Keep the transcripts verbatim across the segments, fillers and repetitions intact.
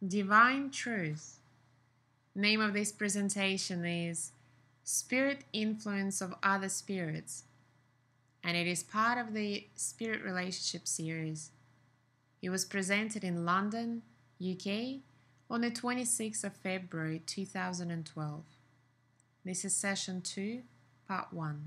Divine Truth. Name of this presentation is Spirit Influence of Other Spirits, and it is part of the Spirit Relationship series. It was presented in London, U K, on the twenty-sixth of February two thousand twelve. This is session two, part one.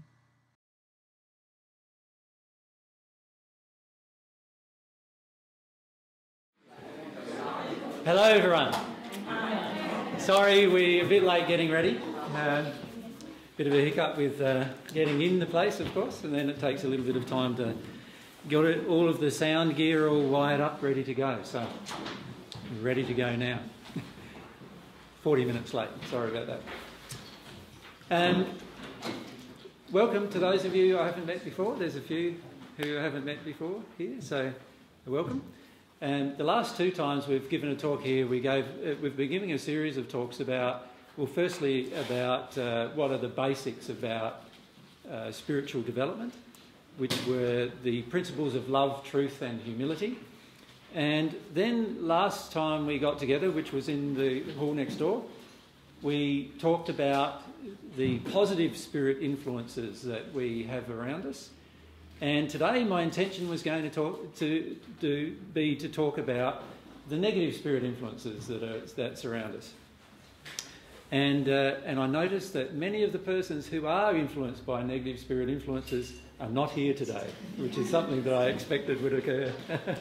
Hello everyone. Sorry we're a bit late getting ready. Uh, bit of a hiccup with uh, getting in the place, of course, and then it takes a little bit of time to get it, all of the sound gear all wired up, ready to go. So, ready to go now. forty minutes late, sorry about that. Um, welcome to those of you I haven't met before. There's a few who I haven't met before here, so welcome. And the last two times we've given a talk here, we gave, uh, we've been giving a series of talks about, well, firstly about uh, what are the basics about uh, spiritual development, which were the principles of love, truth and humility. And then last time we got together, which was in the hall next door, we talked about the positive spirit influences that we have around us. And today my intention was going to talk to, to be to talk about the negative spirit influences that are that surround us. And uh, and I noticed that many of the persons who are influenced by negative spirit influences are not here today, which is something that I expected would occur.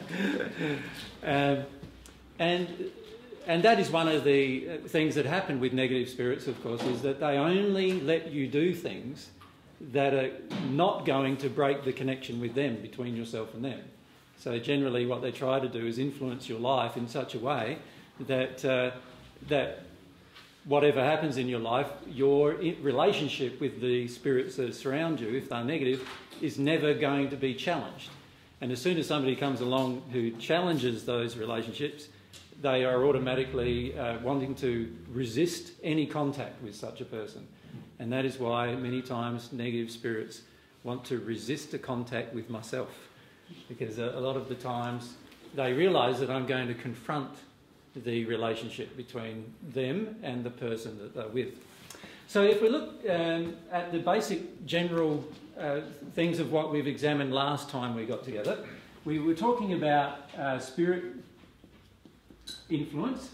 um, and and that is one of the things that happen with negative spirits, of course, is that they only let you do things that are not going to break the connection with them, between yourself and them. So generally what they try to do is influence your life in such a way that uh, that whatever happens in your life, your relationship with the spirits that surround you, if they're negative, is never going to be challenged. And as soon as somebody comes along who challenges those relationships, they are automatically uh, wanting to resist any contact with such a person. And that is why many times negative spirits want to resist a contact with myself, because a, a lot of the times they realise that I'm going to confront the relationship between them and the person that they're with. So if we look um, at the basic general uh, things of what we've examined last time we got together, we were talking about uh, spirit influence.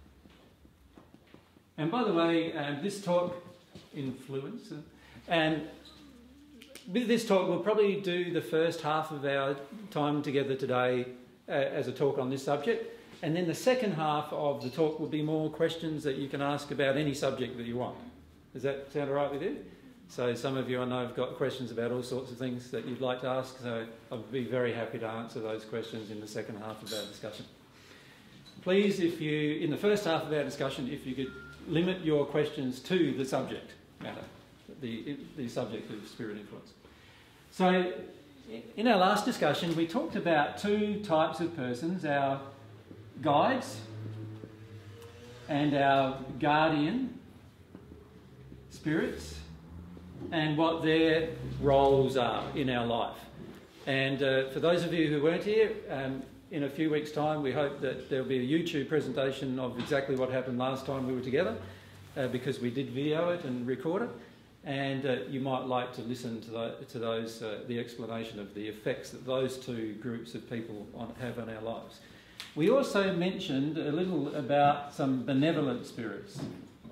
And by the way, um, this talk influence. And with this talk, we'll probably do the first half of our time together today uh, as a talk on this subject. And then the second half of the talk will be more questions that you can ask about any subject that you want. Does that sound all right with you? So some of you I know have got questions about all sorts of things that you'd like to ask, so I'll be very happy to answer those questions in the second half of our discussion. Please, if you, in the first half of our discussion, if you could limit your questions to the subject matter, the, the subject of spirit influence. So, in our last discussion, we talked about two types of persons, our guides and our guardian spirits, and what their roles are in our life. And uh, for those of you who weren't here, um, in a few weeks' time, we hope that there'll be a YouTube presentation of exactly what happened last time we were together, uh, because we did video it and record it, and uh, you might like to listen to, the, to those, uh, the explanation of the effects that those two groups of people on, have on our lives. We also mentioned a little about some benevolent spirits,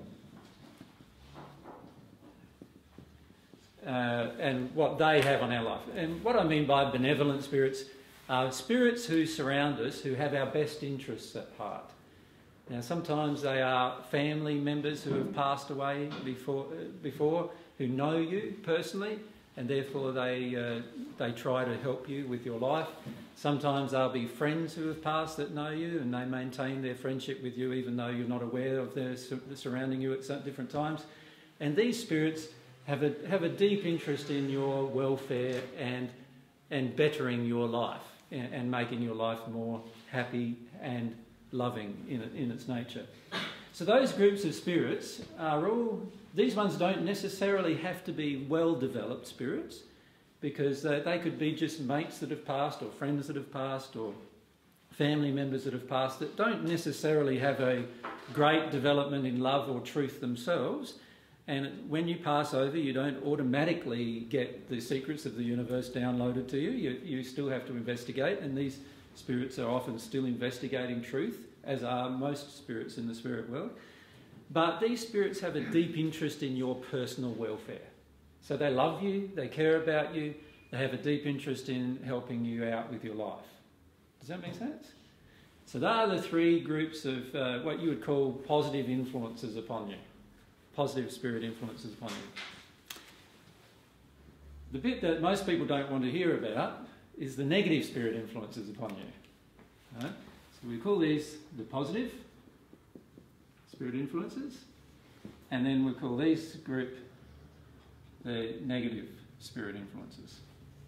uh, and what they have on our life. And what I mean by benevolent spirits are spirits who surround us, who have our best interests at heart. Now, sometimes they are family members who have passed away before, uh, before who know you personally, and therefore they, uh, they try to help you with your life. Sometimes they'll be friends who have passed that know you, and they maintain their friendship with you even though you're not aware of their surrounding you at some different times. And these spirits have a, have a deep interest in your welfare and, and bettering your life, and, and making your life more happy and loving in, in its nature. So those groups of spirits are all, these ones don't necessarily have to be well-developed spirits, because uh, they could be just mates that have passed, or friends that have passed, or family members that have passed that don't necessarily have a great development in love or truth themselves. And when you pass over, you don't automatically get the secrets of the universe downloaded to you. You, you still have to investigate, and these spirits are often still investigating truth, as are most spirits in the spirit world. But these spirits have a deep interest in your personal welfare. So they love you, they care about you, they have a deep interest in helping you out with your life. Does that make sense? So they are the three groups of uh, what you would call positive influences upon you. Positive spirit influences upon you. The bit that most people don't want to hear about is the negative spirit influences upon you. Right? So we call these the positive spirit influences, and then we call these group the negative spirit influences.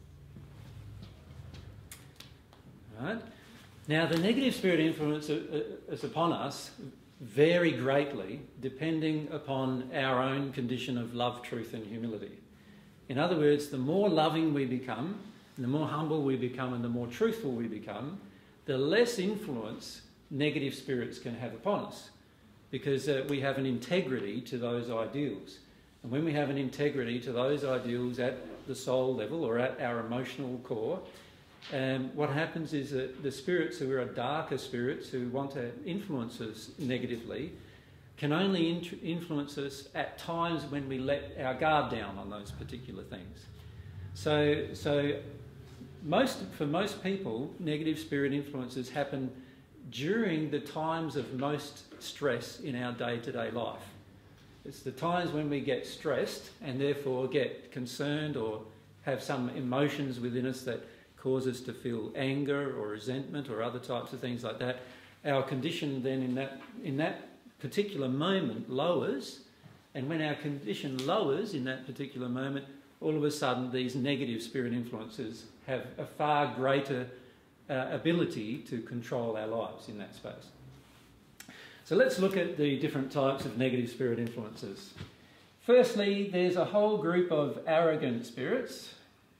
Right? Now, the negative spirit influences upon us vary greatly depending upon our own condition of love, truth and humility. In other words, the more loving we become, and the more humble we become and the more truthful we become, the less influence negative spirits can have upon us, because uh, we have an integrity to those ideals. And when we have an integrity to those ideals at the soul level or at our emotional core, um, what happens is that the spirits who are darker spirits who want to influence us negatively can only in- influence us at times when we let our guard down on those particular things. So, so most for most people, negative spirit influences happen during the times of most stress in our day-to-day life. It's the times when we get stressed and therefore get concerned or have some emotions within us that cause us to feel anger or resentment or other types of things like that. Our condition then in that in that particular moment lowers, and when our condition lowers in that particular moment, all of a sudden these negative spirit influences have a far greater uh, ability to control our lives in that space. So let's look at the different types of negative spirit influences. Firstly, there's a whole group of arrogant spirits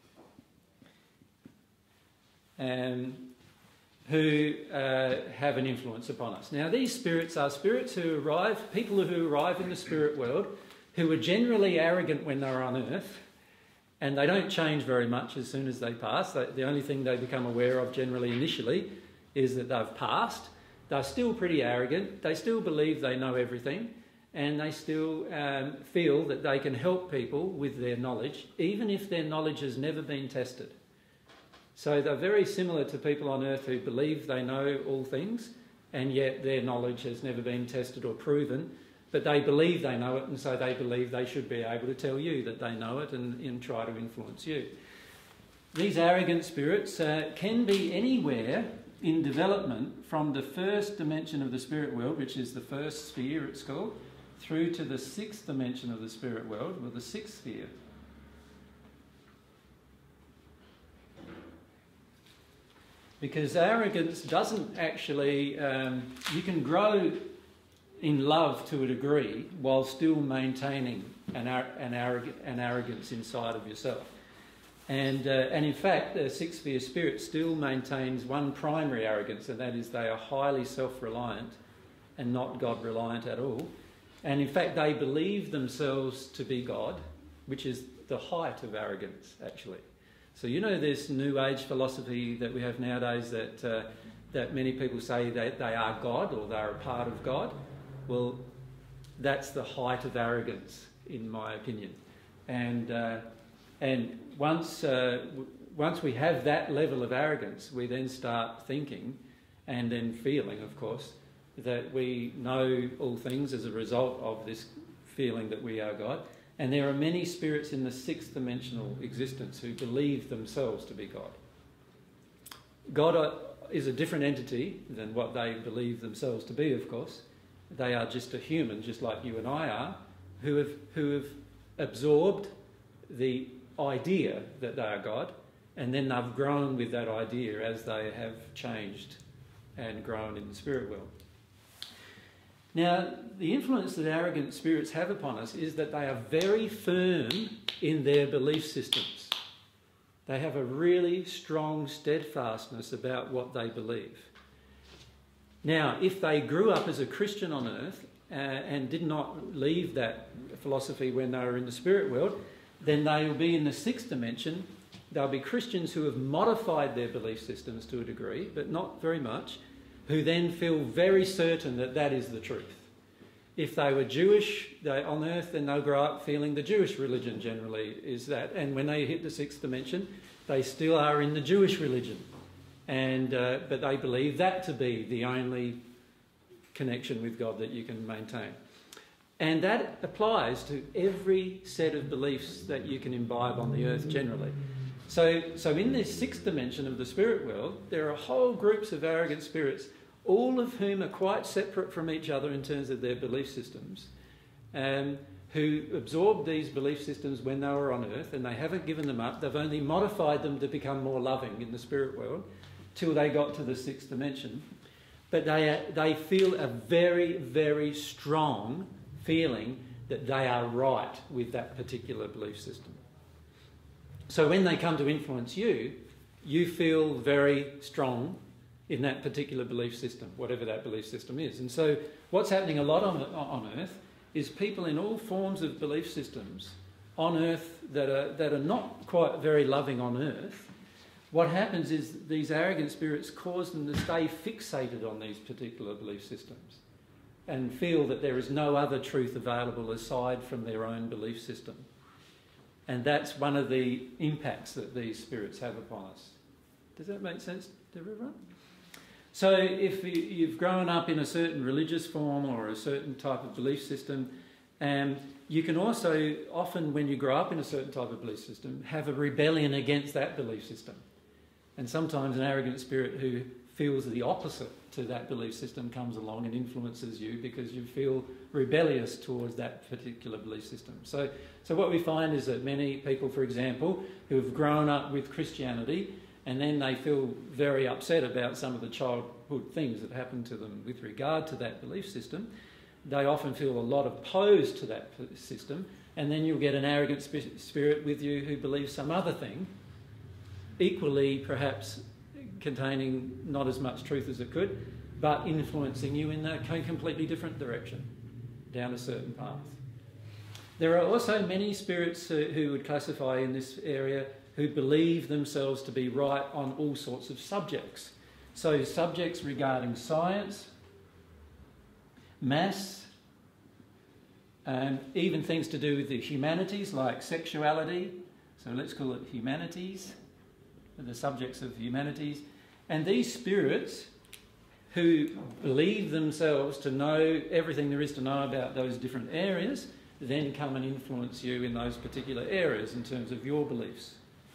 um, who uh, have an influence upon us. Now, these spirits are spirits who arrive, people who arrive in the spirit world, who are generally arrogant when they're on earth, and they don't change very much as soon as they pass. They, the only thing they become aware of generally initially is that they've passed. They're still pretty arrogant. They still believe they know everything, and they still um, feel that they can help people with their knowledge, even if their knowledge has never been tested. So they're very similar to people on earth who believe they know all things, and yet their knowledge has never been tested or proven, but they believe they know it, and so they believe they should be able to tell you that they know it and, and try to influence you. These arrogant spirits uh, can be anywhere in development from the first dimension of the spirit world, which is the first sphere it's called, through to the sixth dimension of the spirit world, or the sixth sphere. Because arrogance doesn't actually, um, you can grow in love to a degree while still maintaining an, ar- an, arrog- an arrogance inside of yourself. And, uh, and in fact, the sixth sphere spirit still maintains one primary arrogance, and that is they are highly self-reliant and not God-reliant at all. And in fact, they believe themselves to be God, which is the height of arrogance, actually. So you know this New Age philosophy that we have nowadays that uh, that many people say that they are God or they are a part of God? Well, that's the height of arrogance, in my opinion. And uh, and once uh, w- once we have that level of arrogance, we then start thinking and then feeling, of course, that we know all things as a result of this feeling that we are God. And there are many spirits in the sixth dimensional existence who believe themselves to be God. God is a different entity than what they believe themselves to be, of course. They are just a human, just like you and I are, who have who have absorbed the idea that they are God, and then they've grown with that idea as they have changed and grown in the spirit world. Now, the influence that arrogant spirits have upon us is that they are very firm in their belief systems. They have a really strong steadfastness about what they believe. Now, if they grew up as a Christian on earth uh, and did not leave that philosophy when they were in the spirit world, then they will be in the sixth dimension. They'll be Christians who have modified their belief systems to a degree, but not very much, who then feel very certain that that is the truth. If they were Jewish they, on earth, then they'll grow up feeling the Jewish religion generally is that. And when they hit the sixth dimension, they still are in the Jewish religion. And, uh, but they believe that to be the only connection with God that you can maintain. And that applies to every set of beliefs that you can imbibe on the earth generally. So, so in this sixth dimension of the spirit world, there are whole groups of arrogant spirits, all of whom are quite separate from each other in terms of their belief systems, um, who absorbed these belief systems when they were on earth, and they haven't given them up. They've only modified them to become more loving in the spirit world till they got to the sixth dimension. But they, they feel a very, very strong feeling that they are right with that particular belief system. So when they come to influence you, you feel very strong in that particular belief system, whatever that belief system is. And so what's happening a lot on, on earth is people in all forms of belief systems on earth that are, that are not quite very loving on earth. What happens is these arrogant spirits cause them to stay fixated on these particular belief systems and feel that there is no other truth available aside from their own belief system. And that's one of the impacts that these spirits have upon us. Does that make sense to everyone? So if you've grown up in a certain religious form or a certain type of belief system, um, you can also often, when you grow up in a certain type of belief system, have a rebellion against that belief system. And sometimes an arrogant spirit who feels the opposite to that belief system comes along and influences you because you feel rebellious towards that particular belief system. So, so what we find is that many people, for example, who have grown up with Christianity and then they feel very upset about some of the childhood things that happen to them with regard to that belief system, they often feel a lot opposed to that system, and then you'll get an arrogant sp- spirit with you who believes some other thing, equally perhaps containing not as much truth as it could, but influencing you in a completely different direction, down a certain path. There are also many spirits uh, who would classify in this area who believe themselves to be right on all sorts of subjects. So subjects regarding science, maths, and even things to do with the humanities like sexuality. So let's call it humanities, the subjects of humanities. And these spirits who believe themselves to know everything there is to know about those different areas then come and influence you in those particular areas in terms of your beliefs.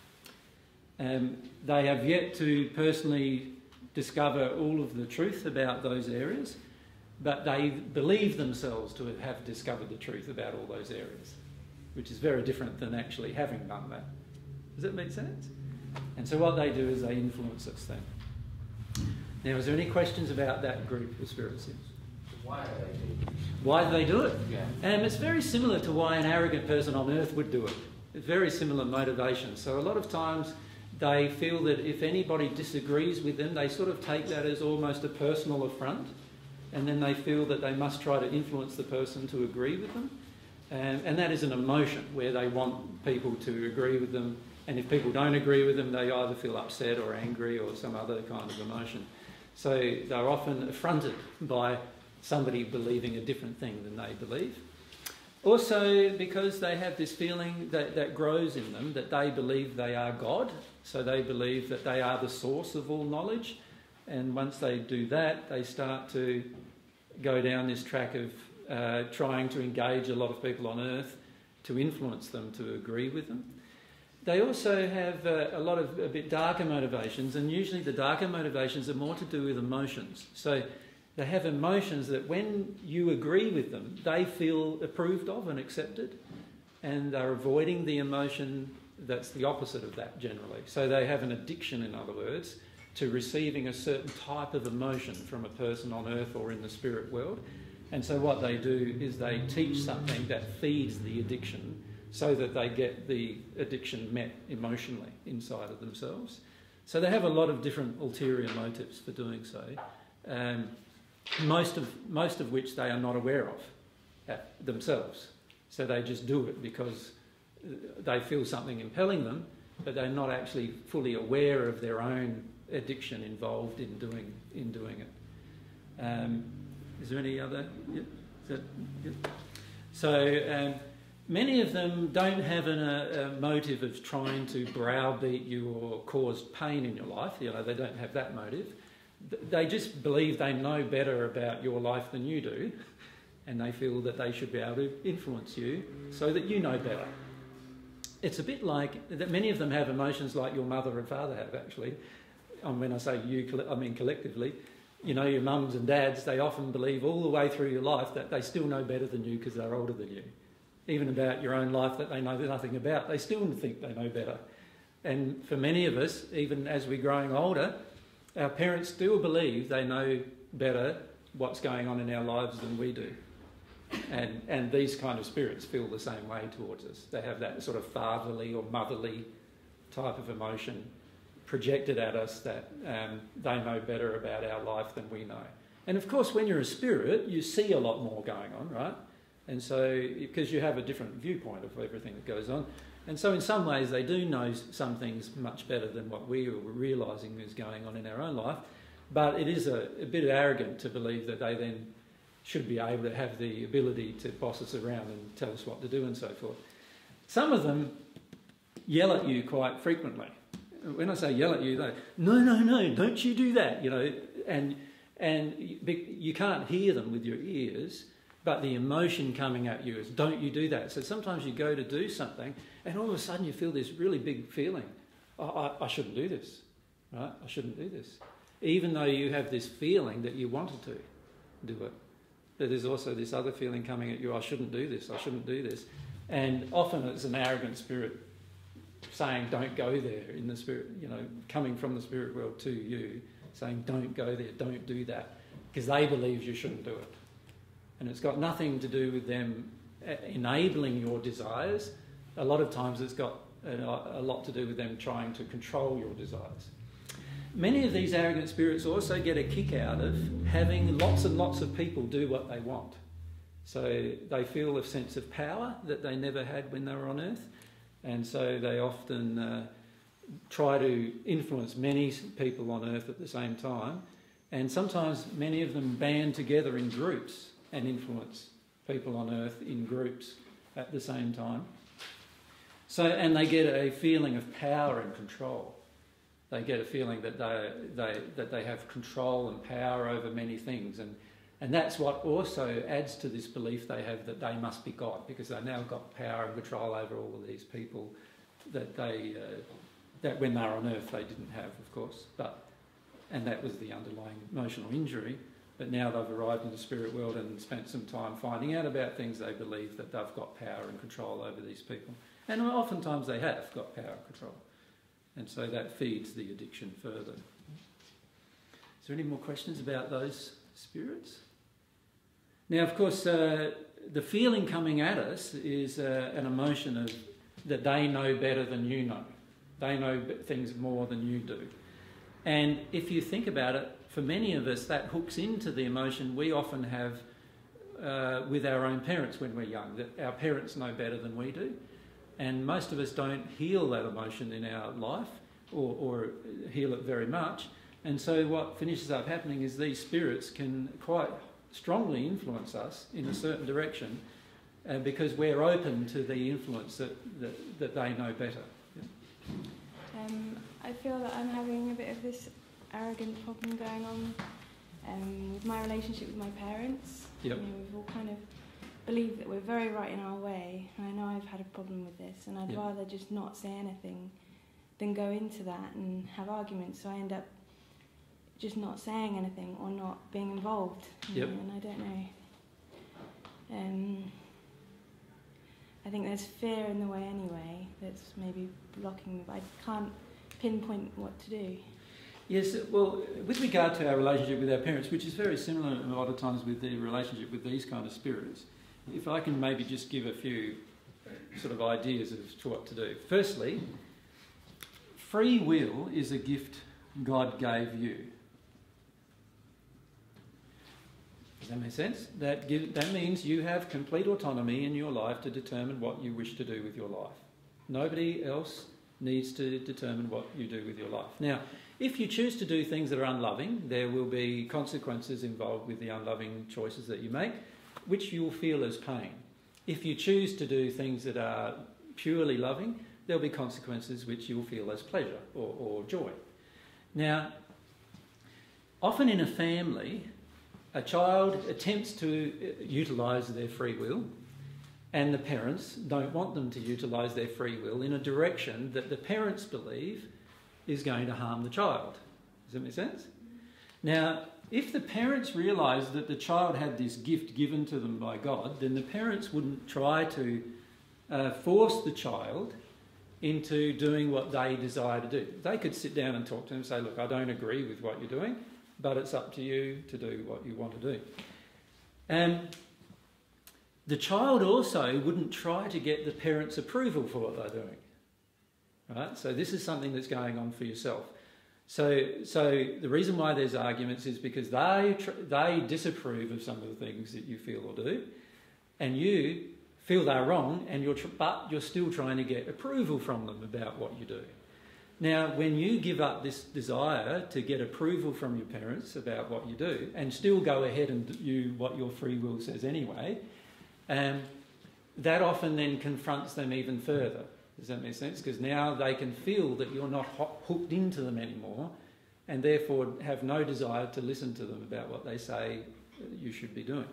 Um, they have yet to personally discover all of the truth about those areas, but they believe themselves to have discovered the truth about all those areas, which is very different than actually having done that. Does that make sense? And so what they do is they influence us then. Now, is there any questions about that group of spirits? Why do they do it? Why do they do it? Yeah. Um, it's very similar to why an arrogant person on earth would do it. It's very similar motivation. So a lot of times they feel that if anybody disagrees with them, they sort of take that as almost a personal affront, and then they feel that they must try to influence the person to agree with them. Um, and that is an emotion where they want people to agree with them, and if people don't agree with them, they either feel upset or angry or some other kind of emotion. So they're often affronted by somebody believing a different thing than they believe. Also, because they have this feeling that, that grows in them that they believe they are God, so they believe that they are the source of all knowledge, and once they do that, they start to go down this track of uh, trying to engage a lot of people on earth to influence them to agree with them. They also have uh, a lot of a bit darker motivations, and usually the darker motivations are more to do with emotions. So they have emotions that when you agree with them, they feel approved of and accepted, and they're avoiding the emotion that's the opposite of that generally. So they have an addiction, in other words, to receiving a certain type of emotion from a person on earth or in the spirit world. And so what they do is they teach something that feeds the addiction so that they get the addiction met emotionally inside of themselves. So they have a lot of different ulterior motives for doing so. Um, most of, most of which they are not aware of uh, themselves. So they just do it because they feel something impelling them, but they're not actually fully aware of their own addiction involved in doing in doing it. Um, is there any other? Yeah, is that, yeah. So um, many of them don't have an, a, a motive of trying to browbeat you or cause pain in your life. You know, they don't have that motive. They just believe they know better about your life than you do, and they feel that they should be able to influence you so that you know better. It's a bit like that. Many of them have emotions like your mother and father have, actually. And when I say you, I mean collectively. You know, your mums and dads, they often believe all the way through your life that they still know better than you because they're older than you. Even about your own life that they know nothing about, they still think they know better. And for many of us, even as we're growing older, our parents still believe they know better what's going on in our lives than we do. And, and these kind of spirits feel the same way towards us. They have that sort of fatherly or motherly type of emotion projected at us that um, they know better about our life than we know. And of course, when you're a spirit, you see a lot more going on, right? And so, because you have a different viewpoint of everything that goes on. And so in some ways, they do know some things much better than what we were realising is going on in our own life. But it is a, a bit arrogant to believe that they then should be able to have the ability to boss us around and tell us what to do and so forth. Some of them yell at you quite frequently. When I say yell at you, they, no, no, no, don't you do that, you know, and and you can't hear them with your ears, but the emotion coming at you is, don't you do that. So sometimes you go to do something and all of a sudden you feel this really big feeling, I, I, I shouldn't do this, right? I shouldn't do this. Even though you have this feeling that you wanted to do it. But there's also this other feeling coming at you, I shouldn't do this, I shouldn't do this. And often it's an arrogant spirit saying don't go there in the spirit, you know, coming from the spirit world to you, saying don't go there, don't do that, because they believe you shouldn't do it. And it's got nothing to do with them enabling your desires. A lot of times it's got a lot to do with them trying to control your desires. Many of these arrogant spirits also get a kick out of having lots and lots of people do what they want. So they feel a sense of power that they never had when they were on earth. And so they often uh, try to influence many people on earth at the same time. And sometimes many of them band together in groups and influence people on earth in groups at the same time. So, and they get a feeling of power and control. They get a feeling that they, they, that they have control and power over many things. And, and that's what also adds to this belief they have that they must be God, because they've now got power and control over all of these people that they, uh, that when they were on earth they didn't have, of course. But, and that was the underlying emotional injury. But now they've arrived in the spirit world and spent some time finding out about things, they believe that they've got power and control over these people. And oftentimes they have got power and control. And so that feeds the addiction further. Is there any more questions about those spirits? Now, of course, uh, the feeling coming at us is uh, an emotion of that they know better than you know. They know things more than you do. And if you think about it, for many of us, that hooks into the emotion we often have uh, with our own parents when we're young, that our parents know better than we do. And most of us don't heal that emotion in our life or, or heal it very much. And so what finishes up happening is these spirits can quite strongly influence us in a certain direction uh, because we're open to the influence that, that, that they know better. Yeah. Um, I feel that I'm having a bit of this arrogant problem going on um, with my relationship with my parents. Yep. You know, we've all kind of believe that we're very right in our way. I know I've had a problem with this, and I'd yeah. rather just not say anything than go into that and have arguments. So I end up just not saying anything or not being involved. Yep. know, and I don't know. Um, I think there's fear in the way anyway that's maybe blocking me, but I can't pinpoint what to do. Yes, well, with regard to our relationship with our parents, which is very similar a lot of times with the relationship with these kind of spirits, if I can maybe just give a few sort of ideas as to what to do. Firstly, free will is a gift God gave you. Does that make sense? That, give, that means you have complete autonomy in your life to determine what you wish to do with your life. Nobody else needs to determine what you do with your life. Now, if you choose to do things that are unloving, there will be consequences involved with the unloving choices that you make, which you'll feel as pain. If you choose to do things that are purely loving, there'll be consequences which you'll feel as pleasure or, or joy. Now, often in a family, a child attempts to utilise their free will, and the parents don't want them to utilise their free will in a direction that the parents believe is going to harm the child. Does that make sense? Now, if the parents realised that the child had this gift given to them by God, then the parents wouldn't try to uh, force the child into doing what they desire to do. They could sit down and talk to them and say, look, I don't agree with what you're doing, but it's up to you to do what you want to do. And the child also wouldn't try to get the parents' approval for what they're doing. Right? So this is something that's going on for yourself. So, so the reason why there's arguments is because they tr they disapprove of some of the things that you feel or do, and you feel they're wrong, and you're tr but you're still trying to get approval from them about what you do. Now, when you give up this desire to get approval from your parents about what you do, and still go ahead and do what your free will says anyway, um, that often then confronts them even further. Does that make sense? Because now they can feel that you're not hooked into them anymore, and therefore have no desire to listen to them about what they say you should be doing.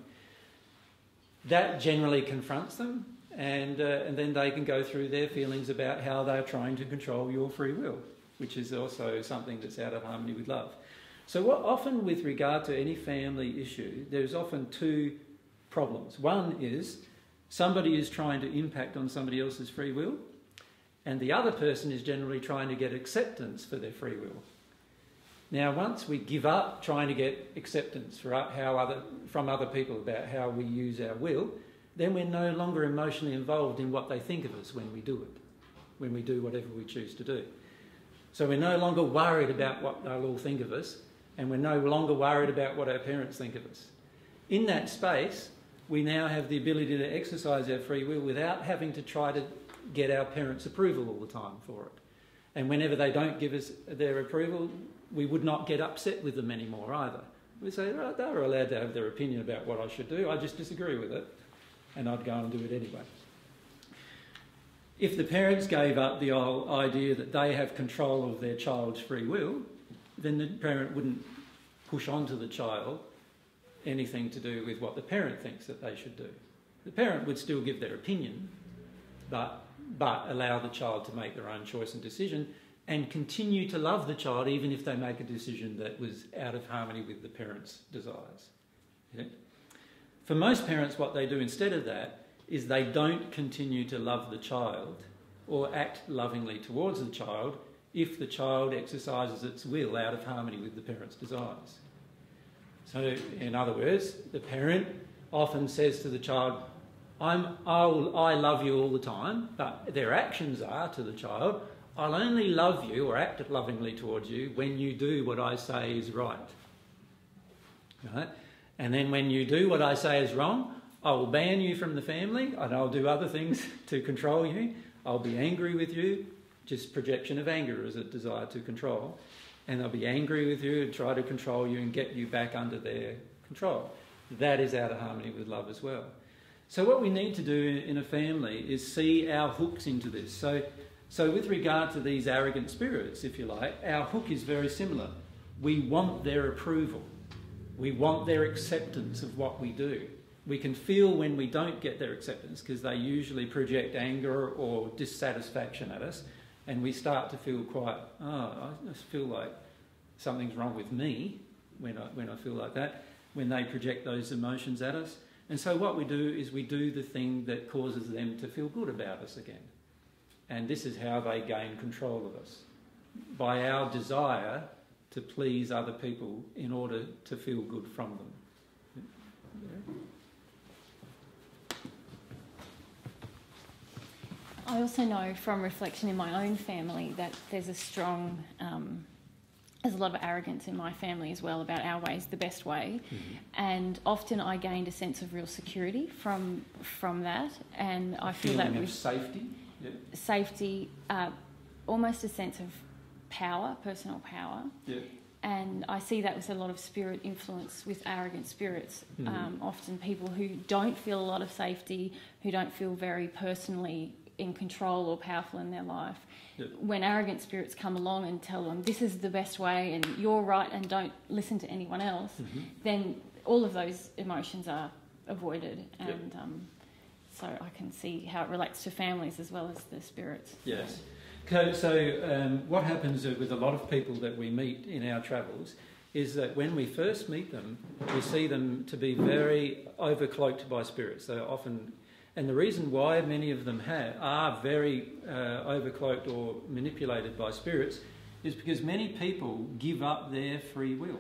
That generally confronts them, and, uh, and then they can go through their feelings about how they're trying to control your free will, which is also something that's out of harmony with love. So what often with regard to any family issue, there's often two problems. One is somebody is trying to impact on somebody else's free will, and the other person is generally trying to get acceptance for their free will. Now, once we give up trying to get acceptance for how other, from other people about how we use our will, then we're no longer emotionally involved in what they think of us when we do it, when we do whatever we choose to do. So we're no longer worried about what they'll all think of us, and we're no longer worried about what our parents think of us. In that space, we now have the ability to exercise our free will without having to try to get our parents' approval all the time for it. And whenever they don't give us their approval, we would not get upset with them anymore either. We say, right, they're allowed to have their opinion about what I should do, I just disagree with it, and I'd go and do it anyway. If the parents gave up the whole idea that they have control of their child's free will, then the parent wouldn't push onto the child anything to do with what the parent thinks that they should do. The parent would still give their opinion, but, but allow the child to make their own choice and decision, and continue to love the child even if they make a decision that was out of harmony with the parents' desires. Yeah? For most parents, what they do instead of that is they don't continue to love the child or act lovingly towards the child if the child exercises its will out of harmony with the parent's desires. So, in other words, the parent often says to the child, I'm, I'll, I love you all the time, but their actions are to the child, I'll only love you or act lovingly towards you when you do what I say is right. Right? And then when you do what I say is wrong, I will ban you from the family and I'll do other things to control you. I'll be angry with you, just projection of anger as a desire to control. And I'll be angry with you and try to control you and get you back under their control. That is out of harmony with love as well. So what we need to do in a family is see our hooks into this. So, so with regard to these arrogant spirits, if you like, our hook is very similar. We want their approval. We want their acceptance of what we do. We can feel when we don't get their acceptance because they usually project anger or dissatisfaction at us, and we start to feel quite, oh, I just feel like something's wrong with me when I, when I feel like that, when they project those emotions at us. And so what we do is we do the thing that causes them to feel good about us again. And this is how they gain control of us, by our desire to please other people in order to feel good from them. Yeah. I also know from reflection in my own family that there's a strong, um, a there's a lot of arrogance in my family as well about our way is the best way. Mm-hmm. And often I gained a sense of real security from from that. And a I feel that with with safety, yep. safety, uh, almost a sense of power, personal power. Yep. And I see that with a lot of spirit influence with arrogant spirits. Mm-hmm. Um, often people who don't feel a lot of safety, who don't feel very personally in control or powerful in their life. Yep. When arrogant spirits come along and tell them this is the best way and you're right and don't listen to anyone else, mm-hmm. then all of those emotions are avoided. And yep. um, so I can see how it relates to families as well as the spirits. Yes. So, so um, what happens with a lot of people that we meet in our travels is that when we first meet them, we see them to be very overcloaked by spirits. They often, and the reason why many of them have, are very uh, overcloaked or manipulated by spirits is because many people give up their free will.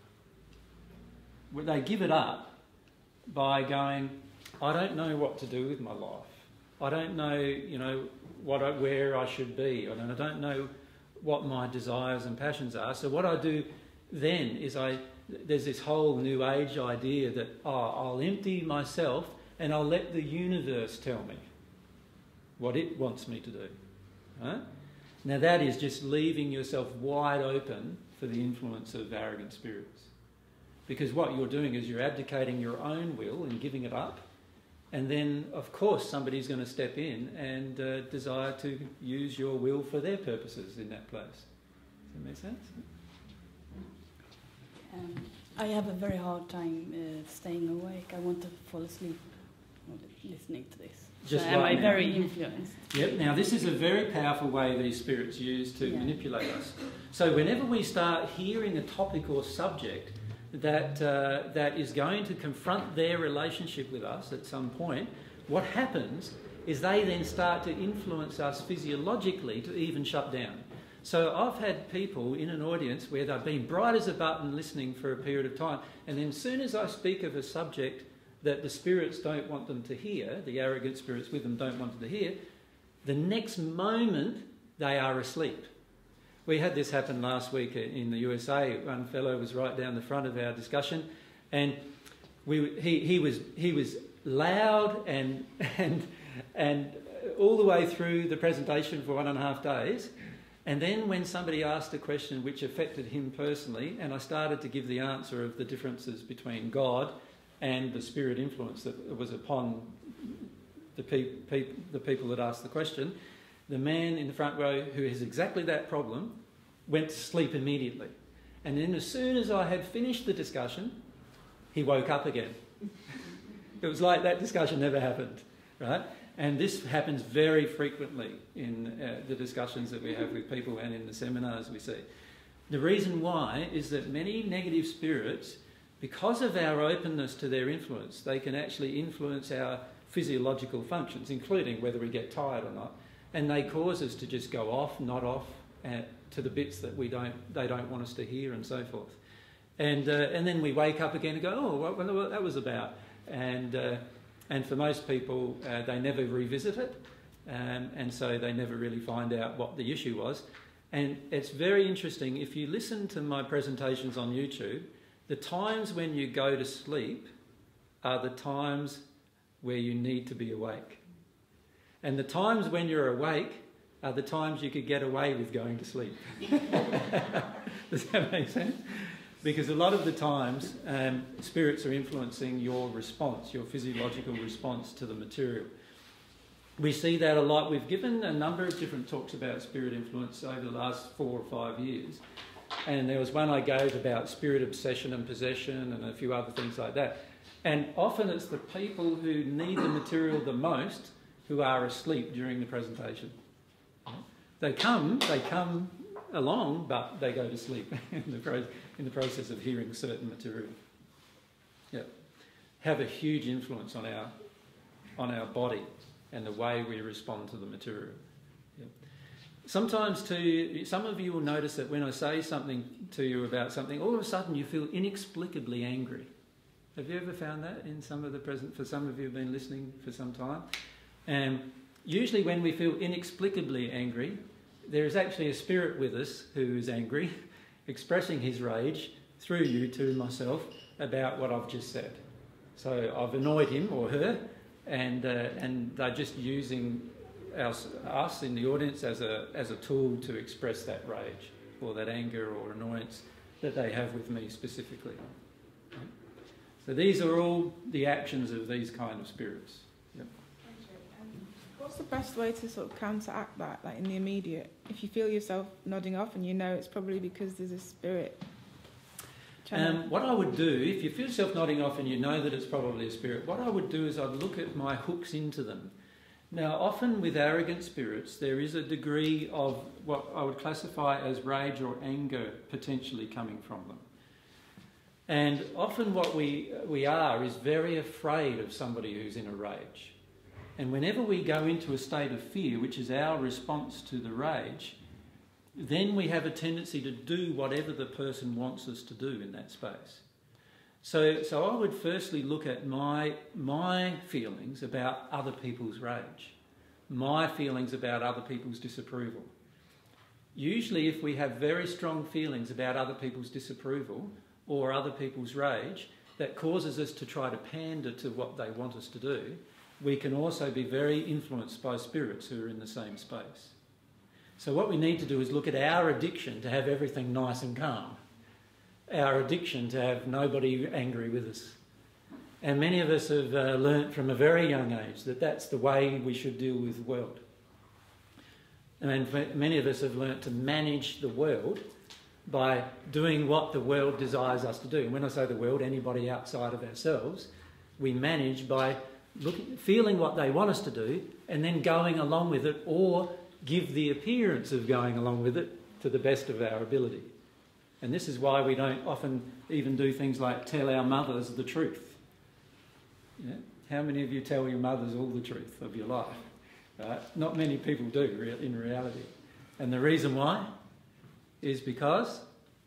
They give it up by going, I don't know what to do with my life. I don't know, you know, what I, where I should be. I don't, I don't know what my desires and passions are. So what I do then is I there's this whole new age idea that oh, I'll empty myself and I'll let the universe tell me what it wants me to do. Right? Now that is just leaving yourself wide open for the influence of arrogant spirits. Because what you're doing is you're abdicating your own will and giving it up. And then, of course, somebody's going to step in and uh, desire to use your will for their purposes in that place. Does that make sense? Um, I have a very hard time uh, staying awake. I want to fall asleep listening to this. Just so right am I now. very influenced? Yep. Now, this is a very powerful way these spirits use to yeah. manipulate us. So whenever we start hearing a topic or subject that uh, that is going to confront their relationship with us at some point, what happens is they then start to influence us physiologically to even shut down. So I've had people in an audience where they've been bright as a button listening for a period of time, and then as soon as I speak of a subject that the spirits don't want them to hear, the arrogant spirits with them don't want them to hear, the next moment they are asleep. We had this happen last week in the U S A. One fellow was right down the front of our discussion, and we, he, he was he was loud and and and all the way through the presentation for one and a half days. And then when somebody asked a question which affected him personally, and I started to give the answer of the differences between God and the spirit influence that was upon the, pe- pe- the people that asked the question, the man in the front row who has exactly that problem went to sleep immediately. And then as soon as I had finished the discussion, he woke up again. It was like that discussion never happened, right? And this happens very frequently in uh, the discussions that we have with people and in the seminars we see. The reason why is that many negative spirits, because of our openness to their influence, they can actually influence our physiological functions, including whether we get tired or not. And they cause us to just go off, not off, uh, to the bits that we don't, they don't want us to hear, and so forth. And uh, and then we wake up again and go, oh, what, what that was about? And uh, and for most people, uh, they never revisit it, um, and so they never really find out what the issue was. And it's very interesting, if you listen to my presentations on YouTube, the times when you go to sleep are the times where you need to be awake. And the times when you're awake are the times you could get away with going to sleep. Does that make sense? Because a lot of the times, um, spirits are influencing your response, your physiological response to the material. We see that a lot. We've given a number of different talks about spirit influence over the last four or five years. And there was one I gave about spirit obsession and possession and a few other things like that. And often it's the people who need the material the most who are asleep during the presentation. They come, they come along, but they go to sleep in the, pro- in the process of hearing certain material. Yeah. Have a huge influence on our, on our body and the way we respond to the material. Yeah. Sometimes too, some of you will notice that when I say something to you about something, all of a sudden you feel inexplicably angry. Have you ever found that in some of the present, for some of you who have been listening for some time? And usually when we feel inexplicably angry, there is actually a spirit with us who is angry, expressing his rage through you to myself about what I've just said. So I've annoyed him or her, and uh, and they're just using us, us in the audience as a as a tool to express that rage or that anger or annoyance that they have with me specifically. So these are all the actions of these kind of spirits. Yep. What's the best way to sort of counteract that, like in the immediate? If you feel yourself nodding off and you know it's probably because there's a spirit. Um, what I would do, if you feel yourself nodding off and you know that it's probably a spirit, what I would do is I'd look at my hooks into them. Now, often with arrogant spirits, there is a degree of what I would classify as rage or anger potentially coming from them. And often what we, we are is very afraid of somebody who's in a rage. And whenever we go into a state of fear, which is our response to the rage, then we have a tendency to do whatever the person wants us to do in that space. So, so I would firstly look at my, my feelings about other people's rage, my feelings about other people's disapproval. Usually if we have very strong feelings about other people's disapproval or other people's rage that causes us to try to pander to what they want us to do, we can also be very influenced by spirits who are in the same space. So what we need to do is look at our addiction to have everything nice and calm, our addiction to have nobody angry with us. And many of us have uh, learnt from a very young age that that's the way we should deal with the world. And many of us have learnt to manage the world by doing what the world desires us to do. And when I say the world, anybody outside of ourselves, we manage by looking, feeling what they want us to do and then going along with it, or give the appearance of going along with it to the best of our ability. And this is why we don't often even do things like tell our mothers the truth. Yeah? How many of you tell your mothers all the truth of your life? Right? Not many people do in reality. And the reason why is because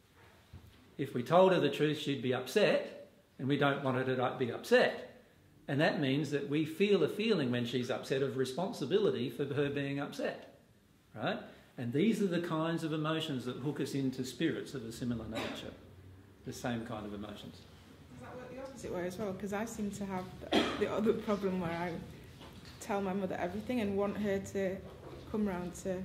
if we told her the truth, she'd be upset, and we don't want her to be upset. And that means that we feel a feeling when she's upset of responsibility for her being upset, right? And these are the kinds of emotions that hook us into spirits of a similar nature, the same kind of emotions. Does that work the opposite way as well? Because I seem to have the other problem where I tell my mother everything and want her to come round to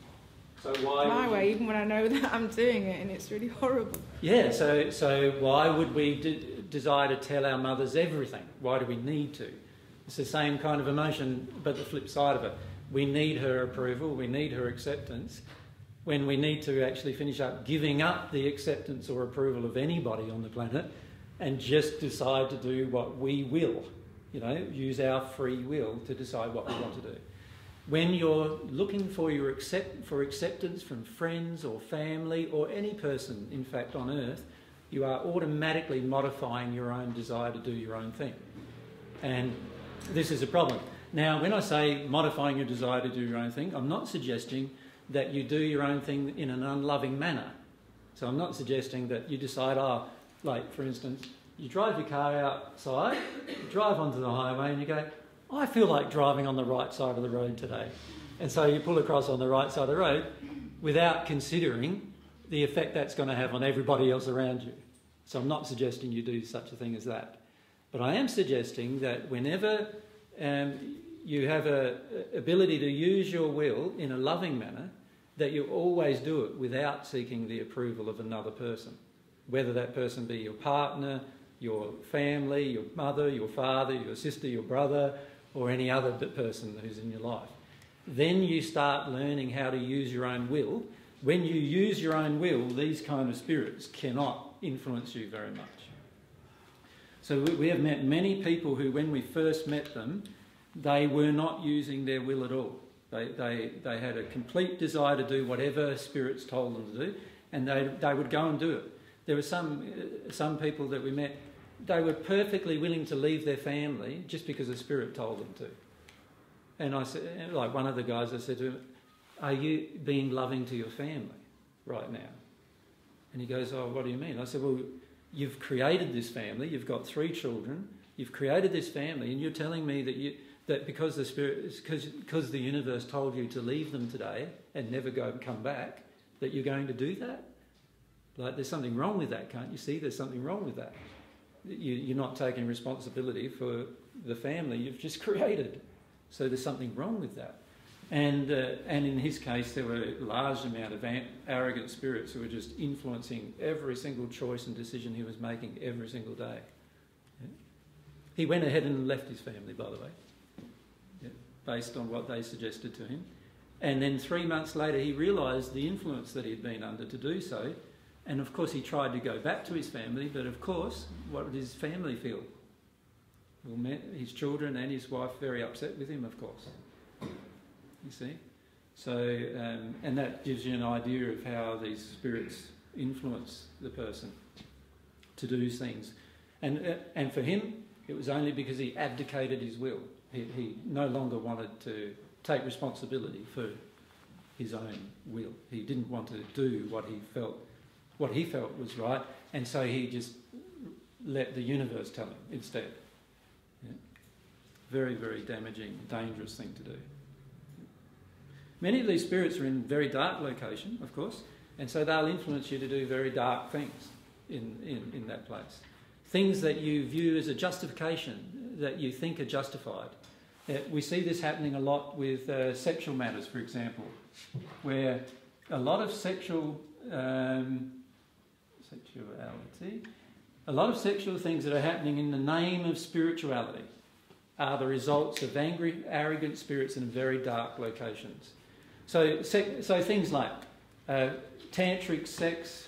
So why my way, even when I know that I'm doing it, and it's really horrible. Yeah, so so why would we de- desire to tell our mothers everything? Why do we need to? It's the same kind of emotion, but the flip side of it. We need her approval, we need her acceptance, when we need to actually finish up giving up the acceptance or approval of anybody on the planet and just decide to do what we will, you know, use our free will to decide what we want to do. When you're looking for your accept for acceptance from friends or family or any person, in fact, on earth, you are automatically modifying your own desire to do your own thing. And this is a problem. Now, when I say modifying your desire to do your own thing, I'm not suggesting that you do your own thing in an unloving manner. So I'm not suggesting that you decide, oh, like, for instance, you drive your car outside, you drive onto the highway and you go, I feel like driving on the right side of the road today. And so you pull across on the right side of the road without considering the effect that's going to have on everybody else around you. So I'm not suggesting you do such a thing as that. But I am suggesting that whenever um, you have a, a ability to use your will in a loving manner, that you always do it without seeking the approval of another person, whether that person be your partner, your family, your mother, your father, your sister, your brother, or any other person who's in your life. Then you start learning how to use your own will. When you use your own will, these kind of spirits cannot influence you very much. So we have met many people who, when we first met them, they were not using their will at all. They, they, they had a complete desire to do whatever spirits told them to do, and they, they would go and do it. There were some, uh, some people that we met, they were perfectly willing to leave their family just because a spirit told them to. And I said, like one of the guys, I said to him, are you being loving to your family right now? And he goes, oh, what do you mean? I said, well, you've created this family, you've got three children, you've created this family, and you're telling me that you that because the spirit, because because the universe told you to leave them today and never go and come back, that you're going to do that? Like, there's something wrong with that, can't you see? There's something wrong with that. You, you're not taking responsibility for the family you've just created. So there's something wrong with that. And uh, and in his case, there were a large amount of arrogant spirits who were just influencing every single choice and decision he was making every single day. Yeah. He went ahead and left his family, by the way, yeah, based on what they suggested to him. And then three months later, he realised the influence that he'd been under to do so. And of course, he tried to go back to his family, but of course, what did his family feel? Well, his children and his wife very upset with him, of course. You see? So, um, and that gives you an idea of how these spirits influence the person to do things. And uh, and for him, it was only because he abdicated his will. He, he no longer wanted to take responsibility for his own will. He didn't want to do what he felt, what he felt was right, and so he just let the universe tell him instead. Yeah. Very, very damaging, dangerous thing to do. Many of these spirits are in very dark location, of course, and so they'll influence you to do very dark things in, in, in that place. Things that you view as a justification, that you think are justified. Uh, we see this happening a lot with uh, sexual matters, for example, where a lot of sexual um, sexuality, a lot of sexual things that are happening in the name of spirituality are the results of angry, arrogant spirits in very dark locations. So, so things like uh, tantric sex,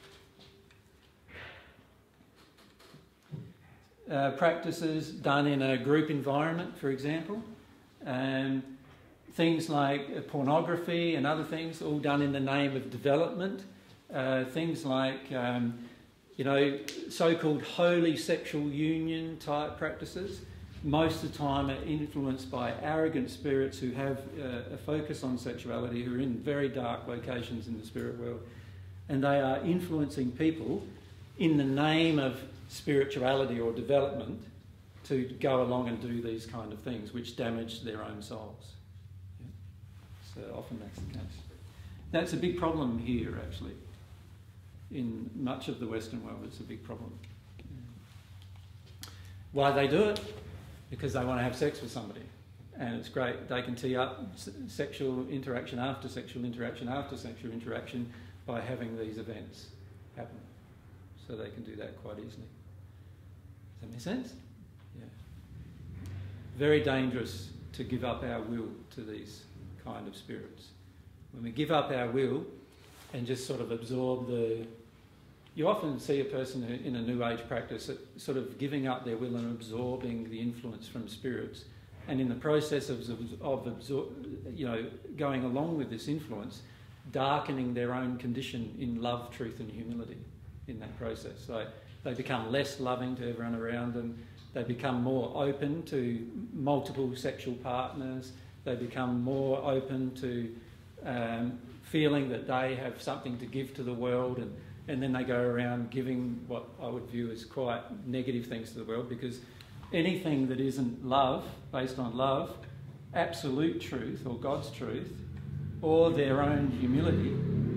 uh, practices done in a group environment, for example, um, things like pornography and other things, all done in the name of development, uh, things like, um, you know, so-called holy sexual union type practices. Most of the time are influenced by arrogant spirits who have uh, a focus on sexuality, who are in very dark locations in the spirit world. And they are influencing people in the name of spirituality or development to go along and do these kind of things, which damage their own souls. Yeah. So often that's the case. That's a big problem here, actually. In much of the Western world, it's a big problem. Yeah. Why they do it? Because they want to have sex with somebody, and it's great. They can tee up s- sexual interaction after sexual interaction after sexual interaction by having these events happen. So they can do that quite easily. Does that make sense? Yeah. Very dangerous to give up our will to these kind of spirits. When we give up our will and just sort of absorb the... You often see a person in a New Age practice sort of giving up their will and absorbing the influence from spirits, and in the process of, of absor- you know, going along with this influence, darkening their own condition in love, truth and humility in that process. So they become less loving to everyone around them, they become more open to multiple sexual partners, they become more open to um, feeling that they have something to give to the world, and And then they go around giving what I would view as quite negative things to the world, because anything that isn't love, based on love, absolute truth or God's truth, or their own humility,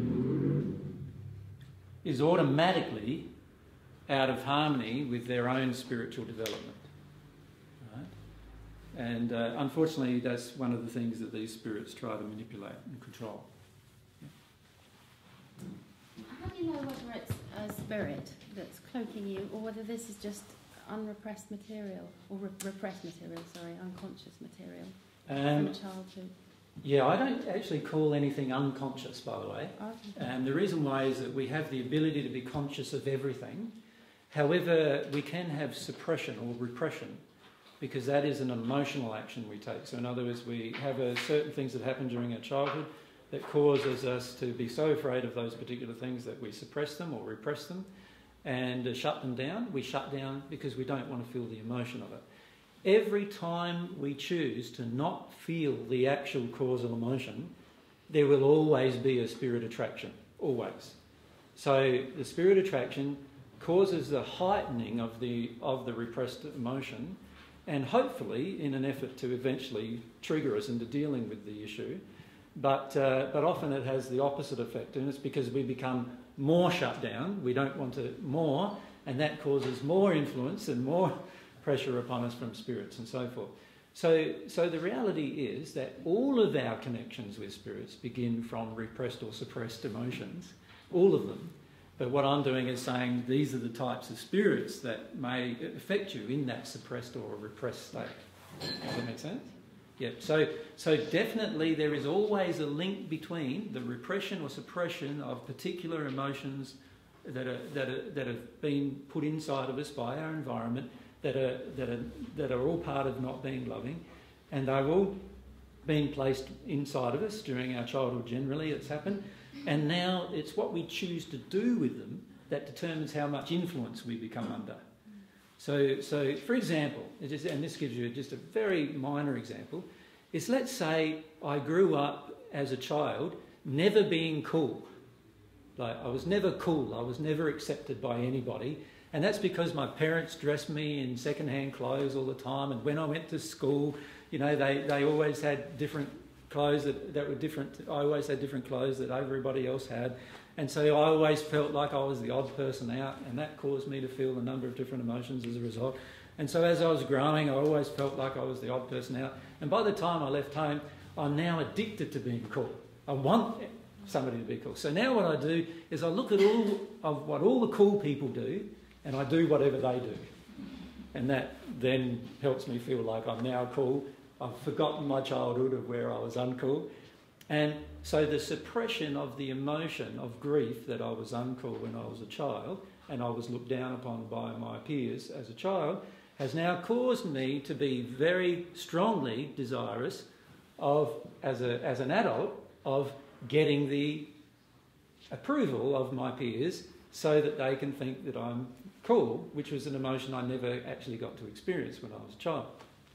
is automatically out of harmony with their own spiritual development. Right? And uh, unfortunately, that's one of the things that these spirits try to manipulate and control. How do you know whether it's a spirit that's cloaking you, or whether this is just unrepressed material, or re- repressed material, sorry, unconscious material Um, from childhood? Yeah, I don't actually call anything unconscious, by the way. Okay. And the reason why is that we have the ability to be conscious of everything. However, we can have suppression or repression, because that is an emotional action we take. So in other words, we have a, certain things that happen during our childhood that causes us to be so afraid of those particular things that we suppress them or repress them and uh, shut them down. We shut down because we don't want to feel the emotion of it. Every time we choose to not feel the actual causal emotion, there will always be a spirit attraction, always. So the spirit attraction causes the heightening of the, of the repressed emotion, and hopefully in an effort to eventually trigger us into dealing with the issue. But, uh, but often it has the opposite effect, and it's because we become more shut down. We don't want to more, and that causes more influence and more pressure upon us from spirits and so forth. So, so the reality is that all of our connections with spirits begin from repressed or suppressed emotions, all of them. But what I'm doing is saying these are the types of spirits that may affect you in that suppressed or repressed state. Does that make sense? Yeah. So, so definitely there is always a link between the repression or suppression of particular emotions that are that are, that have been put inside of us by our environment, that are that are that are all part of not being loving, and they've all been placed inside of us during our childhood. Generally, it's happened. And now it's what we choose to do with them that determines how much influence we become under. So, so for example, it is, and this gives you just a very minor example, is let's say I grew up as a child never being cool. Like I was never cool, I was never accepted by anybody. And that's because my parents dressed me in second-hand clothes all the time. And when I went to school, you know, they, they always had different clothes that, that were different. I always had different clothes that everybody else had. And so I always felt like I was the odd person out, and that caused me to feel a number of different emotions as a result. And so as I was growing, I always felt like I was the odd person out. And by the time I left home, I'm now addicted to being cool. I want somebody to be cool. So now what I do is I look at all of what all the cool people do, and I do whatever they do. And that then helps me feel like I'm now cool. I've forgotten my childhood of where I was uncool. And so the suppression of the emotion of grief that I was uncool when I was a child and I was looked down upon by my peers as a child has now caused me to be very strongly desirous of, as, a, as an adult, of getting the approval of my peers so that they can think that I'm cool, which was an emotion I never actually got to experience when I was a child.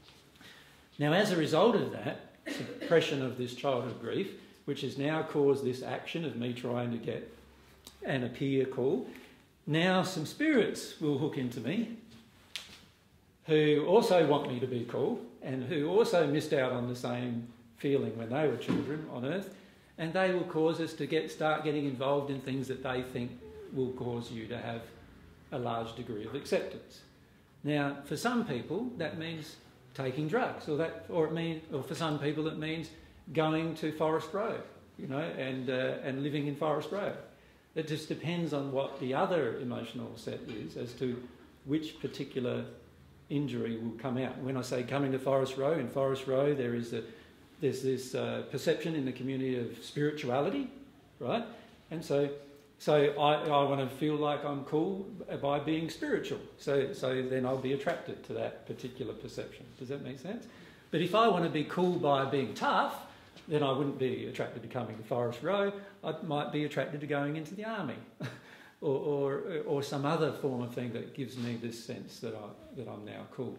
Now, as a result of that suppression of this childhood grief, which has now caused this action of me trying to get and appear cool, now some spirits will hook into me who also want me to be cool and who also missed out on the same feeling when they were children on earth, and they will cause us to get start getting involved in things that they think will cause you to have a large degree of acceptance. Now, for some people, that means taking drugs, or that, or it means, or for some people, it means going to Forrest Road, you know, and uh, and living in Forrest Road. It just depends on what the other emotional set is as to which particular injury will come out. When I say coming to Forrest Row, in Forrest Row there is a there's this uh, perception in the community of spirituality, right? And so. So I, I want to feel like I'm cool by being spiritual. So, so then I'll be attracted to that particular perception. Does that make sense? But if I want to be cool by being tough, then I wouldn't be attracted to coming to Forest Row. I might be attracted to going into the army or, or, or some other form of thing that gives me this sense that, I, that I'm now cool.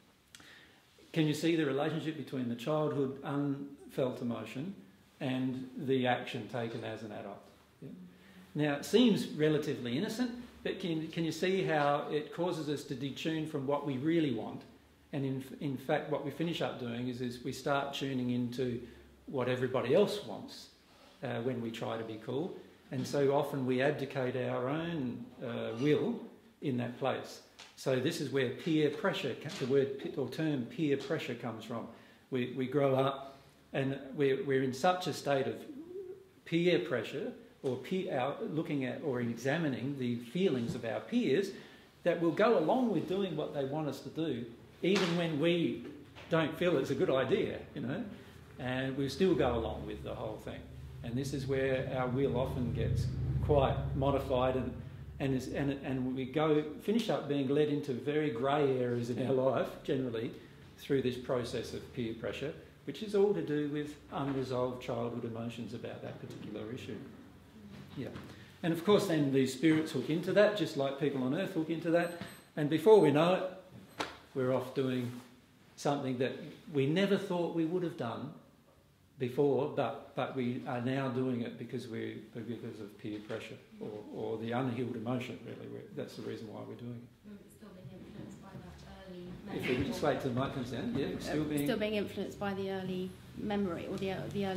Can you see the relationship between the childhood unfelt emotion and the action taken as an adult? Yeah. Now, it seems relatively innocent, but can, can you see how it causes us to detune from what we really want? And in, in fact, what we finish up doing is, is we start tuning into what everybody else wants uh, when we try to be cool. And so often we abdicate our own uh, will in that place. So this is where peer pressure, the word or term peer pressure comes from. We, we grow up and we're, we're in such a state of peer pressure or peer, our, looking at or examining the feelings of our peers that will go along with doing what they want us to do, even when we don't feel it's a good idea, you know, and we still go along with the whole thing. And this is where our will often gets quite modified and and, is, and, and we go finish up being led into very grey areas in our life, generally, through this process of peer pressure, which is all to do with unresolved childhood emotions about that particular issue. Yeah. And of course then these spirits hook into that, just like people on earth hook into that, and before we know it, we're off doing something that we never thought we would have done before, but, but we are now doing it because we because of peer pressure or, or the unhealed emotion, really. We're, that's the reason why we're doing it. It's still being influenced by that early If memory. we just wait till the mic comes down, yeah, still being... Still being influenced by the early memory or the, the early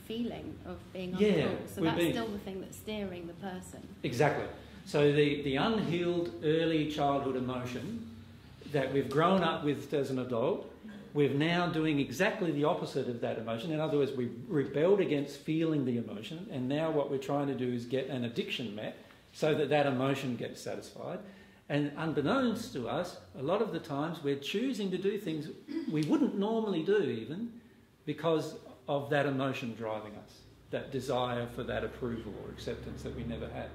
feeling of being Yeah, uncool. So we're that's being- still the thing that's steering the person. Exactly. So the, the unhealed early childhood emotion that we've grown up with as an adult, we're now doing exactly the opposite of that emotion. In other words, we rebelled against feeling the emotion, and now what we're trying to do is get an addiction met so that that emotion gets satisfied. And unbeknownst to us, a lot of the times we're choosing to do things we wouldn't normally do even because of that emotion driving us, that desire for that approval or acceptance that we never had.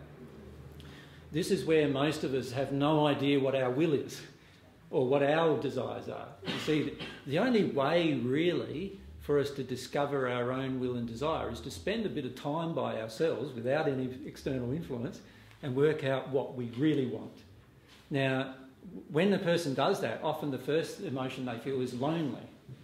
This is where most of us have no idea what our will is or what our desires are. You see, the only way really for us to discover our own will and desire is to spend a bit of time by ourselves without any external influence and work out what we really want. Now, when the person does that, often the first emotion they feel is lonely.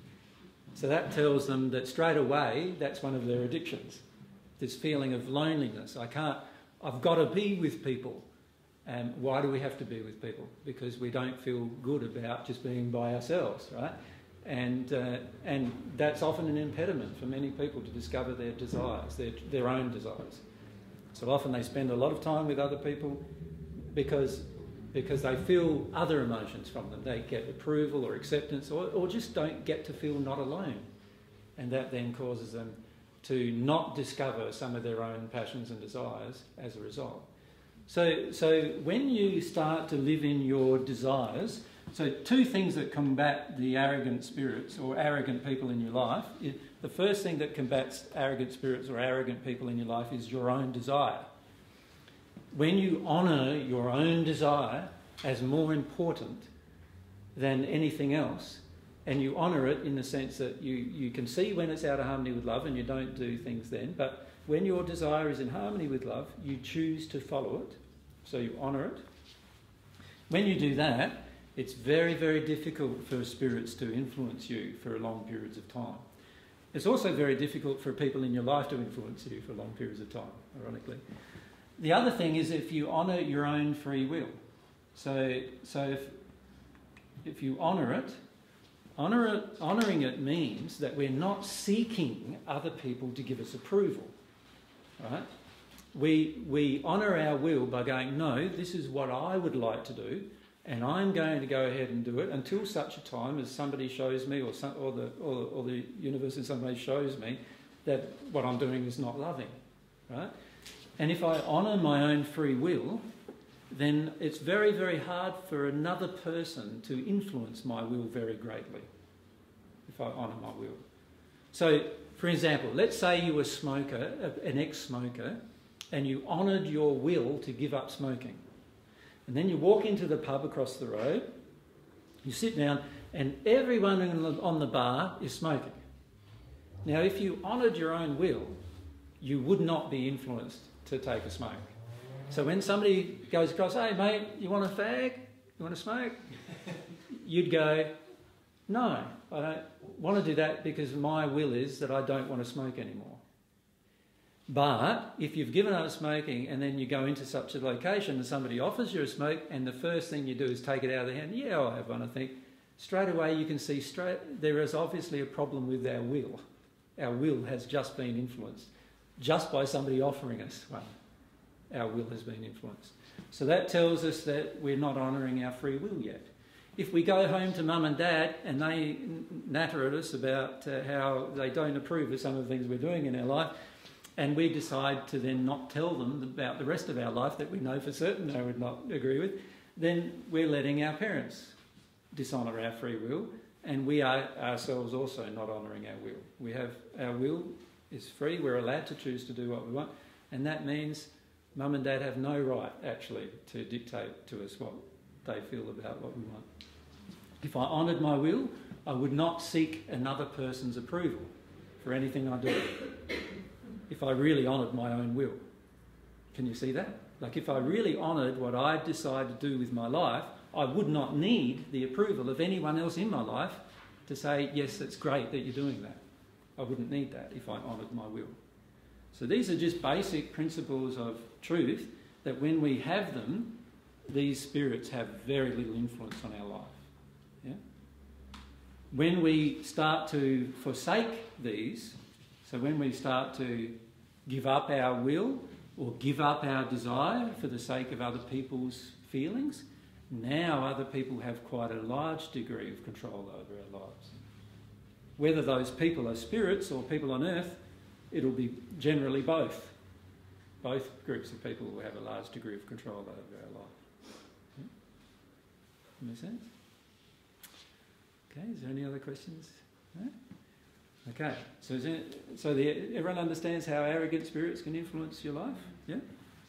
So that tells them that straight away that's one of their addictions, this feeling of loneliness. I can't, I've got to be with people. And why do we have to be with people? Because we don't feel good about just being by ourselves, right? And uh, and that's often an impediment for many people to discover their desires, their their own desires. So often they spend a lot of time with other people because because they feel other emotions from them. They get approval or acceptance, or, or just don't get to feel not alone. And that then causes them to not discover some of their own passions and desires as a result. So, so when you start to live in your desires, so two things that combat the arrogant spirits or arrogant people in your life. The first thing that combats arrogant spirits or arrogant people in your life is your own desire. When you honour your own desire as more important than anything else, and you honour it in the sense that you, you can see when it's out of harmony with love and you don't do things then, but when your desire is in harmony with love, you choose to follow it, so you honour it. When you do that, it's very, very difficult for spirits to influence you for long periods of time. It's also very difficult for people in your life to influence you for long periods of time, ironically. The other thing is if you honour your own free will. So, so if, if you honour it, honour it, honouring it means that we're not seeking other people to give us approval. Right? We, we honour our will by going, no, this is what I would like to do, and I'm going to go ahead and do it until such a time as somebody shows me, or, some, or, the, or, or the universe in some way shows me that what I'm doing is not loving. Right? And if I honour my own free will, then it's very, very hard for another person to influence my will very greatly, if I honour my will. So, for example, let's say you were a smoker, an ex-smoker, and you honoured your will to give up smoking. And then you walk into the pub across the road, you sit down, and everyone on the bar is smoking. Now, if you honoured your own will, you would not be influenced to take a smoke. So when somebody goes across, hey mate, you want a fag? You want to smoke? You'd go, no, I don't want to do that because my will is that I don't want to smoke anymore. But if you've given up smoking and then you go into such a location and somebody offers you a smoke and the first thing you do is take it out of their hand, yeah, I'll have one, I think, straight away you can see straight there is obviously a problem with our will. Our will has just been influenced just by somebody offering us one. Our will has been influenced. So that tells us that we're not honouring our free will yet. If we go home to mum and dad and they natter at us about uh, how they don't approve of some of the things we're doing in our life, and we decide to then not tell them about the rest of our life that we know for certain they would not agree with, then we're letting our parents dishonour our free will, and we are ourselves also not honouring our will. We have, our will is free, we're allowed to choose to do what we want, and that means mum and dad have no right, actually, to dictate to us what they feel about what we want. If I honoured my will, I would not seek another person's approval for anything I do. If I really honoured my own will. Can you see that? Like if I really honoured what I decide to do with my life, I would not need the approval of anyone else in my life to say, yes, it's great that you're doing that. I wouldn't need that if I honoured my will. So these are just basic principles of truth that when we have them, these spirits have very little influence on our life. Yeah? When we start to forsake these, So when we start to give up our will or give up our desire for the sake of other people's feelings, now other people have quite a large degree of control over our lives. Whether those people are spirits or people on earth, it'll be generally both. Both groups of people will have a large degree of control over our life. Yeah? Make sense? Okay, is there any other questions? No? Okay, so, is there, so the, everyone understands how arrogant spirits can influence your life? Yeah?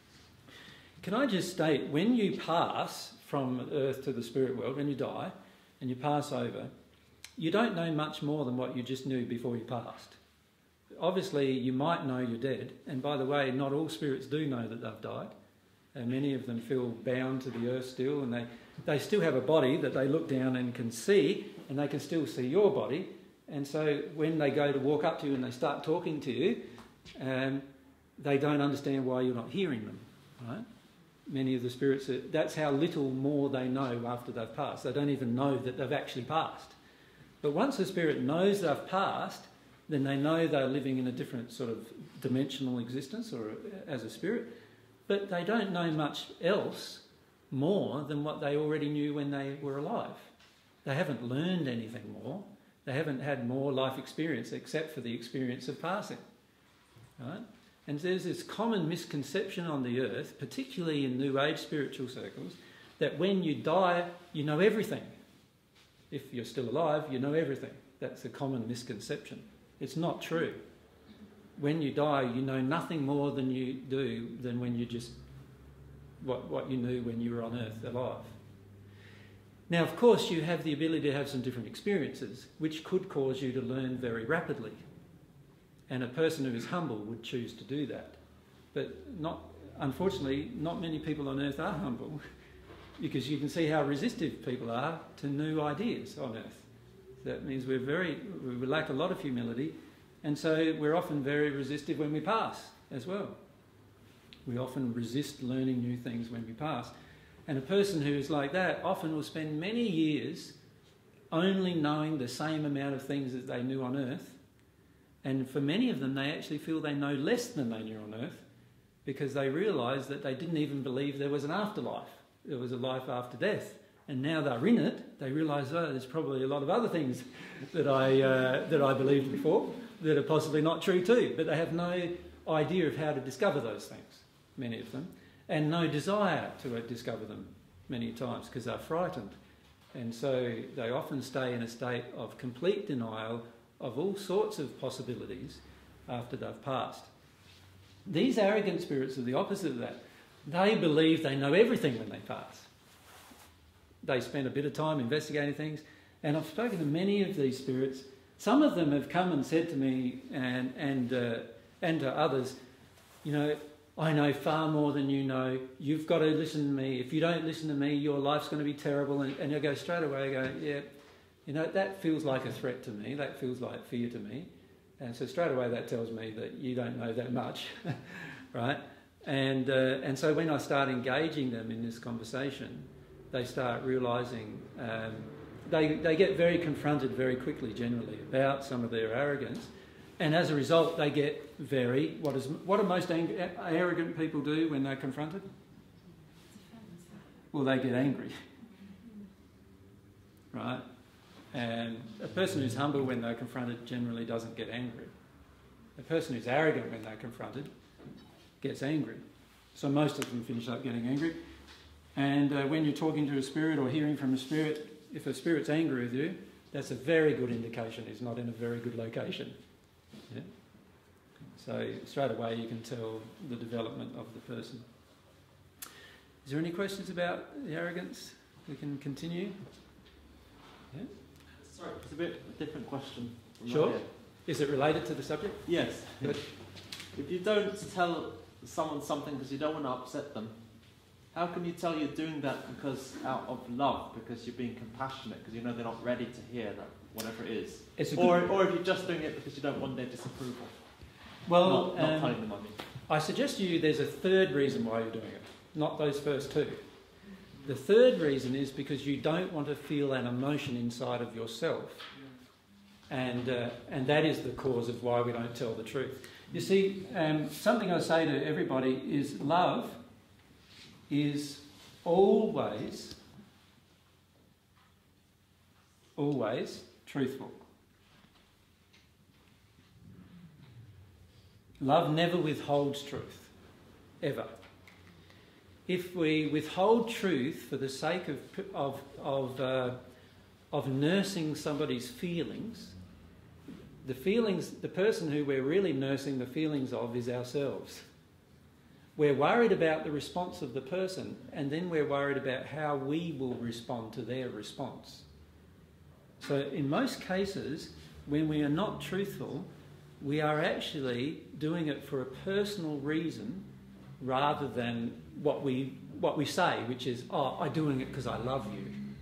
Can I just state, when you pass from earth to the spirit world, when you die and you pass over, you don't know much more than what you just knew before you passed. Obviously, you might know you're dead, and by the way, not all spirits do know that they've died, and many of them feel bound to the earth still, and they, they still have a body that they look down and can see, and they can still see your body. And so when they go to walk up to you and they start talking to you, um, they don't understand why you're not hearing them, right? Many of the spirits, that's how little more they know after they've passed. They don't even know that they've actually passed. But once the spirit knows they've passed, then they know they're living in a different sort of dimensional existence or as a spirit. But they don't know much else more than what they already knew when they were alive. They haven't learned anything more. They haven't had more life experience except for the experience of passing, right? And there's this common misconception on the earth, particularly in New Age spiritual circles, that when you die, you know everything. If you're still alive, you know everything. That's a common misconception. It's not true. When you die, you know nothing more than you do than when you just what, what you knew when you were on earth alive. Now, of course, you have the ability to have some different experiences, which could cause you to learn very rapidly. And a person who is humble would choose to do that. But not, unfortunately, not many people on earth are humble, because you can see how resistive people are to new ideas on earth. That means we're very, we lack a lot of humility, and so we're often very resistive when we pass as well. We often resist learning new things when we pass. And a person who is like that often will spend many years only knowing the same amount of things that they knew on earth. And for many of them, they actually feel they know less than they knew on earth because they realise that they didn't even believe there was an afterlife. There was a life after death. And now they're in it, they realise, oh, there's probably a lot of other things that I, uh, that I believed before that are possibly not true too. But they have no idea of how to discover those things, many of them. And no desire to discover them many times because they're frightened. And so they often stay in a state of complete denial of all sorts of possibilities after they've passed. These arrogant spirits are the opposite of that. They believe they know everything when they pass. They spend a bit of time investigating things. And I've spoken to many of these spirits. Some of them have come and said to me and, and, uh, and to others, you know, I know far more than you know. You've got to listen to me. If you don't listen to me, your life's going to be terrible. And, and you'll go straight away, go, yeah, you know, that feels like a threat to me. That feels like fear to me. And so straight away that tells me that you don't know that much, right? And, uh, and so when I start engaging them in this conversation, they start realising, um, they, they get very confronted very quickly generally about some of their arrogance. And as a result, they get very, what is what do most ang- arrogant people do when they're confronted? Well, they get angry, right? And a person who's humble when they're confronted generally doesn't get angry. A person who's arrogant when they're confronted gets angry. So most of them finish up getting angry. And uh, when you're talking to a spirit or hearing from a spirit, if a spirit's angry with you, that's a very good indication he's not in a very good location. Yeah. So straight away you can tell the development of the person. Is there any questions about the arrogance? We can continue. Yeah. Sorry, it's a bit different question. Sure. Is it related to the subject? Yes. Good. If you don't tell someone something because you don't want to upset them, how can you tell you're doing that because out of love, because you're being compassionate, because you know they're not ready to hear that, whatever it is? It's a or, good... or if you're just doing it because you don't want their disapproval? Well, not, not um, telling them, I mean. I suggest to you there's a third reason why you're doing it, not those first two. The third reason is because you don't want to feel an emotion inside of yourself And, uh, and that is the cause of why we don't tell the truth. You see, um, something I say to everybody is love is always, always truthful. Love never withholds truth, ever. If we withhold truth for the sake of, of, of, uh, of nursing somebody's feelings, the feelings, the person who we're really nursing the feelings of is ourselves. We're worried about the response of the person, and then we're worried about how we will respond to their response. So in most cases, when we are not truthful, we are actually doing it for a personal reason rather than what we, what we say, which is, oh, I'm doing it because I love you.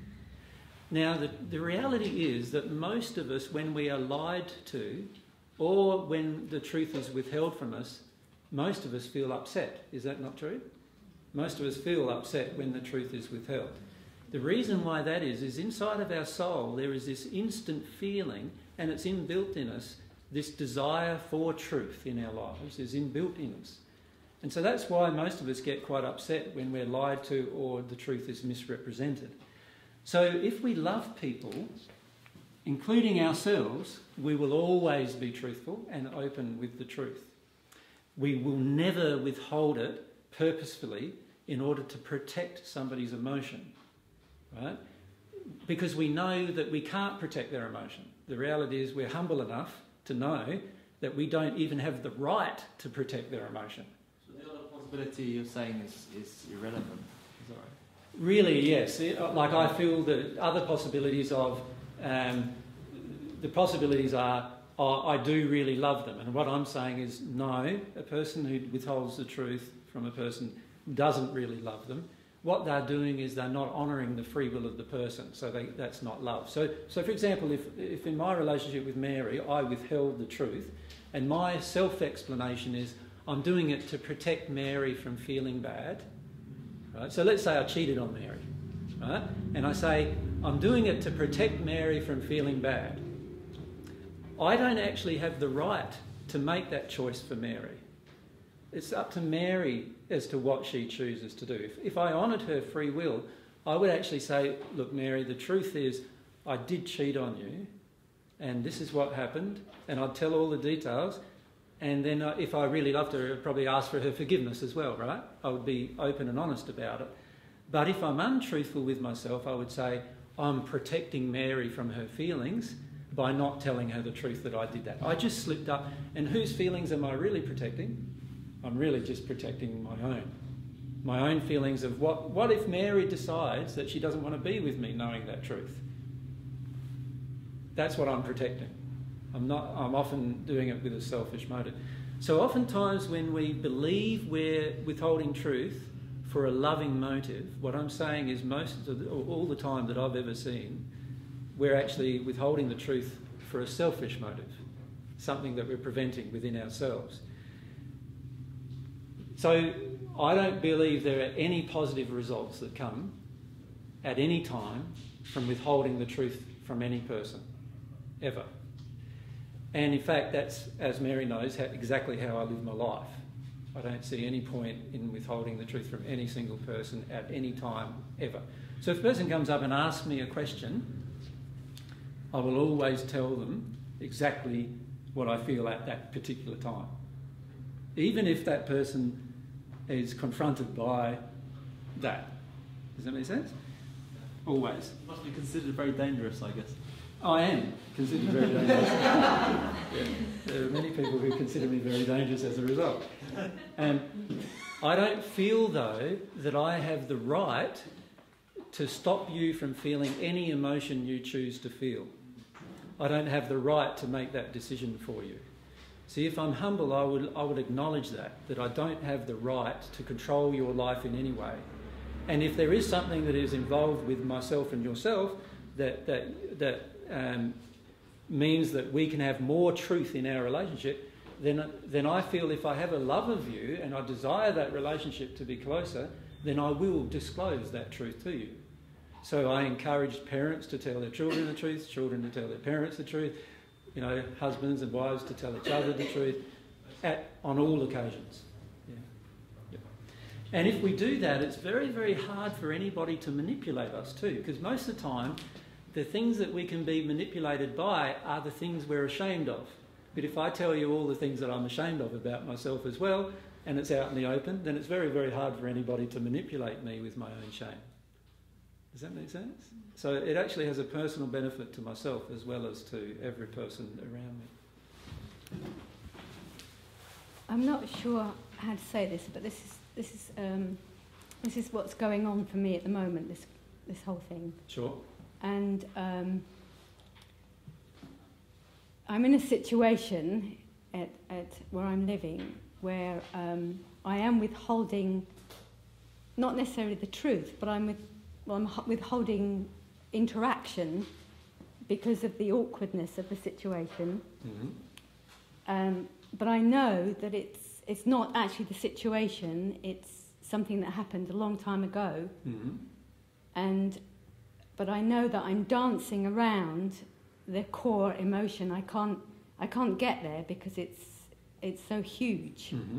Now, the, the reality is that most of us, when we are lied to, or when the truth is withheld from us, most of us feel upset. Is that not true? Most of us feel upset when the truth is withheld. The reason why that is, is inside of our soul there is this instant feeling, and it's inbuilt in us, this desire for truth in our lives is inbuilt in us. And so that's why most of us get quite upset when we're lied to or the truth is misrepresented. So if we love people, including ourselves, we will always be truthful and open with the truth. We will never withhold it purposefully in order to protect somebody's emotion, right? Because we know that we can't protect their emotion. The reality is we're humble enough to know that we don't even have the right to protect their emotion. So the other possibility you're saying is, is irrelevant, is that right? Really, yes. Like I feel that other possibilities of, um, the possibilities are, oh, I do really love them. And what I'm saying is, no, a person who withholds the truth from a person doesn't really love them. What they're doing is they're not honouring the free will of the person, so they, that's not love. So, so for example, if, if in my relationship with Mary I withheld the truth, and my self-explanation is I'm doing it to protect Mary from feeling bad, right? So let's say I cheated on Mary, right? And I say I'm doing it to protect Mary from feeling bad. I don't actually have the right to make that choice for Mary. It's up to Mary as to what she chooses to do. If, if I honoured her free will, I would actually say, look, Mary, the truth is I did cheat on you and this is what happened, and I'd tell all the details, and then uh, if I really loved her, I'd probably ask for her forgiveness as well, right? I would be open and honest about it. But if I'm untruthful with myself, I would say I'm protecting Mary from her feelings by not telling her the truth that I did that. I just slipped up. And whose feelings am I really protecting? I'm really just protecting my own. My own feelings of what, what if Mary decides that she doesn't want to be with me knowing that truth? That's what I'm protecting. I'm not, I'm often doing it with a selfish motive. So oftentimes when we believe we're withholding truth for a loving motive, what I'm saying is most of the, all the time that I've ever seen, we're actually withholding the truth for a selfish motive, something that we're preventing within ourselves. So I don't believe there are any positive results that come at any time from withholding the truth from any person, ever. And in fact, that's, as Mary knows, how, exactly how I live my life. I don't see any point in withholding the truth from any single person at any time, ever. So if a person comes up and asks me a question, I will always tell them exactly what I feel at that particular time. Even if that person is confronted by that. Does that make sense? Always. You must be considered very dangerous, I guess. I am considered very dangerous. Yeah. There are many people who consider me very dangerous as a result. And I don't feel, though, that I have the right to stop you from feeling any emotion you choose to feel. I don't have the right to make that decision for you. See, if I'm humble, I would, I would acknowledge that, that I don't have the right to control your life in any way. And if there is something that is involved with myself and yourself that, that, that um, means that we can have more truth in our relationship, then, then I feel if I have a love of you and I desire that relationship to be closer, then I will disclose that truth to you. So I encourage parents to tell their children the truth, children to tell their parents the truth, you know, husbands and wives to tell each other the truth at, on all occasions. Yeah. Yeah. And if we do that, it's very, very hard for anybody to manipulate us too, because most of the time, the things that we can be manipulated by are the things we're ashamed of. But if I tell you all the things that I'm ashamed of about myself as well, and it's out in the open, then it's very, very hard for anybody to manipulate me with my own shame. Does that make sense? So it actually has a personal benefit to myself as well as to every person around me. I'm not sure how to say this, but this is this is um, this is what's going on for me at the moment. This this whole thing. Sure. And um, I'm in a situation at at where I'm living where um, I am withholding, not necessarily the truth, but I'm with well, I'm withholding interaction because of the awkwardness of the situation. Mm-hmm. Um, but I know that it's it's not actually the situation, it's something that happened a long time ago. Mm-hmm. And but I know that I'm dancing around the core emotion. I can't I can't get there because it's it's so huge. Mm-hmm.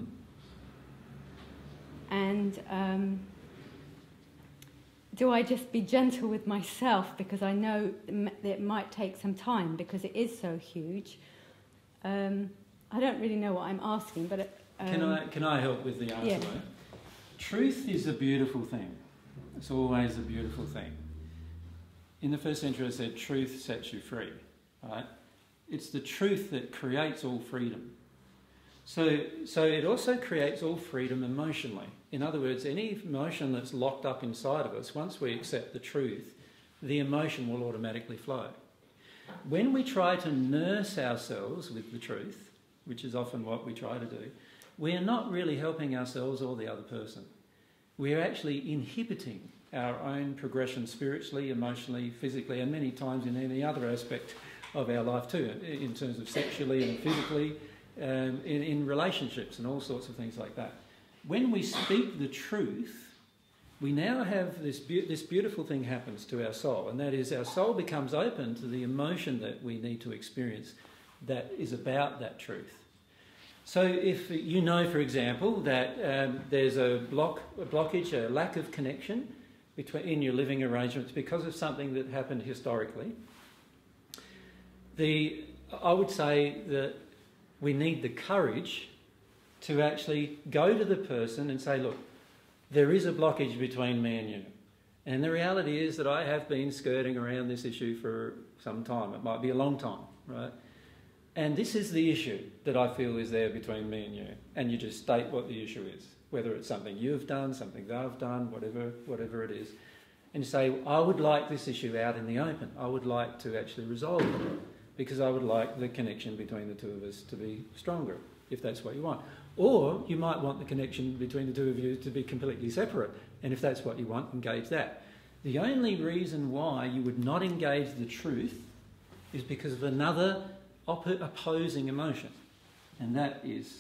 And um, do I just be gentle with myself because I know that it might take some time because it is so huge? Um, I don't really know what I'm asking, but it, um, can I can I help with the answer? Yeah. Though? Truth is a beautiful thing. It's always a beautiful thing. In the first century, I said truth sets you free. Right? It's the truth that creates all freedom. So, so it also creates all freedom emotionally. In other words, any emotion that's locked up inside of us, once we accept the truth, the emotion will automatically flow. When we try to nurse ourselves with the truth, which is often what we try to do, we are not really helping ourselves or the other person. We are actually inhibiting our own progression spiritually, emotionally, physically, and many times in any other aspect of our life too, in terms of sexually and physically, um, in, in relationships and all sorts of things like that. When we speak the truth, we now have this, be- this beautiful thing happens to our soul, and that is our soul becomes open to the emotion that we need to experience that is about that truth. So if you know, for example, that um, there's a block, a blockage, a lack of connection between in your living arrangements because of something that happened historically, the I would say that we need the courage to actually go to the person and say, look, there is a blockage between me and you. And the reality is that I have been skirting around this issue for some time. It might be a long time, right? And this is the issue that I feel is there between me and you. And you just state what the issue is, whether it's something you've done, something they've done, whatever, whatever it is. And you say, I would like this issue out in the open. I would like to actually resolve it because I would like the connection between the two of us to be stronger, if that's what you want. Or you might want the connection between the two of you to be completely separate. And if that's what you want, engage that. The only reason why you would not engage the truth is because of another op- opposing emotion. And that is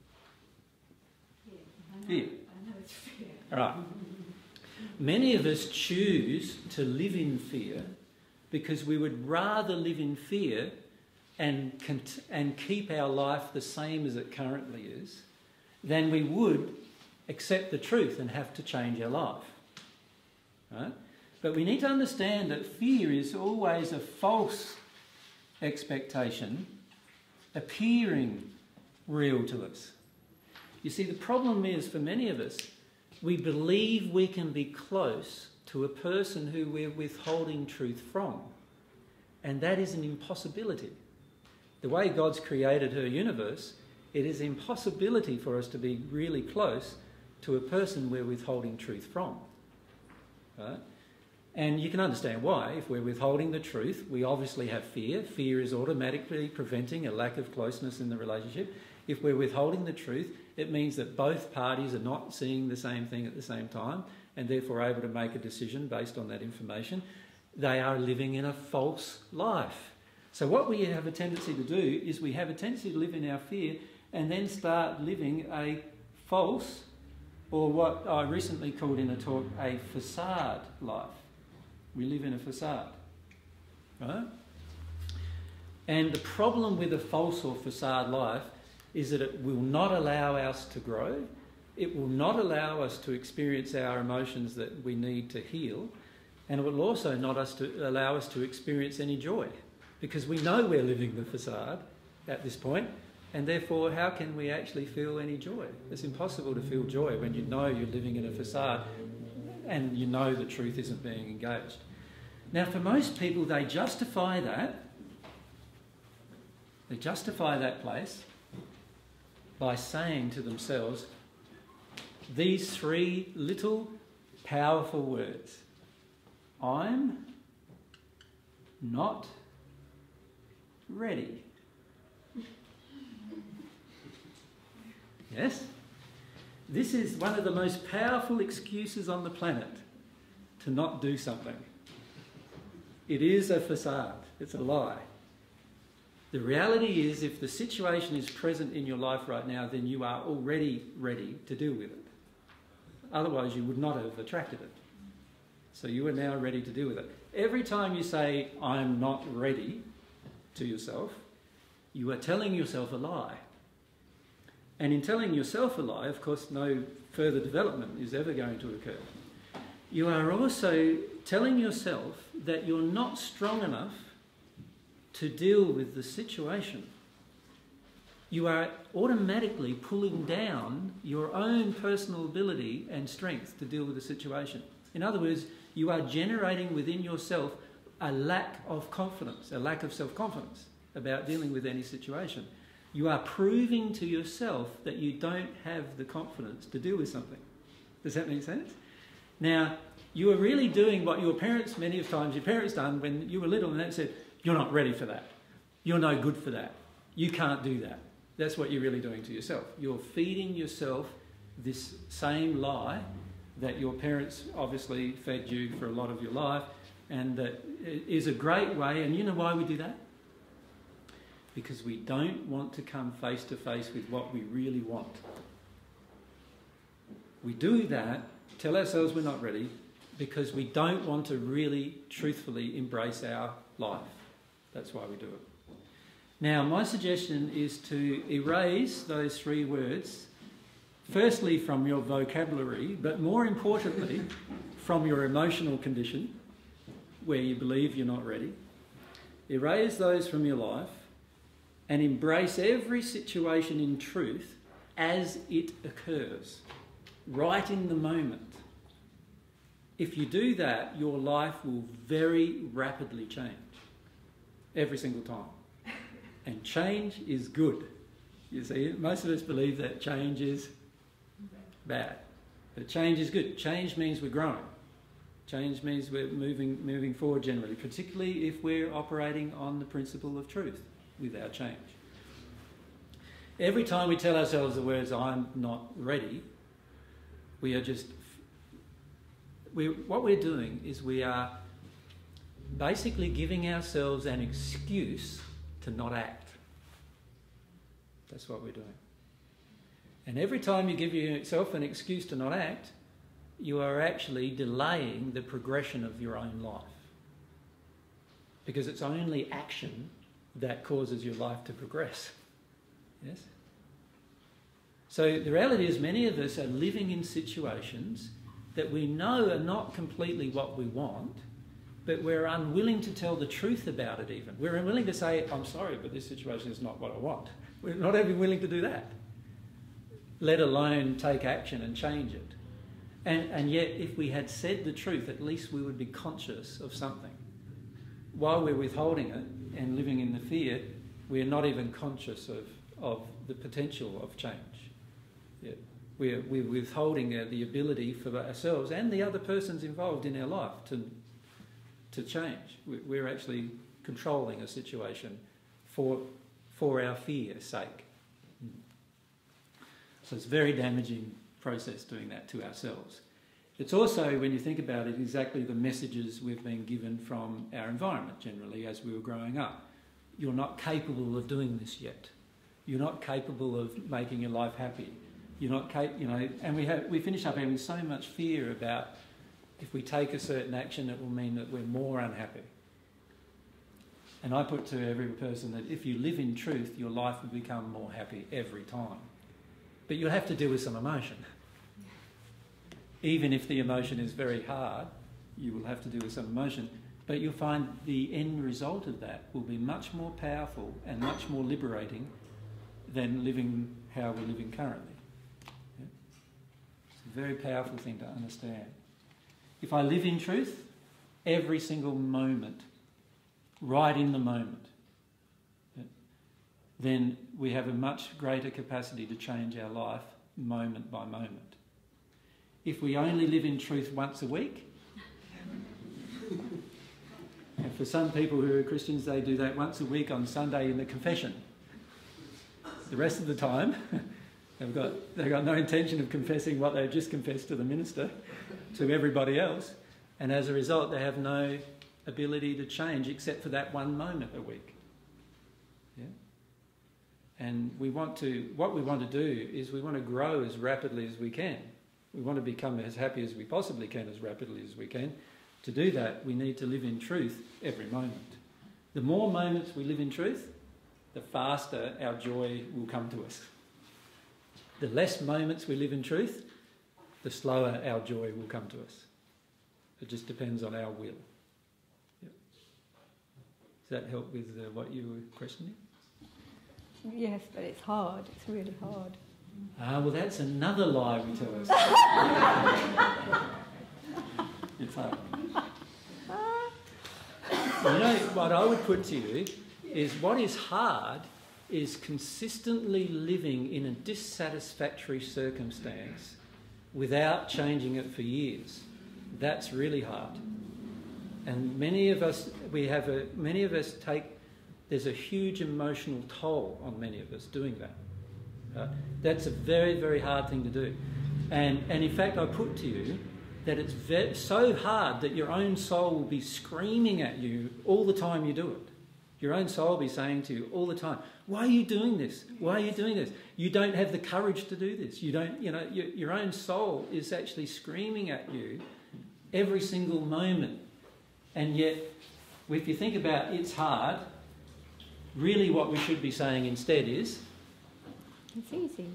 fear. All right. Many of us choose to live in fear because we would rather live in fear and cont- and keep our life the same as it currently is than we would accept the truth and have to change our life. Right? But we need to understand that fear is always a false expectation appearing real to us. You see, the problem is for many of us, we believe we can be close to a person who we're withholding truth from. And that is an impossibility. The way God's created her universe, it is an impossibility for us to be really close to a person we're withholding truth from. Right? And you can understand why. If we're withholding the truth, we obviously have fear. Fear is automatically preventing a lack of closeness in the relationship. If we're withholding the truth, it means that both parties are not seeing the same thing at the same time and therefore able to make a decision based on that information. They are living in a false life. So what we have a tendency to do is we have a tendency to live in our fear and then start living a false, or what I recently called in a talk, a facade life. We live in a facade, right? And the problem with a false or facade life is that it will not allow us to grow. It will not allow us to experience our emotions that we need to heal. And it will also not us to allow us to experience any joy, because we know we're living the facade at this point, and therefore how can we actually feel any joy? It's impossible to feel joy when you know you're living in a facade and you know the truth isn't being engaged. Now, for most people, they justify that, they justify that place by saying to themselves these three little powerful words: I'm not ready. Yes? This is one of the most powerful excuses on the planet to not do something. It is a facade. It's a lie. The reality is, if the situation is present in your life right now, then you are already ready to deal with it. Otherwise, you would not have attracted it. So you are now ready to deal with it. Every time you say, I'm not ready, to yourself, you are telling yourself a lie. And in telling yourself a lie, of course, no further development is ever going to occur. You are also telling yourself that you're not strong enough to deal with the situation. You are automatically pulling down your own personal ability and strength to deal with the situation. In other words, you are generating within yourself a lack of confidence, a lack of self-confidence about dealing with any situation. You are proving to yourself that you don't have the confidence to deal with something. Does that make sense? Now, you are really doing what your parents, many of times your parents done when you were little, and they said, you're not ready for that. You're no good for that. You can't do that. That's what you're really doing to yourself. You're feeding yourself this same lie that your parents obviously fed you for a lot of your life, and that is a great way. And you know why we do that? Because we don't want to come face to face with what we really want. We do that, tell ourselves we're not ready, because we don't want to really truthfully embrace our life. That's why we do it. Now, my suggestion is to erase those three words, firstly from your vocabulary, but more importantly from your emotional condition, where you believe you're not ready. Erase those from your life and embrace every situation in truth as it occurs, right in the moment. If you do that, your life will very rapidly change, every single time. And change is good. You see, most of us believe that change is bad, but change is good. Change means we're growing. Change means we're moving, moving forward generally, particularly if we're operating on the principle of truth with our change. Every time we tell ourselves the words, I'm not ready, we are just, we, what we're doing is we are basically giving ourselves an excuse to not act. That's what we're doing. And every time you give yourself an excuse to not act, you are actually delaying the progression of your own life. Because it's only action that causes your life to progress. Yes? So the reality is, many of us are living in situations that we know are not completely what we want, but we're unwilling to tell the truth about it even. We're unwilling to say, I'm sorry, but this situation is not what I want. We're not even willing to do that, let alone take action and change it. And, and yet, if we had said the truth, at least we would be conscious of something. While we're withholding it and living in the fear, we're not even conscious of, of the potential of change. Yeah. We're, we're withholding uh, the ability for ourselves and the other persons involved in our life to, to change. We're actually controlling a situation for, for our fear's sake. So it's a very damaging process doing that to ourselves. It's also, when you think about it, exactly the messages we've been given from our environment generally as we were growing up. You're not capable of doing this yet. You're not capable of making your life happy. You're not capable, you know, and we have we finish up having so much fear about if we take a certain action, it will mean that we're more unhappy. And I put to every person that if you live in truth, your life will become more happy every time. But you'll have to deal with some emotion. Even if the emotion is very hard, you will have to deal with some emotion. But you'll find the end result of that will be much more powerful and much more liberating than living how we're living currently. Yeah? It's a very powerful thing to understand. If I live in truth, every single moment, right in the moment, yeah, then we have a much greater capacity to change our life moment by moment. If we only live in truth once a week, and for some people who are Christians, they do that once a week on Sunday in the confession. The rest of the time, they've got, they've got no intention of confessing what they've just confessed to the minister, to everybody else, and as a result they have no ability to change except for that one moment a week. Yeah? And we want to, what we want to do is we want to grow as rapidly as we can. We want to become as happy as we possibly can, as rapidly as we can. To do that, we need to live in truth every moment. The more moments we live in truth, the faster our joy will come to us. The less moments we live in truth, the slower our joy will come to us. It just depends on our will. Yep. Does that help with uh, what you were questioning? Yes, but it's hard. It's really hard. Ah, well, that's another lie we tell ourselves. It's hard. You know, what I would put to you is what is hard is consistently living in a dissatisfactory circumstance without changing it for years. That's really hard. And many of us, we have a, many of us take, there's a huge emotional toll on many of us doing that. Right? That's a very, very hard thing to do. And, and in fact, I put to you that it's ve- so hard that your own soul will be screaming at you all the time you do it. Your own soul will be saying to you all the time, why are you doing this? Why are you doing this? You don't have the courage to do this. You don't, you know, your, your own soul is actually screaming at you every single moment. And yet, if you think about it's hard, really what we should be saying instead is, it's easy.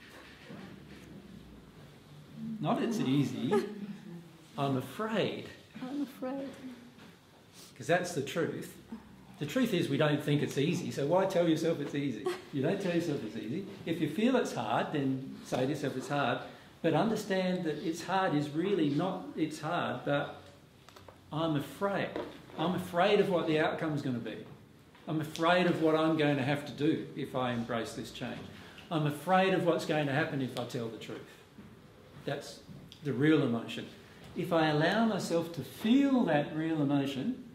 Not it's easy. I'm afraid. I'm afraid. Because that's the truth. The truth is we don't think it's easy, so why tell yourself it's easy? You don't tell yourself it's easy. If you feel it's hard, then say to yourself it's hard. But understand that it's hard is really not it's hard, but I'm afraid. I'm afraid of what the outcome's going to be. I'm afraid of what I'm going to have to do if I embrace this change. I'm afraid of what's going to happen if I tell the truth. That's the real emotion. If I allow myself to feel that real emotion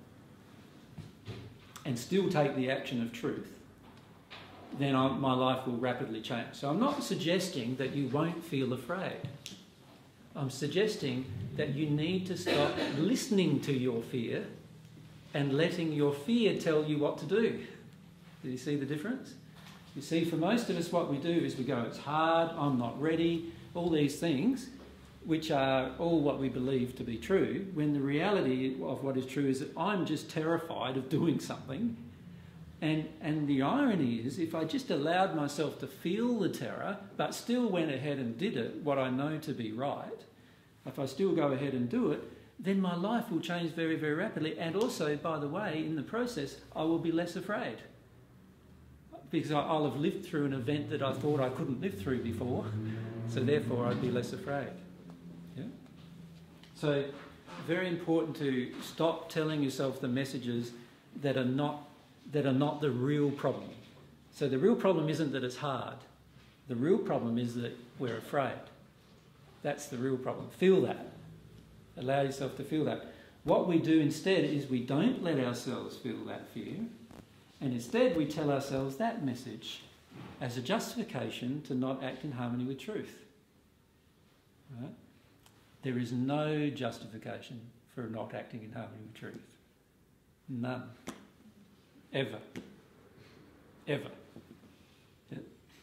and still take the action of truth, then I'm, my life will rapidly change. So I'm not suggesting that you won't feel afraid. I'm suggesting that you need to stop listening to your fear and letting your fear tell you what to do. Do you see the difference? You see, for most of us what we do is we go, it's hard, I'm not ready, all these things, which are all what we believe to be true, when the reality of what is true is that I'm just terrified of doing something. And, and the irony is, if I just allowed myself to feel the terror, but still went ahead and did it, what I know to be right, if I still go ahead and do it, then my life will change very, very rapidly. And also, by the way, in the process, I will be less afraid. Because I'll have lived through an event that I thought I couldn't live through before, so therefore I'd be less afraid. Yeah? So, very important to stop telling yourself the messages that are not that are not the real problem. So the real problem isn't that it's hard. The real problem is that we're afraid. That's the real problem. Feel that. Allow yourself to feel that. What we do instead is we don't let ourselves feel that fear, and instead we tell ourselves that message as a justification to not act in harmony with truth. Right? There is no justification for not acting in harmony with truth. None. Ever. Ever. Yeah.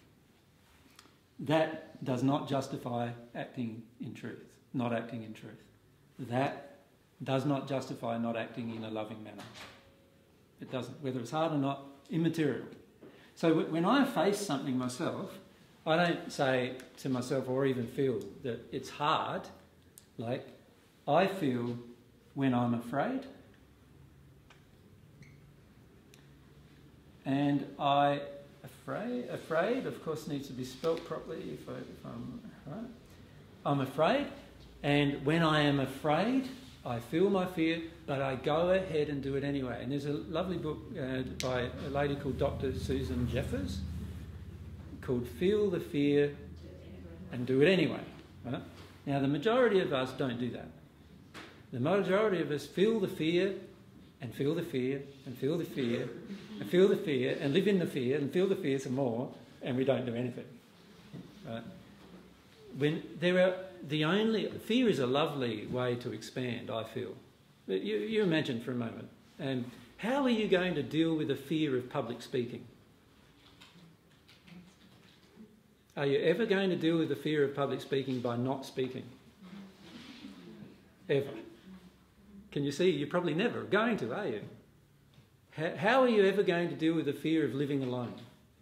That does not justify acting in truth, not acting in truth. That does not justify not acting in a loving manner. It doesn't. Whether it's hard or not, immaterial. So w- when I face something myself, I don't say to myself or even feel that it's hard. Like, I feel when I'm afraid. And I, afraid, afraid, of course, needs to be spelt properly if, I, if I'm right. I'm afraid, and when I am afraid, I feel my fear, but I go ahead and do it anyway. And there's a lovely book uh, by a lady called Doctor Susan Jeffers called Feel the Fear and Do It Anyway. Right? Now, the majority of us don't do that. The majority of us feel the fear and feel the fear and feel the fear and feel the fear and live in the fear and feel the fear some more, and we don't do anything. Right? When there are the only fear is a lovely way to expand, I feel. You, you imagine for a moment, and how are you going to deal with the fear of public speaking? Are you ever going to deal with the fear of public speaking by not speaking? Ever? Can you see? You're probably never going to, are you? How, how are you ever going to deal with the fear of living alone?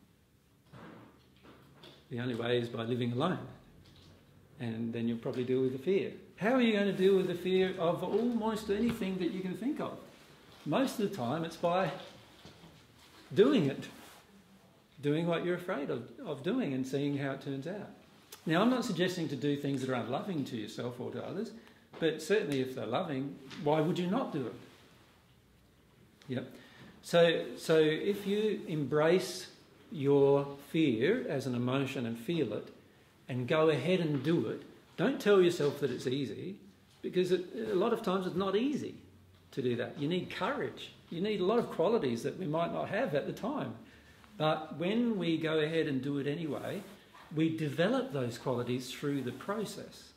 The only way is by living alone. And then you'll probably deal with the fear. How are you going to deal with the fear of almost anything that you can think of? Most of the time it's by doing it. Doing what you're afraid of, of doing and seeing how it turns out. Now, I'm not suggesting to do things that are unloving to yourself or to others, but certainly if they're loving, why would you not do it? Yep. So, so if you embrace your fear as an emotion and feel it, and go ahead and do it, don't tell yourself that it's easy, because it, a lot of times it's not easy to do that. You need courage. You need a lot of qualities that we might not have at the time. But when we go ahead and do it anyway, we develop those qualities through the process.